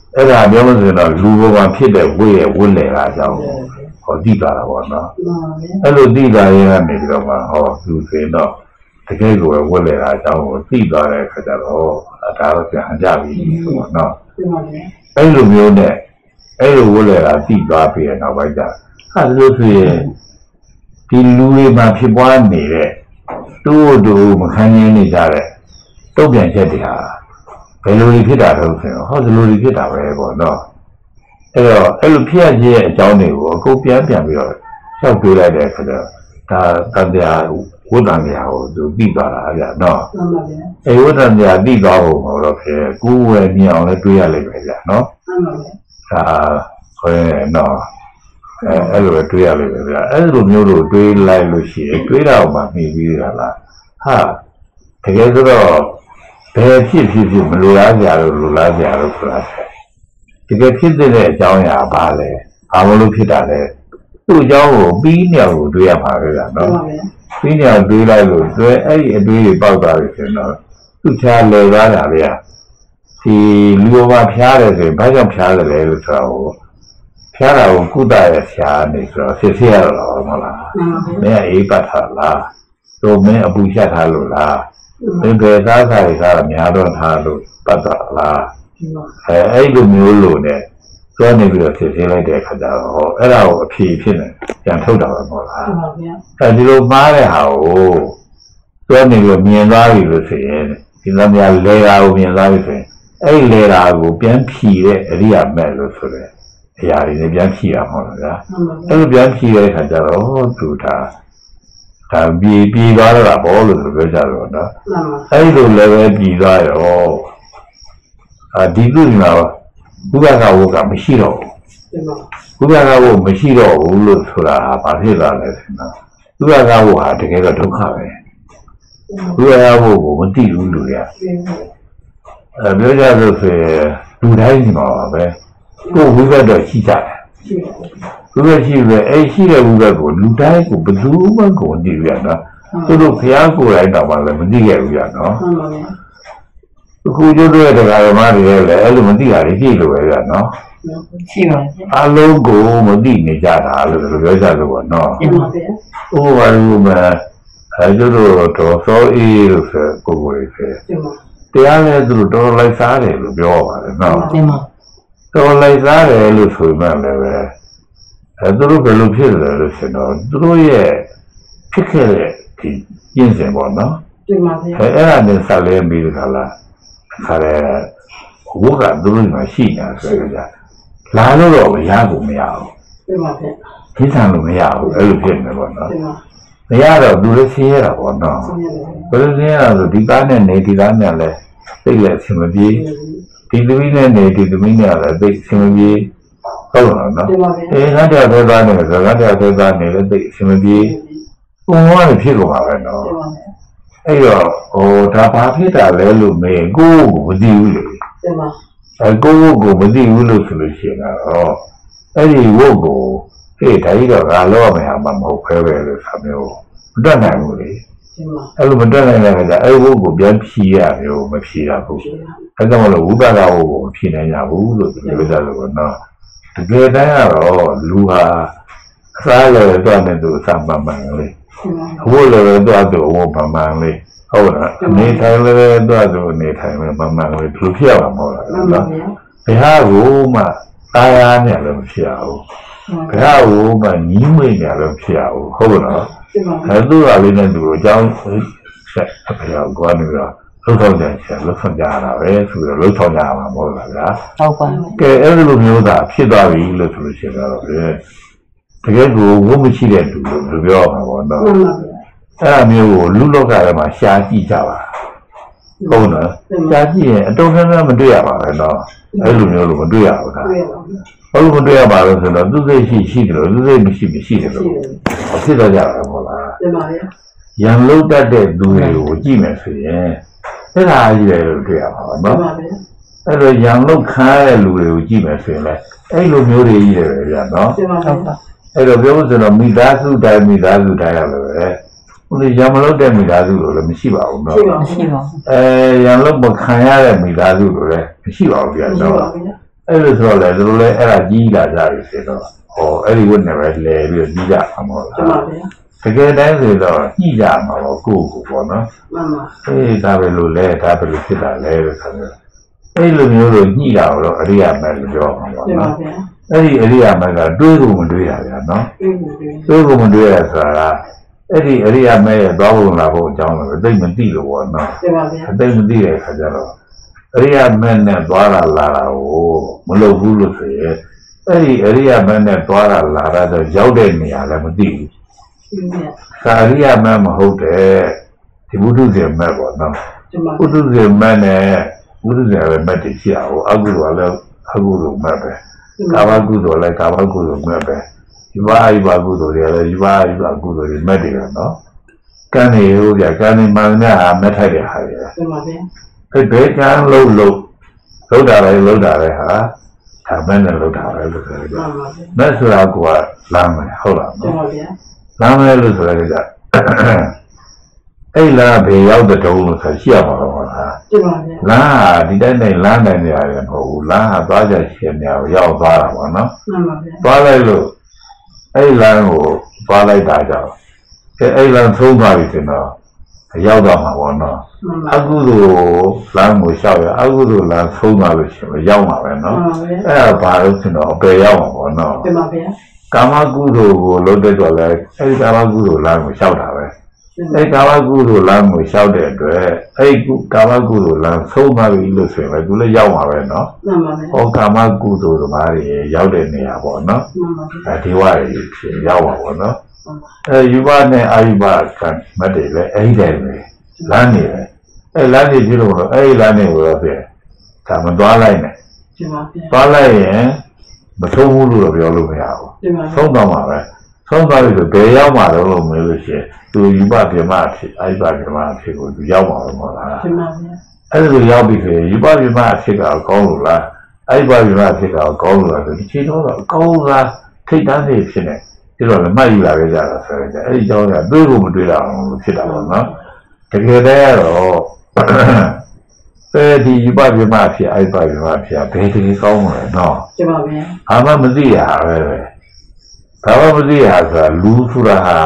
အဲ့ဒါပြောလို့ဆိုတော့လူဘဝဖြစ်တဲ့ဝိရဲ့ဝိလေတာကြောင့်ဟောသိတာပေါ့နော်အဲ့လိုသိတာရင်ကနေပြီးတော့မှဟောသူဆိုရင်တော့တကယ်ကိုဝိလေတာကြောင့်ကိုသိသွားတဲ့ခါကျတော့ဒါတော့ပြန်ကြပြီဆိုတော့နော်အဲ့လိုမျိုးနဲ့အဲ့လိုဝိလေတာသိသွားပြီးတဲ့နောက်ပိုင်းကျအဲ့လိုဆိုရင်ဒီလူတွေမှာဖြစ်ပွားနေတဲ့တူတူမခံရင်းနေကြတဲ့တုတ်ပြန်ချက်တွေဟာဘယ်လိုဖြစ်တာတော့ဆိုတော့ဟောဒီလိုဖြစ်တာပဲပေါ့နော်အဲ့တော့အဲ့လိုဖြစ်ရခြင်းရဲ့အကြောင်းတွေကိုအကုန်ပြန်ပြန်ပြီးတော့လျှောက်ပေးလိုက်တဲ့အခါကျဒါတတရားဝိတ္တန်တရားကိုသူပြီးသွားတာဗျာနော်မှန်ပါဗျာအဲ့ဝိတ္တန်တရားပြီးသွားဖို့တော့ဖြစ်ကိုယ်ဝယ်မြင်အောင်လည်းတွေးရလိမ့်မယ်ဗျာနော်မှန်ပါဗျာဒါဟဲ့နော်အဲအဲ့လိုတွေးရလိမ့်မယ်ဗျာအဲ့လိုမျိုးတို့တွေးလိုက်လို့ရှိရင်တွေးတာမှမြင်ပြီးရလားဟာတကယ်ဆိုတော့ဘယ်ဖြစ်ဖြစ်ဖြစ်မလိုလားကြလို့လိုလားကြလို့ဆိုတာတကယ်ဖြစ်တဲ့အကြောင်းအရာပါလေဘာလို့ဖြစ်တာလဲသူ့အကြောင်းကိုပြီးနေအောင်တွေးရမှာပဲဗျာနော်ပြီးနေအောင်တွေးလိုက်လို့တွဲအဲ့ဒီအတွေးတွေပေါက်သွားပြီဆိုတော့သူ့ချာလဲသွားတာဗျာဒီလူဘဝဖျားတယ်ဆိုရင်ဘာကြောင့်ဖျားတယ်လဲလို့ဆိုတော့ဖျားတာကိုကုသရဖျားနေဆိုတော့ဖြစ်ဖြစ်ရတော့မလားမင်းအေးပတ်ထားလားတို့မင်းအပူရှက်ထားလို့လားမင်းပဲသားစားရစားများတော့ထားလို့ပတ်တာလားအဲအဲ့လိုမျိုးလို့နဲ့တွဲနေပြီးတော့ဖြစ်ဖြစ်လိုက်တဲ့အခါကျတော့ဟောအဲ့ဒါကိုအဖြေဖြစ်နေပြန်ထုတ်တာပဲမဟုတ်လားအဲဒီလိုမှားတဲ့ဟာကိုတွဲနေပြီးမြင်သွားပြီလို့ဆိုရင်ဒီလိုများလေတာကိုမြင်သွားပြီဆိုရင်အဲ့လေတာကိုပြန်ဖြီတဲ့အရိယာမဲ့လို့ဆိုတဲ့အရာတွေလည်းပြန်ဖြီရမှာမဟုတ်လားအဲ့လိုပြန်ဖြီတဲ့အခါကျတော့သူဒါဒါပြည်ပြည်သွားတော့တာဘောလို့ဆိုပြောကြတော့နော်အဲ့ဒီလိုလည်းပဲပြည်သွားရောအာဒီလူကဘုရားကဝကမရှိတော့ဘူးဘုရားကဝမရှိတော့ဘူးလို့ဆိုတာဘာဖြစ်လာလဲဆိုတော့ဘုရားကဝဟာတကယ်တော့ဒုက္ခပဲဘုရားကဝကိုမသိဘူးလူတွေကအဲပြောကြလို့ဆိုရင်လူတိုင်းဒီမှာပဲကိုယ်ဝိဘတ်တော့ရှိကြတယ်ဘုရားရှိပဲအဲ့ရှိတဲ့ဝိဘတ်ကိုလူတိုင်းကိုဘယ်သူမှကိုမသိဘူးရနော်သူတို့ဘုရားကိုယ်တိုင်တော့မှလည်းမသိခဲ့ဘူးရနော်အခုကျတော့တရားဓမ္မတွေလည်းအဲ့လိုမသိတာတွေကြည့်လို့ပဲရနော်ရှိပါဘူးအလုံးကိုမသိနေကြတာလို့ပြောကြလို့ပေါ့နော်ဟုတ်ပါဘူးဟိုဘာလို့မအဲကျတော့တော့သောအေးလို့ဆိုကိုယ်ကိုယ်ပဲတရားလည်းသူတို့တော်လိုက်စားတယ်လို့ပြောပါတယ်နော်တင်ပါတော်လိုက်စားတယ်လို့ဆိုမှလည်းပဲအဲသူတို့ဘယ်လိုဖြစ်လဲလို့ဆိုတော့သူတို့ရဲ့ဖြစ်ခဲ့တဲ့ဒီကျင့်စဉ်ပေါ့နော်တင်ပါဗျာအဲအဲ့ဒါနဲ့ဆက်လဲပြီးကြလားခါရဲဝကသူတို့မှရှိနေတာဆိုကြလာလို့တော့မရဘူးမရဘူးတင်ပါဗျာဖိဆံလို့မရဘူးအဲ့လိုဖြစ်နေပေါ့နော်မရတော့သူလည်းဆင်းရဲတာပေါ့နော်ဘယ်လိုဆင်းရဲတာဆိုဒီကားနဲ့နေဒီကားနဲ့လည်းသိလက်ဆင်မပြေဒီသမီးနဲ့နေဒီသမီးနဲ့လည်းသိဆင်မပြေဟုတ်လားနော်အေးငါတည်းသေးသားနေဆိုငါတည်းသေးသားနေလည်းသိဆင်မပြေဘုံကလည်းဖြစ်ကုန်ပါပဲနော်အဲ့တော့ဟိုဒါဘာဖြစ်တာလဲလို့မေးကိုယ့်ကိုမသိဘူးလေတင်ပါအဲကိုယ့်ကိုမသိဘူးလို့ဆိုလို့ရှိရင်တော့အဲ့ဒီဝတ်ကိုဟေ့ဒါကြီးတော့ငါလောရမယ်ဟာမဟုတ်ခဲပဲလို့ဆိုမျိုးမတတ်နိုင်ဘူးလေအဲ့လိုမတတ်နိုင်တဲ့အခါကျအဲ့ဝတ်ကိုပြန်ဖြီးရမျိုးမဖြီးရဘူးအဲ့ဒါမှလို့ဝိပါဒဝတ်ကိုမဖြီးနိုင်ကြဘူးလို့ပြောကြလို့နော်တကယ်တမ်းကတော့လူဟာအစားလည်းတော့တဲ့သူအစမှန်မှန်လေဝတ်လည်းတော့သူဝတ်မှန်မှန်လေဟုတ်လားအနေထိုင်လည်းတော့သူအနေထိုင်လည်းမှန်မှန်လေသူဖြစ်ရမှာမဟုတ်လားနော်ဘယ်ဟာကိုမှတာယာနဲ့လည်းမဖြစ်ရဘူးဘယ်ဟာကိုမှညီးမွေ့နဲ့လည်းဖြစ်ရဘူးဟုတ်လားအဲသူ့ဟာလေးနဲ့သူ့ကိုအကြောင်းဆက်အဖေရောကွာနေတော့လှုပ်ဆောင်ကြတယ်လှုပ်ဆောင်ကြတာပဲဆိုတော့လှုပ်ဆောင်ကြမှာမဟုတ်လားဗျာဟုတ်ပါဘူးကဲအဲ့လိုမျိုးသာဖြစ်သွားပြီလို့ဆိုလို့ရှိရင်တော့တကယ်ကိုဝတ်မရှိတဲ့သူလို့ပြောမှာပေါ့နော်အဲ့ဒါမျိုးကိုလူလောကထဲမှာရှားကြည့်ကြပါဟုတ်နော်ရှားကြည့်ရင်အတုံးထမ်းထမ်းမတွေ့ရပါဘူးနော်အဲ့လိုမျိုးလို့မတွေ့ရဘူးလားဘာလို့မတွေ့ရပါလဲဆိုတော့သူစိတ်ရှိရှိတယ်လို့သူစိတ်မရှိမရှိတယ်လို့ဖြစ်တော့ကြတယ်ဟုတ်လားတင်ပါရဲ့ရံလုံးတတ်တဲ့သူတွေကိုကြည့်မယ်ဆိုရင်အဲ့ဒါကြီးတယ်လို့တွေ့ရပါတော့နော်အဲ့လိုရံလုံးခါတဲ့လူတွေကိုကြည့်မယ်ဆိုရင်လည်းအဲ့လိုမျိုးတွေကြီးတယ်ပဲဗျာနော်ဟုတ်ပါအဲ့တော့ပြောလို့ဆိုတော့မိသားစုတိုင်းမိသားစုတိုင်းရလို့ပဲဟိုလေရံမလို့တဲ့မိသားစုလို့လည်းမရှိပါဘူးနော်မရှိပါဘူးအဲရံလို့မခံရတဲ့မိသားစုလို့လည်းမရှိပါဘူးဗျာနော်အဲ့လိုဆိုတော့လေသူတို့လည်းအဲ့ဒါကြီးလာကြပြီဆိုတော့ဟောအဲ့ဒီဝတ်နဲ့ပဲလဲပြီးကြီးကြမှာမဟုတ်လားကျမဗျာတကယ်တမ်းဆိုတော့ညှိကြမှာပေါ့ကိုယ့်ကိုပေါ့နော်မှန်ပါအေးဒါပဲလို့လဲဒါပဲလို့ဖြစ်တာလဲလို့ဆိုတော့အဲ့လိုမျိုးလို့ညှိတာတော့အရိယာမဲ့လို့ပြောမှာပေါ့ကျမနော်ဗျာအဲ့ဒီအရိယာမဲ့ကတွေးဖို့မတွေးတာဗျာနော်အေးဘူးဗျာတွေးဖို့မတွေးရဆိုတာကအဲ့ဒီအရိယာမဲ့ရဲ့သွားဖို့လာဖို့အကြောင်းလည်းသိမသိလို့ပေါ့နော်ကျမဗျာအသိမသိတဲ့အခါကျတော့အရိယာမဲ့နဲ့သွားတာလာတာကိုမလုပ်ဘူးလို့ဆိုရင်အဲ့ဒီအရိယာမဲ့နဲ့သွားတာလာတာတော့ရောက်တဲ့နေရာလည်းမသိဘူးအေးဗျာသာရိယာမဲ့မဟုတ်တဲ့ဒီဘုဒ္ဓဇေမဲ့ပေါ့နော်ကျမဘုဒ္ဓဇေမဲ့နဲ့ဘုဒ္ဓဇေမဲ့တည်ရှိအောင်အကုသိုလ်လည်းအကုသိုလ်မဲ့ပဲကာမကုသိုလ်လည်းကာမကုသိုလ်မဲ့ပဲဒီဘာအိဘာကုသိုလ်တွေလည်းဒီဘာအိဘာကုသိုလ်တွေမဲ့တယ်နော်ကံနေဟုတ်ပြကံနေမှန်နဲ့ဟာမဲ့ထိုက်တဲ့ဟာတွေကျမဗျာအဲ့ဘယ်ကံလုံးလုံးလုံးတာလည်းလုံးတာလည်းဟာဒါမဲ့နဲ့လုံးတာပဲလို့ဆိုကြမှန်ပါဗျာမဲ့ဆိုတာကလမ်းမယ်ဟုတ်လားကျနော်မဗျာလမ်းမယ်လို့ဆိုရကြအဲ့လမ်းဘေရောက်တဲ့တုံးလို့ဆိုရှိရမှာတော့ဟုတ်လားကျမဗျာလမ်းဟာဒီတိုင်းတိုင်းလမ်းတိုင်းနေရတယ်မဟုတ်ဘူးလမ်းဟာသွားကြရှင်နေအောင်ရောက်သွားတာပေါ့နော်မှန်ပါဗျာသွားလိုက်လို့အဲ့လမ်းကိုသွားလိုက်တာကြောင့်အဲ့လမ်းသုံးသွားပြီဆိုတော့ရောက်တော့မှာပေါ့နော်မှန်ပါအကုသိုလ်လမ်းကိုလျှောက်ရအကုသိုလ်လမ်းသုံးသွားလို့ရှိရင်ရောက်မှာပဲမှနော်န်ပါဗျာအဲ့ဒါဘာလို့ဆိုတော့အပေရောက်မှာပေါ့နော်ကျမဗျာကာမကုသိုလ်ကိုလုပ်တဲ့တော့လဲအဲ့ဒီကာမကုသိုလ်လမ်းကိုလျှောက်တာပဲအဲ့ကာမကုသိုလ်လမ်းကိုလျှောက်တဲ့အတွက်အဲ့ကာမကုသိုလ်လမ်းသုံးသွားပြီလို့ဆိုရင်သူလည်းရောက်မှာပဲနော်မှန်ပါဗျာဟောကာမကုသိုလ်သမားတွေရောက်တဲ့နေရာပေါ့နော်မှန်ပါဗျာအဲဒီဝါတွေဖြစ်ရောက်ပါပေါ့နော်အဲယူဘနဲ့အာယူဘကမတ်တွေလည်းအဲ့ဒီတည်းပဲလမ်းနေတယ်အဲလမ်းနေကြည့်လို့တော့အဲ့ဒီလမ်းနေကိုတော့ပြဒါမသွားလိုက်နဲ့ကျမဗျာသွားလိုက်ရင်မဆုံးဘူးလို့တော့ပြောလို့မရဘူးကျမဗျာဆုံးတော့မှာပဲဆုံးသွားပြီဆိုဘယ်ရောက်မှာတော့လို့မလို့ရှိရင်သူယူဘပြမအဖြစ်အာယူဘပြမအဖြစ်ကိုသူရောက်မှာမဟုတ်လားကျမဗျာအဲ့လိုရောက်ပြီဆိုရင်ယူဘပြမအဖြစ်ကကောင်းလို့လားအာယူဘပြမအဖြစ်ကကောင်းလို့လားဒီချိန်တော့ကောင်းလားထိတ်တန်းနေဖြစ်နေဒီတော့လည်းမှတ်ယူလာခဲ့ကြတာဆိုတော့အဲ့ဒီကြောင့်ကတွေးဖို့မတွေးတာအောင်လို့ဖြစ်တာပေါ့နော်တကယ်တည်းကတော့အဲဒီယူဘပြမအဖြစ်အာယူဘပြမအဖြစ်ဘယ်တကယ်ကောင်းမလဲနော်ကျမဗျာဘာမှမသိရပဲပဲဘာမှမသိရဆိုတာလူဆိုတာဟာ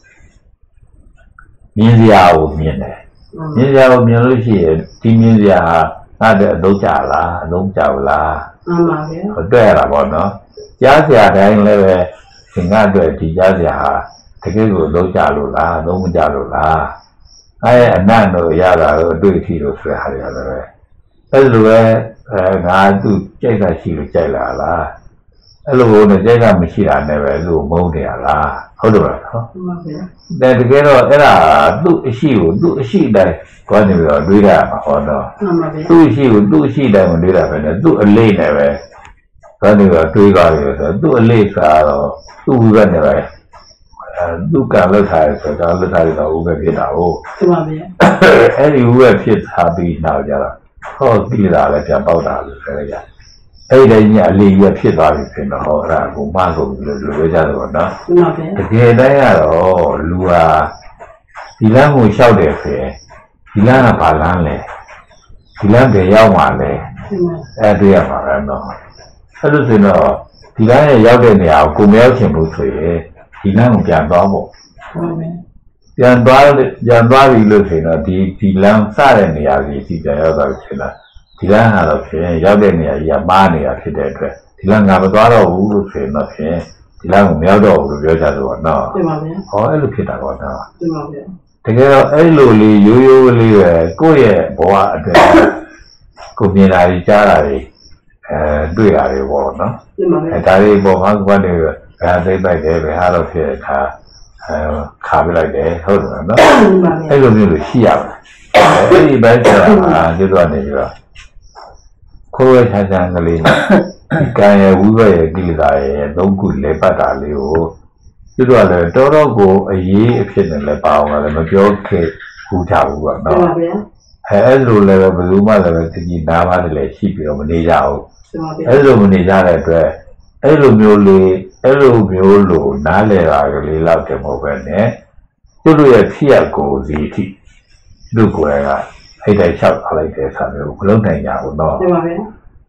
မြင်စရာကိုမြင်တယ်မြင်စရာကိုမြင်လို့ရှိရင်ဒီမြင်စရာဟာငါတဲ့အလုံးကြလားအလုံးကြဘူးလားမှန်ပါဗျာဟုတ်တယ်လားပေါ့နော်ကြားစရာတိုင်းလည်းပဲသင်္ကအတွက်ဒီကြားစရာဟာတကယ်ကိုလုံးကြလို့လားလုံးမကြလို့လားအဲအနတ်တို့ရတာတို့အတွေ့အထိတို့ဆိုတဲ့ဟာတွေလည်းပဲအဲ့လိုပဲအဲငါသူကြိုက်တာရှိလို့ကြိုက်လာလားအဲ့လိုနဲ့ကြိုက်ကမရှိတာနဲ့ပဲသူ့မုန်းနေရလားဟုတ်တယ်လားနော်မှန်ပါဗျာတဲ့တကယ်တော့အဲ့ဒါသူ့အရှိကိုသူ့အရှိတိုင်းကွာနေပြီးတော့တွေးရမှာဟောတော့မှန်ပါဗျာသူ့အရှိကိုသူ့အရှိတိုင်းမတွေးတာပဲနဲ့သူ့အလေးနဲ့ပဲကွာနေပြီးတော့တွေးကြပြီဆိုတော့သူ့အလေးစားတော့သူ့ဘက်နဲ့ပဲအဲသူ့ကလောက်ထားရဆိုတော့လောက်ထားရတော့ဥပ္ပဖြစ်တာဟုတ်ကျမဗျာအဲ့ဒီဥပ္ပဖြစ်ထားပြီးနောက်ကြတော့ဟောတိလာလည်းပြန်ပေါက်တာလို့ဆိုရကြအဲ့ဒီညအလေးရဖြစ်သွားပြီဖြစ်တော့ဟောအဲ့ဒါကိုမဆိုလို့လိုကြတယ်ပေါ့နော်ကျမဗျာတကယ်တမ်းကတော့လူဟာဒီလမ်းကိုလျှောက်တယ်ဆိုရင်ဒီလမ်းကဘာလမ်းလဲဒီလမ်းပဲရောက်မှာလဲကျမအဲ့တွေ့ရမှာပဲနော်အဲ့လိုဆိုတော့ဒီလမ်းရဲ့ရောက်တဲ့နေရာကိုကိုမရောက်ချင်ဘူးဆိုရင်ဒီလမ်းကိုပြန်သွားဖို့ဟုတ်ဗျာပြန်သွားပြန်သွားပြီလို့ဆိုရင်တော့ဒီဒီလမ်းစတဲ့နေရာကြီးဒီပြန်ရောက်တော့ဖြစ်လာဒီလမ်းကတော့ဖြင့်ရောက်တဲ့နေရာကြီးကမားနေတာဖြစ်တဲ့အတွက်ဒီလမ်းငါမသွားတော့ဘူးလို့ဆိုရင်တော့ဖြင့်ဒီလမ်းကိုမရောက်တော့ဘူးလို့ပြောကြတယ်ပေါ့နော်ကျမဗျာဟောအဲ့လိုဖြစ်တာပေါ့နော်ကျမဗျာတကယ်တော့အဲ့လိုလေးရိုးရိုးလေးပဲကိုယ့်ရဲ့ဘဝအတွင်းကိုမြင်တာကြီးကြားတာကြီးအဲတွေ့ရတယ်ပေါ့နော်ကျမဗျာအဲဒါလေးပေါ်မှာကွာနေဘယ်ဟာသိပိုက်တယ်ဘယ်ဟာတော့ဖြစ်ခါအဲခါပြလိုက်တယ်ဟုတ်တယ်နော်ကျမဗျာအဲ့လိုမျိုးလို့ရှိရပါတယ်အဲ့ဒီဘက်ဆိုတာကျွတ်တော့နေပြီးတော့ခိုးရချာချာကလေးဒီကံရဲ့ဝိဘရဲ့ကိလေသာရဲ့သုံးခုလေပတ်တာလေးကိုကျွတ်တော့လည်းတော်တော်ကိုအရေးအဖြစ်နဲ့လည်းပါအောင်လည်းမပြောခဲ့ဘူးကြဘူးပေါ့ကျနော်မဗျာအဲအဲ့လိုလည်းဘယ်သူမှလည်းတကြီးနားပါတယ်လည်းရှိပြီးတော့မနေကြဘူးကျမဗျာအဲ့လိုမနေကြတဲ့အတွက်အဲ့လိုမျိုးလေးအဲ့လိုမျိုးလို့နားလဲတာကလေးတော့တယ်မဟုတ်ပဲနဲ့သူတို့ရဲ့ဖြစ်ရကိုစီအထိသူကိုယ်ကအဲ့တိုင်းလျှောက်ထားလိုက်တဲ့ဆာမျိုးမလုံးနိုင်ကြဘူးနော်ကျမဗျာ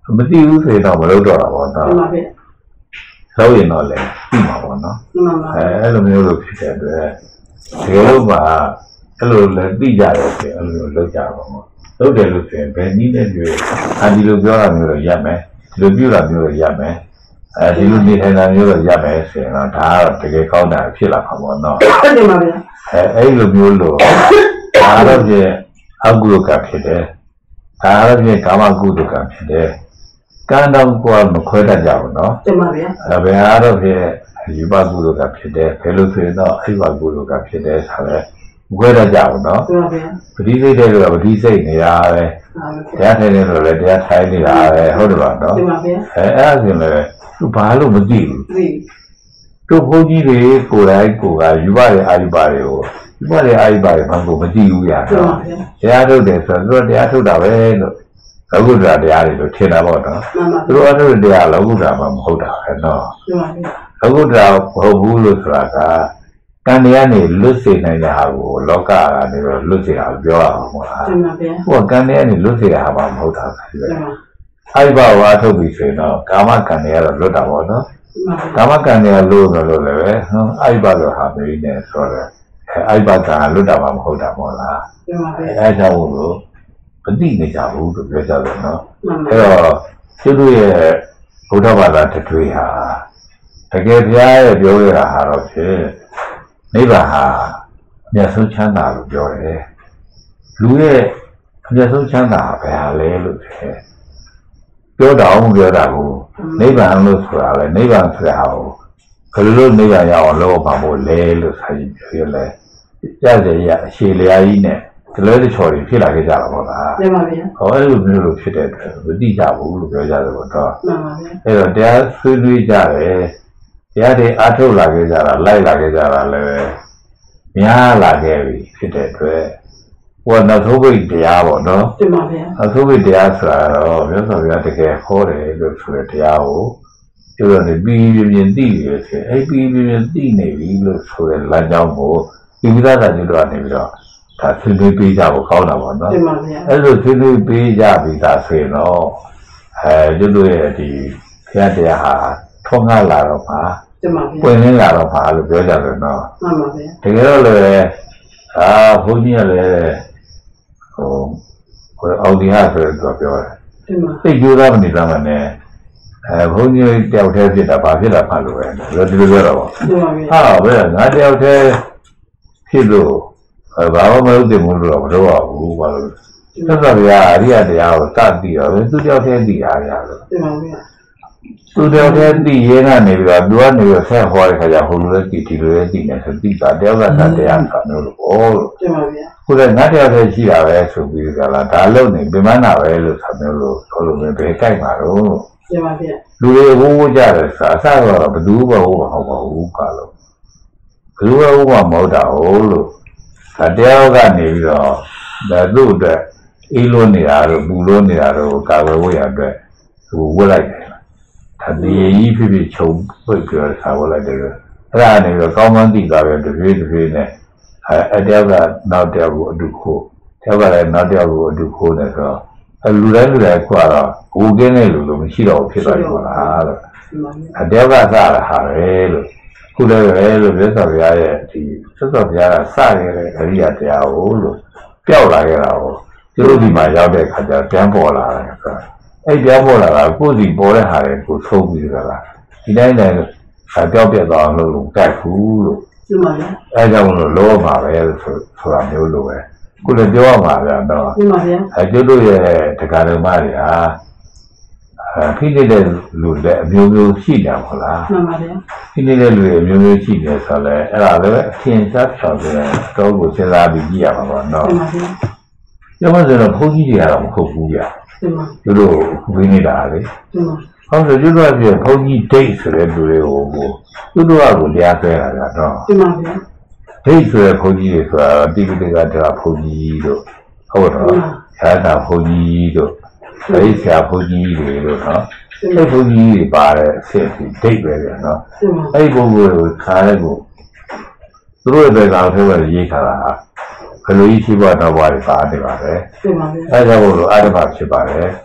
မသိဘူးဆိုတော့မလုပ်တော့တာပေါ့နော်မှန်ပါဗျာဆိုရင်တော့လေပြီးမှာပေါ့နော်မှန်ပါအဲအဲ့လိုမျိုးလို့ဖြစ်တဲ့အတွက်ဒီလိုမှအဲ့လိုလည်းသိကြတယ်ဆိုအဲ့လိုလုပ်ကြပါပေါ့လုပ်တယ်လို့ဆိုရင်ဘယ်နည်းနဲ့တွေ့အာဒီလိုပြောတာမျိုးတော့ရပ်မယ်ဒီလိုပြောတာမျိုးတော့ရပ်မယ်အဲဒီလိုနေထိုင်တာမျိုးတော့ရပ်မယ်ဆိုရင်တော့ဒါကတော့တကယ်ကောင်းတာဖြစ်လာမှာပေါ့နော်ဟုတ်တယ်ပါဗျာအဲအဲ့လိုမျိုးလို့ဒါတော့ပြအကုလကဖြစ်တယ်ဒါတော့ပြကာမကုသကဖြစ်တယ်ကံတော့ကိုယ်မခွဲတတ်ကြဘူးနော်တင်ပါဗျာအဲဘယ်ဟာတော့ပြယူပါကုသကဖြစ်တယ်ဘယ်လိုဆိုရင်တော့အိဗကုသကဖြစ်တယ်ဆိုတော့မခွဲတတ်ကြဘူးနော်တင်ပါဗျာပဋိစိတ်တဲ့ကပဋိစိတ်နေတာပဲတရားထိုင်နေလို့လည်းတရားထိုင်နေတာပဲဟုတ်တယ်ပါနော်တင်ပါဗျာအဲအဲ့ဒါဆိုလည်းသူဘာလို့မသိဘူးဒီတို့ဘုန်းကြီးတွေကိုယ်တိုင်ကိုယ်ကယူပါရဲ့အာယူပါတွေကိုယူပါရဲ့အာယူပါတွေဘာကိုမသိဘူးရတင်တော့ပါဗျာတရားထုတ်တယ်ဆိုတော့တရားထုတ်တာပဲလို့လောကုတ္တရာတရားတွေလို့ထင်တာပေါ့နော်မှန်ပါသူတို့အထုတ်တရားလောကုတ္တရာမှမဟုတ်တာပဲနော်တင်ပါဗျာလောကုတ္တရာမဟုတ်ဘူးလို့ဆိုတာကကံတရားနေလွတ်စေနိုင်တဲ့ဟာကိုလောကကနေတော့လွတ်စေတာပြောရမှာမဟုတ်လားတင်ပါဗျာဟိုကံတရားနေလွတ်စေတာဟာမဟုတ်တာပဲတင်ပါအာယူပါဝါထုတ်ပြီဆိုရင်တော့ကာမကံတွေကတော့လွတ်တာပေါ့နော်မှန်ပါကာမကံတွေကလို့ဆိုလို့လည်းပဲဟမ်အိုက်ပါတော့ဟာမင်းနဲ့ဆိုတော့အဲအိုက်ပါကလွတ်တာမှမဟုတ်တာမို့လားတင်ပါဗျာအဲအဲကြောင့်လို့မသိနေကြဘူးလို့ပြောကြတယ်နော်မှန်ပါအဲတော့သူတို့ရဲ့ဘုရားဘာသာတထွေဟာတကယ်ဘုရားရဲ့ပြောရတာဟာတော့ဖြင့်နိဗ္ဗာန်ဟာအမြတ်ဆုံးချမ်းသာလို့ပြောတယ်လူရဲ့အမြတ်ဆုံးချမ်းသာဘယ်ဟာလဲလို့ဖြစ်ပြောတော့ပြောတာကိုနိဗ္ဗာန်လို့ဆိုတာလေနိဗ္ဗာန်ဆိုတာဟိုဘယ်လိုနိဗ္ဗာန်ရအောင်လုပ်ပါမို့လဲလို့ဆိုရင်ပြောလဲကြကြရအရှိလျာကြီးနဲ့ဒီလိုတချော်တွေဖြစ်လာခဲ့ကြတာပေါ့လားတင်ပါဗျာဟောအဲ့လိုမျိုးလို့ဖြစ်တဲ့အတွက်မသိကြဘူးလို့ပြောကြတယ်ပေါ့တော့မှန်ပါဗျာအဲ့တော့တရားဆွေးနွေးကြတယ်တရားတွေအားထုတ်လာခဲ့ကြတာလိုက်လာခဲ့ကြတာလည်းများလာခဲ့ပြီဖြစ်တဲ့အတွက်ဟိုနောက်ဆုံးပိတ်တရားပေါ့နော်တင်ပါဗျာအသုဘိတရားဆိုတာတော့မြတ်စွာဘုရားတကယ်ဟောတယ်လို့ဆိုတဲ့တရားကိုပြောတော့နေပြီးပြင်းပြင်းသိရဆိုအဲ့ပြီးပြင်းပြင်းသိနေပြီလို့ဆိုတဲ့လမ်းကြောင်းကိုဒီဝိသသာကျွတ်တော်နေပြီးတော့ဒါဆွေးနွေးပေးကြဖို့ကောင်းတာပေါ့နော်တင်ပါဗျာအဲ့လိုဆွေးနွေးပေးကြပြီးသားဆိုရင်တော့အဲကျွတ်တို့ရဲ့ဒီဘုရားတရားဟာထွန်းကားလာတော့မှာတင်ပါဗျာပွင့်လင်းလာတော့မှာလို့ပြောကြတယ်နော်မှန်ပါဗျာတကယ်တော့လည်းအာဘုန်းကြီးကလည်းဟိုဟိုအော်ဒီဟာဆိုတော့ပြောတယ်တင်ပါသိကြိုးစားမနေသားမနဲ့အဲဘုန်းကြီးတယောက်တည်းဖြစ်တာဘာဖြစ်တာမှလို့ပဲဒါဒီလိုပြောတော့တင်ပါဗျာဟာဘယ်ငါတယောက်တည်းဖြစ်လို့ဘာမှမလုပ်တင်ဘူးလို့တော့မလုပ်ရဘူးဘာလို့သက်သာဗျာအရိယတရားကိုစသိတော့သူတယောက်တည်းသိရရလို့တင်ပါဗျာသူတယောက်တည်းသိရကနေပြီးတော့သူကနေပြီးဆက်ဟောတဲ့ခါကျဟိုလိုလည်းသိဒီလိုလည်းသိနေဆိုသိတာတယောက်ကသာတရားဆိုလို့လို့ဩလို့တင်ပါဗျာခုလည်းငါတယောက်တည်းရှိတာပဲဆိုပြီးကြလားဒါလုံးနေပြမနာပဲလို့ဆိုမျိုးလို့ဟိုလိုပဲဘယ်ကြိုက်မှာတော့တင်ပါဗျာလူတွေဝိုးဝိုးကြတယ်ဆိုအစကတော့ဘယ်သူမှဟိုမဟုတ်ပါဘူးကလို့ဘယ်သူမှဟိုမဟုတ်တာဟုတ်လို့ဒါတယောက်ကနေပြီးတော့ဒါသူ့အတွက်အေးလို့နေတာတော့ပူလို့နေတာတော့ကာဝယ်ဝတ်ရအတွက်ဟိုဝတ်လိုက်တယ်ဒါဒီကြီးဖြစ်ဖြစ်ချုပ်ပြပြီးတော့ဆာဝတ်လိုက်တယ်အဲ့ဒါနေပြီးတော့ကောင်းကောင်းသိသွားတယ်တပြေးတပြေးနဲ့အဲအတယောက်ကနောက်တယောက်ကိုအတူခိုးတယောက်ကလည်းနောက်တယောက်ကိုအတူခိုးနေဆိုတော့လူတိုင်းလူတိုင်းခွာတော့ဟိုကင်းတဲ့လူလိုမရှိတော့ဖြစ်သွားပြီလားလို့ အတယောက်ကစတာဟာပဲလို့ခုလည်းပဲလို့မြတ်စွာဘုရားရဲ့ဒီသက်စွာဘုရားကစရတဲ့အရိယတရားကိုလို့ပျောက်လာခဲ့တာကိုသူတို့ဒီမှာရောက်တဲ့အခါကျပြန်ပေါ်လာတယ်ဆိုတော့အဲ့ပြန်ပေါ်လာတာကိုယ်စီပေါ်တဲ့ဟာတွေကိုသုံးပြီးကြတာဒီတိုင်းတိုင်းပျောက်ပြတ်သွားလို့ကြိုက်ဘူးလို့တင်ပါဗျာအဲကြောင့်လို့လောပါပဲလို့ဆိုဆိုတာမျိုးလိုပဲခုလည်းပြောရမှာဗျာတော့တင်ပါဗျာအဲကျွတ်တို့ရဲ့တရားဓမ္မတွေဟာအဲဖိနေတဲ့လူတွေအမျိုးမျိုးရှိတယ်ဟုတ်လားမှန်ပါဗျာဖိနေတဲ့လူတွေအမျိုးမျိုးရှိတယ်ဆိုတော့လည်းအဲ့ဒါလည်းအထင်ရှားဖြောင်းတယ်တော့ကိုစဉ်းစားပြီးကြည့်ရမှာပေါ့နော်တင်ပါဗျာကျမဆိုတော့ဘုန်းကြီးတွေကတော့မဟုတ်ဘူးဗျာတင်ပါသူတို့ဝိနေတာလေတင်ပါဟုတ်ဆိုကျွတ်တို့ကဘုန်းကြီးဒိတ်ဆိုတဲ့လူတွေကိုသူတို့ကကိုတရားဆွဲတာကြတော့တင်ပါဗျာဒိတ်ဆိုတဲ့ဘုန်းကြီးတွေဆိုတာတိတိကတရားဘုန်းကြီးတို့ဟုတ်တော့ဆရာတော်ဘုန်းကြီးတို့အဲဒီဆရာဘုန်းကြီးတွေလို့နော်အဲ့ဘုန်းကြီးတွေပါတဲ့အဖြစ်ဒီဒိတ်ပဲဗျာနော်တင်ပါအဲ့ဒီပုဂ္ဂိုလ်ကိုခါရဲကိုသူတို့ရဲ့ကောင်ထဲမှာရေးထားတာဘယ်လိုကြီးရှိဖို့တော့ဘာတွေပါနေပါလဲတင်ပါဗျာအဲဒါကြောင့်လို့အာရမဖြစ်ပါတယ်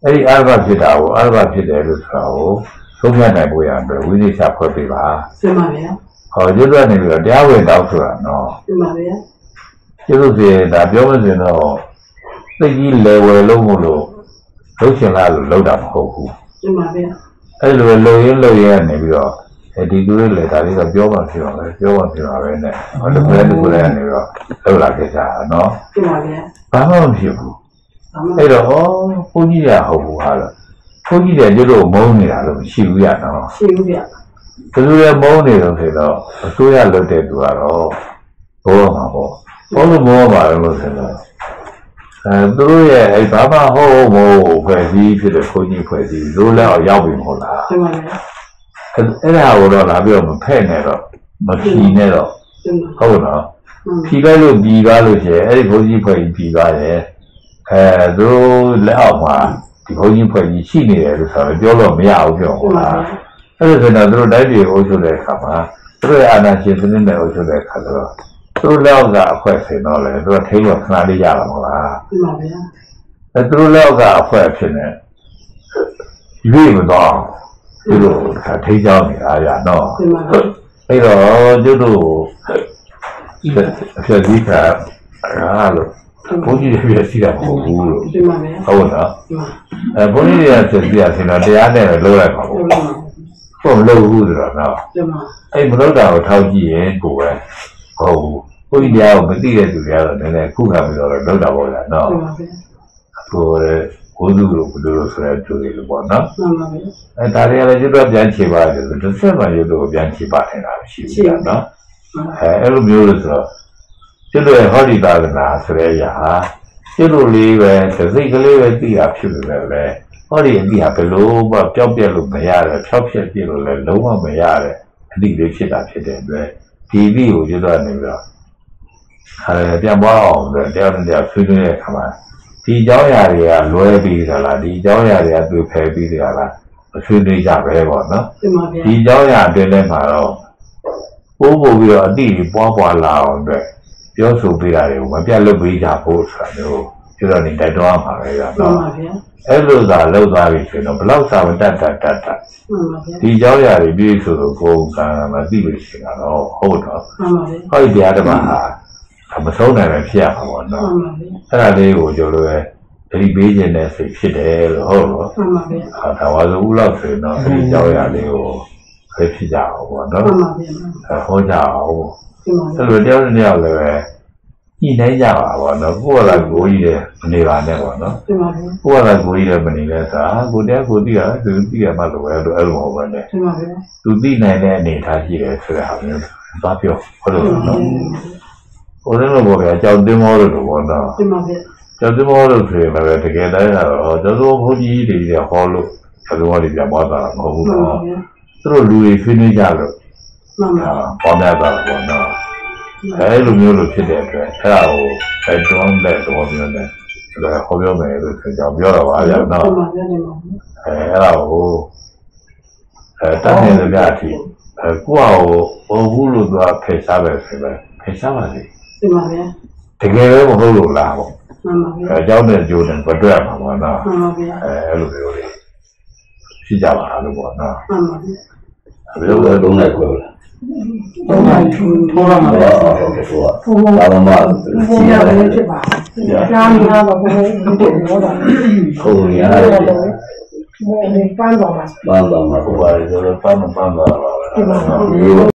အဲ့ဒီအာရဘဖြစ်တာကိုအာရဘဖြစ်တယ်လို့ဆိုတာကိုသုံးဖြတ်နိုင်ဖို့ရအတွက်ဝိသေသဖွဲ့ပေးပါမှန်ပါဗျာဟောကျွတ်တွက်နေပြီးတော့တရားဝင်တောက်ဆိုတာနော်မှန်ပါဗျာကျေးဇူးစီဒါပြောမစင်တော့သိကြီးလေဝယ်လုံးမလို့လုံးချင်လားလို့လုံးတာမဟုတ်ဘူးမှန်ပါဗျာအဲ့လိုလုံရင်းလုံရင်းနေပြီးတော့ဒီကူလေးလေဒါလေးတော့ပြောမှဖြစ်ပါပဲပြောမှဖြစ်ပါပဲနဲ့ဟောတကယ်တကယ်နေပြီးတော့လောက်လာခဲ့ကြတာနော်မှန်ပါဗျာဘာမှမဖြစ်ဘူးအဲ့တော့ဩဘုန်းကြီးရဟုတ်ဘူးဟာလို့ဘုန်းကြီးတွေကျွတ်လို့မုန်းနေတာလို့မရှိဘူးရနော်ရှိဘူးဗျာဘယ်လိုလဲမုန်းနေတော့ဆိုတော့အစိုးရလုပ်တဲ့သူကတော့ဘောမှာပေါ့ဘောလို့ဘောပါလို့ဆိုတော့အဲသူတို့ရဲ့အဲဘာမှဟုတ်မဟုတ်ဖွဲ့စည်းဖြစ်တဲ့ဘုန်းကြီးဖွဲ့စည်းလို့လည်းရောက်ပြီမဟုတ်လားမှန်ပါဗျာအဲ့ဒါကိုတော့လာပြီးတော့မဖက်နဲ့တော့မဖြီနဲ့တော့ဟုတ်နော်ဖြီလိုက်လို့ပြီးသွားလို့ရှိရင်အဲ့ဒီဘုန်းကြီးဖွဲ့ကြီးပြီးသွားတယ်အဲသူလက်အောက်မှာဒီဘုန်းကြီးဖွဲ့ကြီးရှိနေတယ်လို့ဆိုတော့ပြောလို့မရဘူးပြောဟုတ်လားအဲ့ဒါဆိုတော့သူတို့တိုက်ပြည်အုပ်ချုပ်တဲ့အခါမှာသူတို့ရဲ့အာဏာရှင်စနစ်နဲ့အုပ်ချုပ်တဲ့အခါဆိုတော့သူတို့လက်အောက်ကအဖွဲ့ဆင်တော့လေသူတို့ထိလို့ခဏလေးရတာမဟုတ်လားမှန်ပါဗျာအဲသူတို့လက်အောက်ကအဖွဲ့ဖြစ်နေရွေးမတော့သူတို့ထိန်းချောင်းနေတာရနော်အဲ့တော့ကျတို့အဖြစ်ကြီးကအားလို့ဘုန်းကြီးတွေပြစီတာမဟုတ်ဘူးလို့ဟုတ်လားအဲဘုန်းကြီးတွေကပြစီရဆင်တော့တရားနဲ့လုံးလိုက်ပါဘူးဟုတ်မလို့ဘူးဆိုတော့နော်အဲ့မလို့တာကိုထောက်ကြည့်ရင်ကိုယ်ပဲဟုတ်ဘူးဘုန်းကြီးတရားကိုမသိတဲ့သူတွေကတော့နည်းနည်းခုခံပြီးတော့လုံးတာပေါ့လားနော်ကိုယ်ဘုသူတို့ဘုသူတို့ဆိုတဲ့သူတွေလို့ပေါ့နော်မှန်ပါဗျာအဲဒါတွေကလည်းကျွတ်ပြန်ချေပါတယ်ဆိုတော့ဆက်မှရုပ်တော့ပြန်ချေပါနေတာမရှိဘူးနော်အဲအဲ့လိုမျိုးလို့ဆိုတော့ကျွတ်ရဲ့ဟောဒီသာသနာဆိုတဲ့အရာဟာကျွတ်လို့လေးပဲစိတ်ကလေးပဲသိတာဖြစ်နေတယ်လေဟောဒီအတိဟာဘယ်လိုမှပျောက်ပြက်လို့မရတယ်ဖြောက်ပြက်ပြလို့လည်းလုံးဝမရတဲ့အတိလေးဖြစ်တာဖြစ်တဲ့အတွက်ဒီအတိကိုကျွတ်တော့နေပြီးတော့အဲပြန်ပွားအောင်အတွက်တရားနဲ့တရားဆွေးနွေးတဲ့အခါမှာဒီเจ้าရာတွေကလွဲပြီးသလားဒီเจ้าရာတွေကတွေ့ဖယ်ပြီးသလားမဆွေးနွေးကြပဲပေါ့နော်ဒီเจ้าရာအတွင်းထဲမှာတော့ပိုးပို့ပြီးတော့အတိတွေပွားပွားလာအောင်အတွက်ပြောဆိုပေးတာတွေကိုမပြတ်လုပ်ပေးကြဖို့ဆိုတာမျိုးပြောတော့နေတိုက်တွန်းမှာပဲရနော်အဲ့လိုသာလောက်သွားပြီဆိုတော့ဘလောက်စာဝတ္တတတတဒီเจ้าရာတွေပြည့်ဆိုတော့ကိုယ်ကံမသိလို့ရှိတာတော့ဟုတ်တော့ဟောဒီတရားဓမ္မဟာမဆုံးနိုင်ပဲဖြစ်ရမှာပေါ့နော်အဲ့ဒါလေးကိုကျွန်တော်လည်းတတိပေးခြင်းနဲ့စိတ်ဖြစ်တယ်လို့ဟုတ်လို့မှန်ပါဗျာဒါဝါဆိုဦးလောက်ဆိုရင်တော့ဒီကြောက်ရလေးကိုဖိတ်ဖြစ်ကြအောင်ပေါ့နော်မှန်ပါဗျာဟောကြအောင်အဲ့လိုတယောက်တစ်ယောက်လည်းပဲညှိနှိုင်းကြပါပေါ့နော်ကိုယ်ကလည်းကိုကြီးတယ်မနေပါနဲ့ပေါ့နော်မှန်ပါဗျာကိုယ်ကလည်းကိုကြီးတယ်မနေလဲဆိုတာကိုတရားကိုသိရသူသိရမှလို့ပဲလို့အဲ့လိုမဟုတ်ပါနဲ့မှန်ပါဗျာသူသိနိုင်တဲ့အနေထားရှိတယ်ဆိုတဲ့ဟာမျိုးသွားပြောဟုတ်လို့နော်ဟိုလည်းဘောဗျာကြောက်တင်းမောလို့ပေါ့နော်မှန်ပါဗျာကျောင်းသဘောလို့ဆိုရင်လည်းတကယ်တည်းကတော့ကျောင်းသဘောဘုန်းကြီးတွေဟောလို့ကျောင်းသဘောတွေပြန်ပွားတာမဟုတ်ဘူးနော်သူတို့လူတွေဆွေးနွေးကြလို့မှန်ပါပေါ်များတာပေါ့နော်အဲလိုမျိုးလို့ဖြစ်တဲ့အတွက်အဲ့ဒါကိုတိုက်တွန်းတဲ့သဘောမျိုးနဲ့ဒါဟောပြောမယ်လို့ဆိုကြပြောတော့ပါရနော်မှန်ပါဗျာအဲအဲ့ဒါကိုအဲတန်းနေတဲ့ကြအထိအဲကိုယ့်ဟာကိုဟိုဘူးလို့သူကဖယ်ရှားပဲဆိုပဲဖယ်ရှားပါစေမှန်ပါဗျာတကယ်ပဲမဟုတ်လို့လားပေါ့မှန်ပါဗျာအကြောင်းနဲ့ကြိုးနဲ့ပတ်သက်မှာပေါ့နော်မှန်ပါဗျာအဲအဲ့လိုမျိုးလေးရှိကြပါလို့ပေါ့နော်မှန်ပါဗျာဘယ်လိုလဲသုံးလိုက်ပြောလားသုံးလိုက်ထိုးရမှာပဲဟုတ်ကဲ့ဆိုတော့ဘာမှမဖြစ်ရဘူးဖြစ်ပါကြားနေတော့ဘယ်လိုလုပ်လို့တော့ဟုတ်ရတယ်ပန်းတော်မှာပန်းတော်မှာဟိုပါလေဆိုတော့ပန်းပန်းတော်ပါပဲ